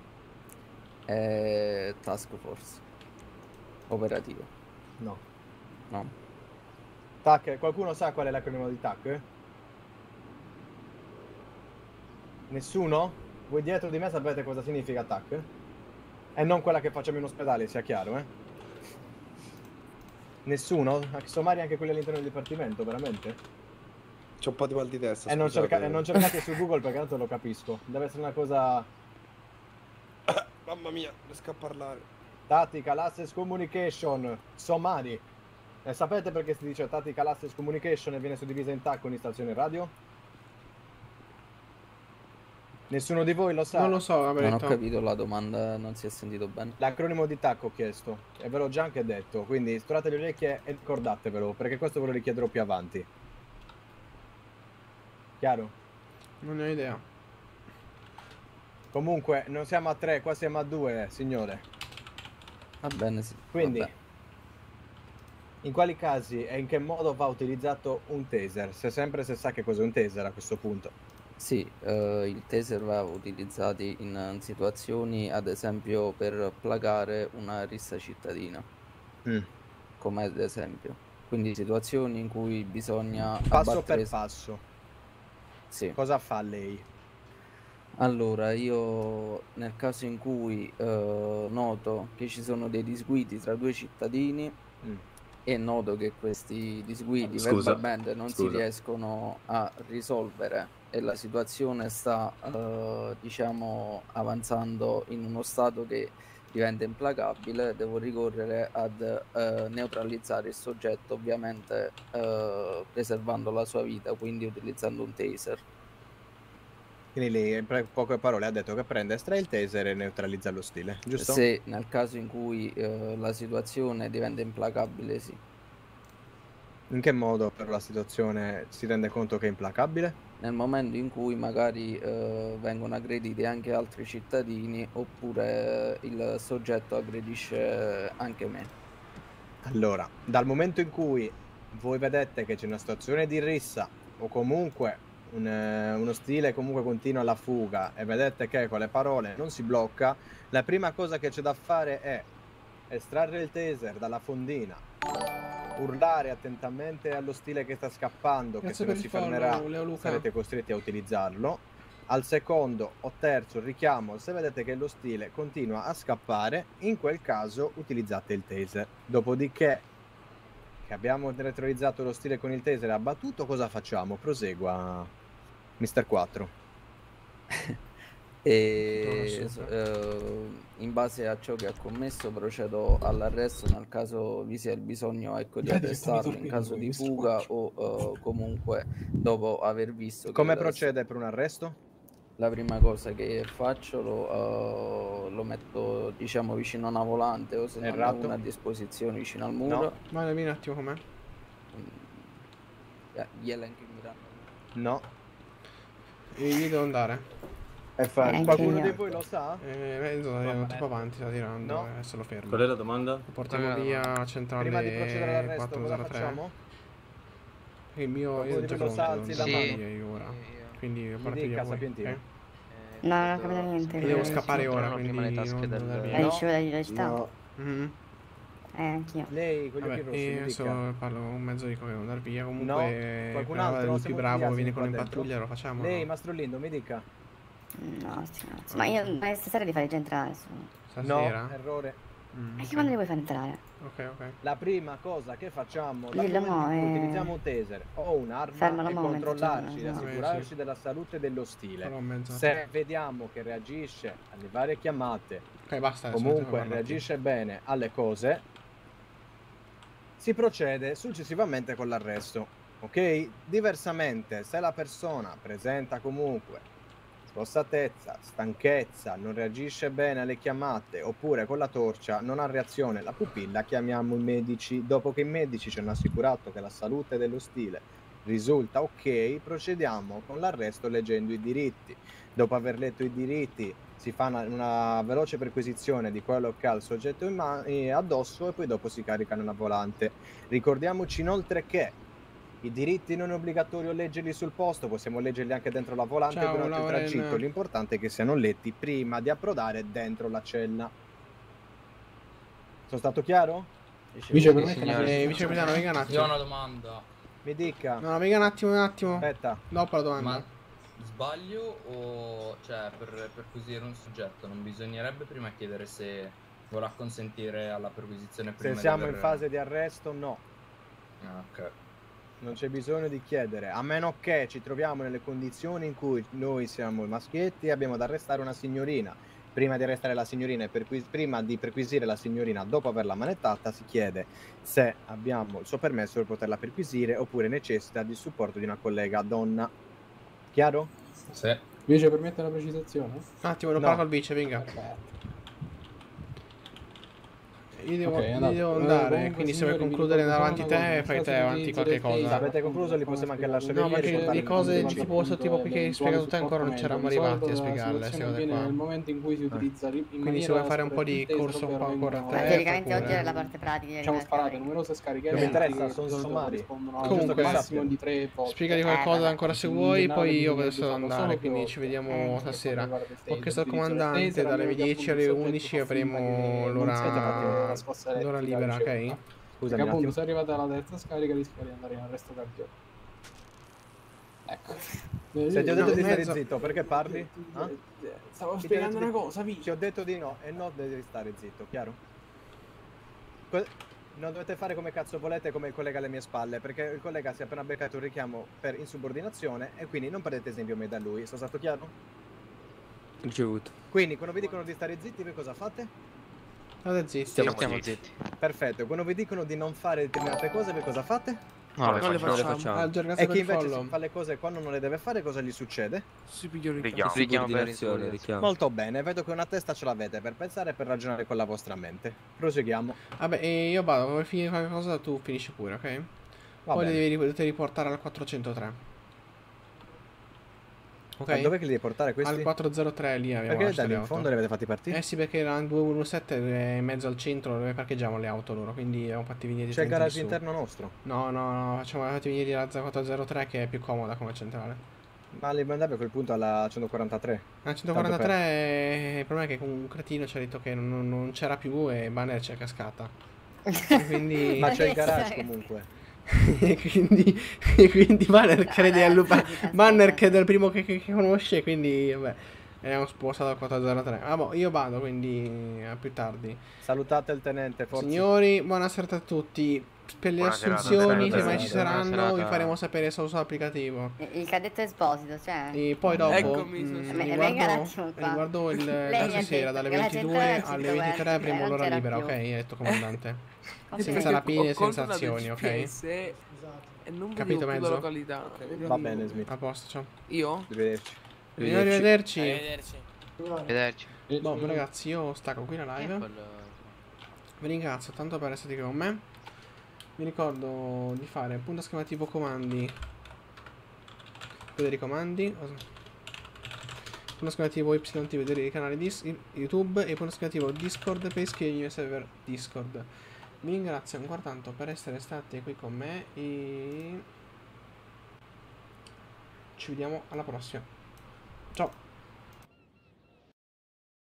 È task force. Operativo. No. No. T A C, qualcuno sa qual è l'acronimo di T A C? Nessuno? Voi dietro di me sapete cosa significa T A C? E non quella che facciamo in ospedale, sia chiaro, eh? Nessuno? Somari anche quelli all'interno del dipartimento, veramente? C'ho un po' di mal di testa. E non, scusate. cerca- e non cercate su Google perché tanto lo capisco. Deve essere una cosa... Mamma mia, riesco a parlare. Tactical Access Communication, Somari. E sapete perché si dice Tactical Access Communication e viene suddivisa in T A C con stazione radio? Nessuno di voi lo sa? Non lo so, Non ho Gamberetto. capito la domanda, non si è sentito bene. L'acronimo di T A C ho chiesto e ve l'ho già anche detto, quindi sturate le orecchie e ricordatevelo, perché questo ve lo richiederò più avanti. Chiaro? Non ne ho idea. Comunque, non siamo a tre, qua siamo a due, signore. Va bene, sì. Quindi, Vabbè. in quali casi e in che modo va utilizzato un taser? Se sempre se sa che cos'è un taser a questo punto. Sì, eh, il taser va utilizzato in eh, situazioni, ad esempio, per placare una rissa cittadina, Mm. come ad esempio. Quindi situazioni in cui bisogna Passo abbattere... per passo. Sì. Cosa fa lei? Allora, io nel caso in cui eh, noto che ci sono dei disguidi tra due cittadini Mm. e noto che questi disguidi Scusa, verbalmente non si scusa. riescono a risolvere e la situazione sta, eh, diciamo, avanzando in uno stato che diventa implacabile, devo ricorrere ad eh, neutralizzare il soggetto, ovviamente eh, preservando la sua vita, quindi utilizzando un taser. Quindi lei, in pre- poche parole, ha detto che prende, estrae il taser e neutralizza lo stile, giusto? Se nel caso in cui eh, la situazione diventa implacabile, sì. In che modo però la situazione si rende conto che è implacabile? nel momento in cui magari eh, vengono aggrediti anche altri cittadini oppure eh, il soggetto aggredisce anche me. Allora, dal momento in cui voi vedete che c'è una situazione di rissa o comunque un, eh, uno stile comunque continua alla fuga e vedete che con le parole non si blocca, la prima cosa che c'è da fare è estrarre il taser dalla fondina, urlare attentamente allo stile che sta scappando, che Grazie se non per si il follow, fermerà Leo Luca. sarete costretti a utilizzarlo. Al secondo o terzo richiamo, se vedete che lo stile continua a scappare, in quel caso utilizzate il taser. Dopodiché, che abbiamo neutralizzato lo stile con il taser e abbattuto, cosa facciamo? Prosegua, mister quattro. E eh, in base a ciò che ha commesso procedo all'arresto nel caso vi sia il bisogno, ecco, di Vedi, arrestarlo mi in caso di fuga o eh, comunque dopo aver visto che Come il- procede per un arresto? La prima cosa che faccio lo, eh, lo metto, diciamo, vicino a una volante o se non Errato. una a disposizione vicino al muro. Vai, dammi un attimo com'è. Eh, Gli elenchi mi danno. No. E io devo andare. E fa- Eh, qualcuno anche io. di voi lo sa? Eh, Renzo sta tirando troppo avanti, sta tirando, No. eh, adesso lo fermo. Qual è la domanda? Lo portiamo Qual è la via domanda? centrale Prima di procedere all'arresto, cosa quattro zero tre. facciamo? Il mio Qualcuno io di già voi lo sa, pronto, alzi non la so mano. via io ora. Quindi lo Mi porto dica, via voi, Sapientino. ok? No, non ho capito niente. Io devo scappare ora, prima quindi le tasche non del- andare via. Hai ricevuto la velocità? No. Mhm. Eh, anch'io. Lei con gli occhi Vabbè, rossi, io mi adesso dica. parlo con un mezzo di come devo andare via. Comunque, No, qualcun quella altro? del Siamo più bravo tutti che viene qua con in dentro? pattuglia, lo facciamo. Lei, no? Mastro Lindo, mi dica. No, sti cazzi. Ma io ma stasera li farei già entrare. Su. Stasera? No, errore. Mm, E ok. che quando li vuoi far entrare? Ok, ok. La prima cosa che facciamo dal Dillo, momento mo, in cui eh. utilizziamo un taser o un'arma Fermalo è mo, mentre controllarci, gioca, no? assicurarci Sì, sì. della salute dello stile. Farò mezz'ora. Se vediamo che reagisce alle varie chiamate, Ok, basta. adesso comunque non ti parlo reagisce bene alle cose, si procede successivamente con l'arresto. Ok? Diversamente, se la persona presenta comunque spossatezza, stanchezza, non reagisce bene alle chiamate oppure con la torcia non ha reazione alla pupilla, chiamiamo i medici. Dopo che i medici ci hanno assicurato che la salute dello stile risulta ok, procediamo con l'arresto leggendo i diritti. Dopo aver letto i diritti si fa una, una veloce perquisizione di quello che ha il soggetto in ma- eh, addosso e poi dopo si caricano una volante. Ricordiamoci inoltre che i diritti non è obbligatorio leggerli sul posto, possiamo leggerli anche dentro la volante Ciao, durante il Lauren. tragitto. L'importante è che siano letti prima di approdare dentro la cella. Sono stato chiaro? Vice, permette una una Eh, vice capitano, venga un attimo. Io ho una domanda. Mi dica. No, venga un attimo, un attimo. Aspetta. Dopo la domanda. Ma sbaglio o cioè per perquisire un soggetto non bisognerebbe prima chiedere se vorrà consentire alla perquisizione Se prima siamo di aver... in fase di arresto, no. Ah, ok. Non c'è bisogno di chiedere, a meno che ci troviamo nelle condizioni in cui noi siamo maschietti e abbiamo da arrestare una signorina. Prima di arrestare la signorina e perquis- prima di perquisire la signorina dopo averla manettata si chiede se abbiamo il suo permesso per poterla perquisire oppure necessita di supporto di una collega donna. Chiaro? Sì. Vice, permette una precisazione? Un attimo, lo No. parlo al vice, venga. Io devo, Ok, è io andato. devo Eh, andare, comunque, quindi se vuoi signori, vi concludere ricordo davanti solo una te, cosa, fai te state avanti di qualche dire cosa. Se avete concluso li possiamo anche lasciare No, via e perché riportarli di in cose conto. tipo questo tipo che hai spiegato te ancora non c'eravamo arrivati a spiegarle queste cose qua. Nel momento in cui si utilizza in Quindi se vuoi fare un po' di corso qua ancora a Ma te, teoricamente oggi oppure- era la parte pratica. Diciamo sparate numerose scariche Non mi elettriche interessa, che sono di solito sommari. rispondono a Comunque, un massimo di tre volte. Spiegati Eh, qualcosa vabbè. ancora se Quindi vuoi, in generale poi io bisogna devo usarlo andare, solo quindi per- ci vediamo eh, stasera. per Ho chiesto al l'utilizzo del comandante taser, dalle almeno che dieci alle appunto il undici soggetto fa finta avremo che non l'ora siete fatti una scossa l'ora elettrica libera, ok? ricevuta. Scusami Perché un appunto attimo. se arrivate alla terza scarica rischia di andare in arresto cardiaco. Ecco. Se ti ho detto No, di stare mezzo- zitto, perché parli? Ah? Stavo Ti ho spiegando detto una di- cosa, vi. Ti ho detto di no e no devi stare zitto, chiaro? Que- Non dovete fare come cazzo volete come il collega alle mie spalle, perché il collega si è appena beccato un richiamo per insubordinazione e quindi non prendete esempio me da lui. Sono stato chiaro? Ricevuto. Quindi quando vi dicono di stare zitti, voi cosa fate? State zitti. Stiamo, stiamo zitti. Perfetto, quando vi dicono di non fare determinate cose, voi cosa fate? No, le Non le facciamo. Non le facciamo. facciamo. Ah, Giorgio, grazie E per chi il invece follow. si fa le cose quando non le deve fare, cosa gli succede? Si piglia un Richiamo. Richiamo per Subordinazione, richiamo. Molto bene, vedo che una testa ce l'avete per pensare e per ragionare con la vostra mente. Proseguiamo. Vabbè, e io vado, vuoi finire qualcosa tu finisci pure, ok? Va Poi bene. devi, devi riportare al quattrocentotre. Ok? Ma dov'è che li devi portare questi? Al quattrocentotre lì abbiamo Perché lasciato da le in fondo auto. li avete fatti partire? Eh sì, perché era il duecentodiciassette è in mezzo al centro dove parcheggiamo le auto loro, quindi abbiamo fatti venire C'è il direttamente garage di su. interno nostro. No, no, no, facciamo fatti venire la quattrocentotre che è più comoda come centrale. Ma li mandavi a quel punto alla centoquarantatré. La centoquarantatré, il problema è che un cretino ci ha detto che non, non c'era più e Banner c'è cascata. E quindi... Ma c'è il garage comunque. e quindi, e quindi Banner crede al lupa. Banner crede al primo che, che, che conosce, quindi vabbè. Abbiamo spostato al quattrocentotre. Ah, boh, io vado, quindi a più tardi. Salutate il tenente, forza. Signori, buona serata a tutti. Per le Buona serata, assunzioni, buona se mai serata. ci Buona saranno, vi serata. faremo sapere sul suo applicativo. Il cadetto Esposito, cioè. E poi dopo, Eccomi, mh, su- Venga riguardo, un attimo qua. riguardo il, Lei la mi ha sera, detto dalle che la ventidue centrale ci alle doveva ventitré essere, avremo non l'ora c'era libera, più. ok? Ha detto comandante. Sì, Senza perché rapine e ho controllato sensazioni, il ok? G P S E non Capito, vedevo più mezzo? la località. Va bene, Smith. A posto, ciao. Io? Arrivederci. Arrivederci. Arrivederci. Arrivederci. Boh, ragazzi, io stacco qui la live. Vi ringrazio tanto per essere qui con me. Vi ricordo di fare punto schemativo comandi. Vedere i comandi. Punto schemativo Y T vedere i canali di YouTube. E punto schemativo Discord per iscrivervi al server Discord. Vi ringrazio ancora tanto per essere stati qui con me. E ci vediamo alla prossima. Ciao.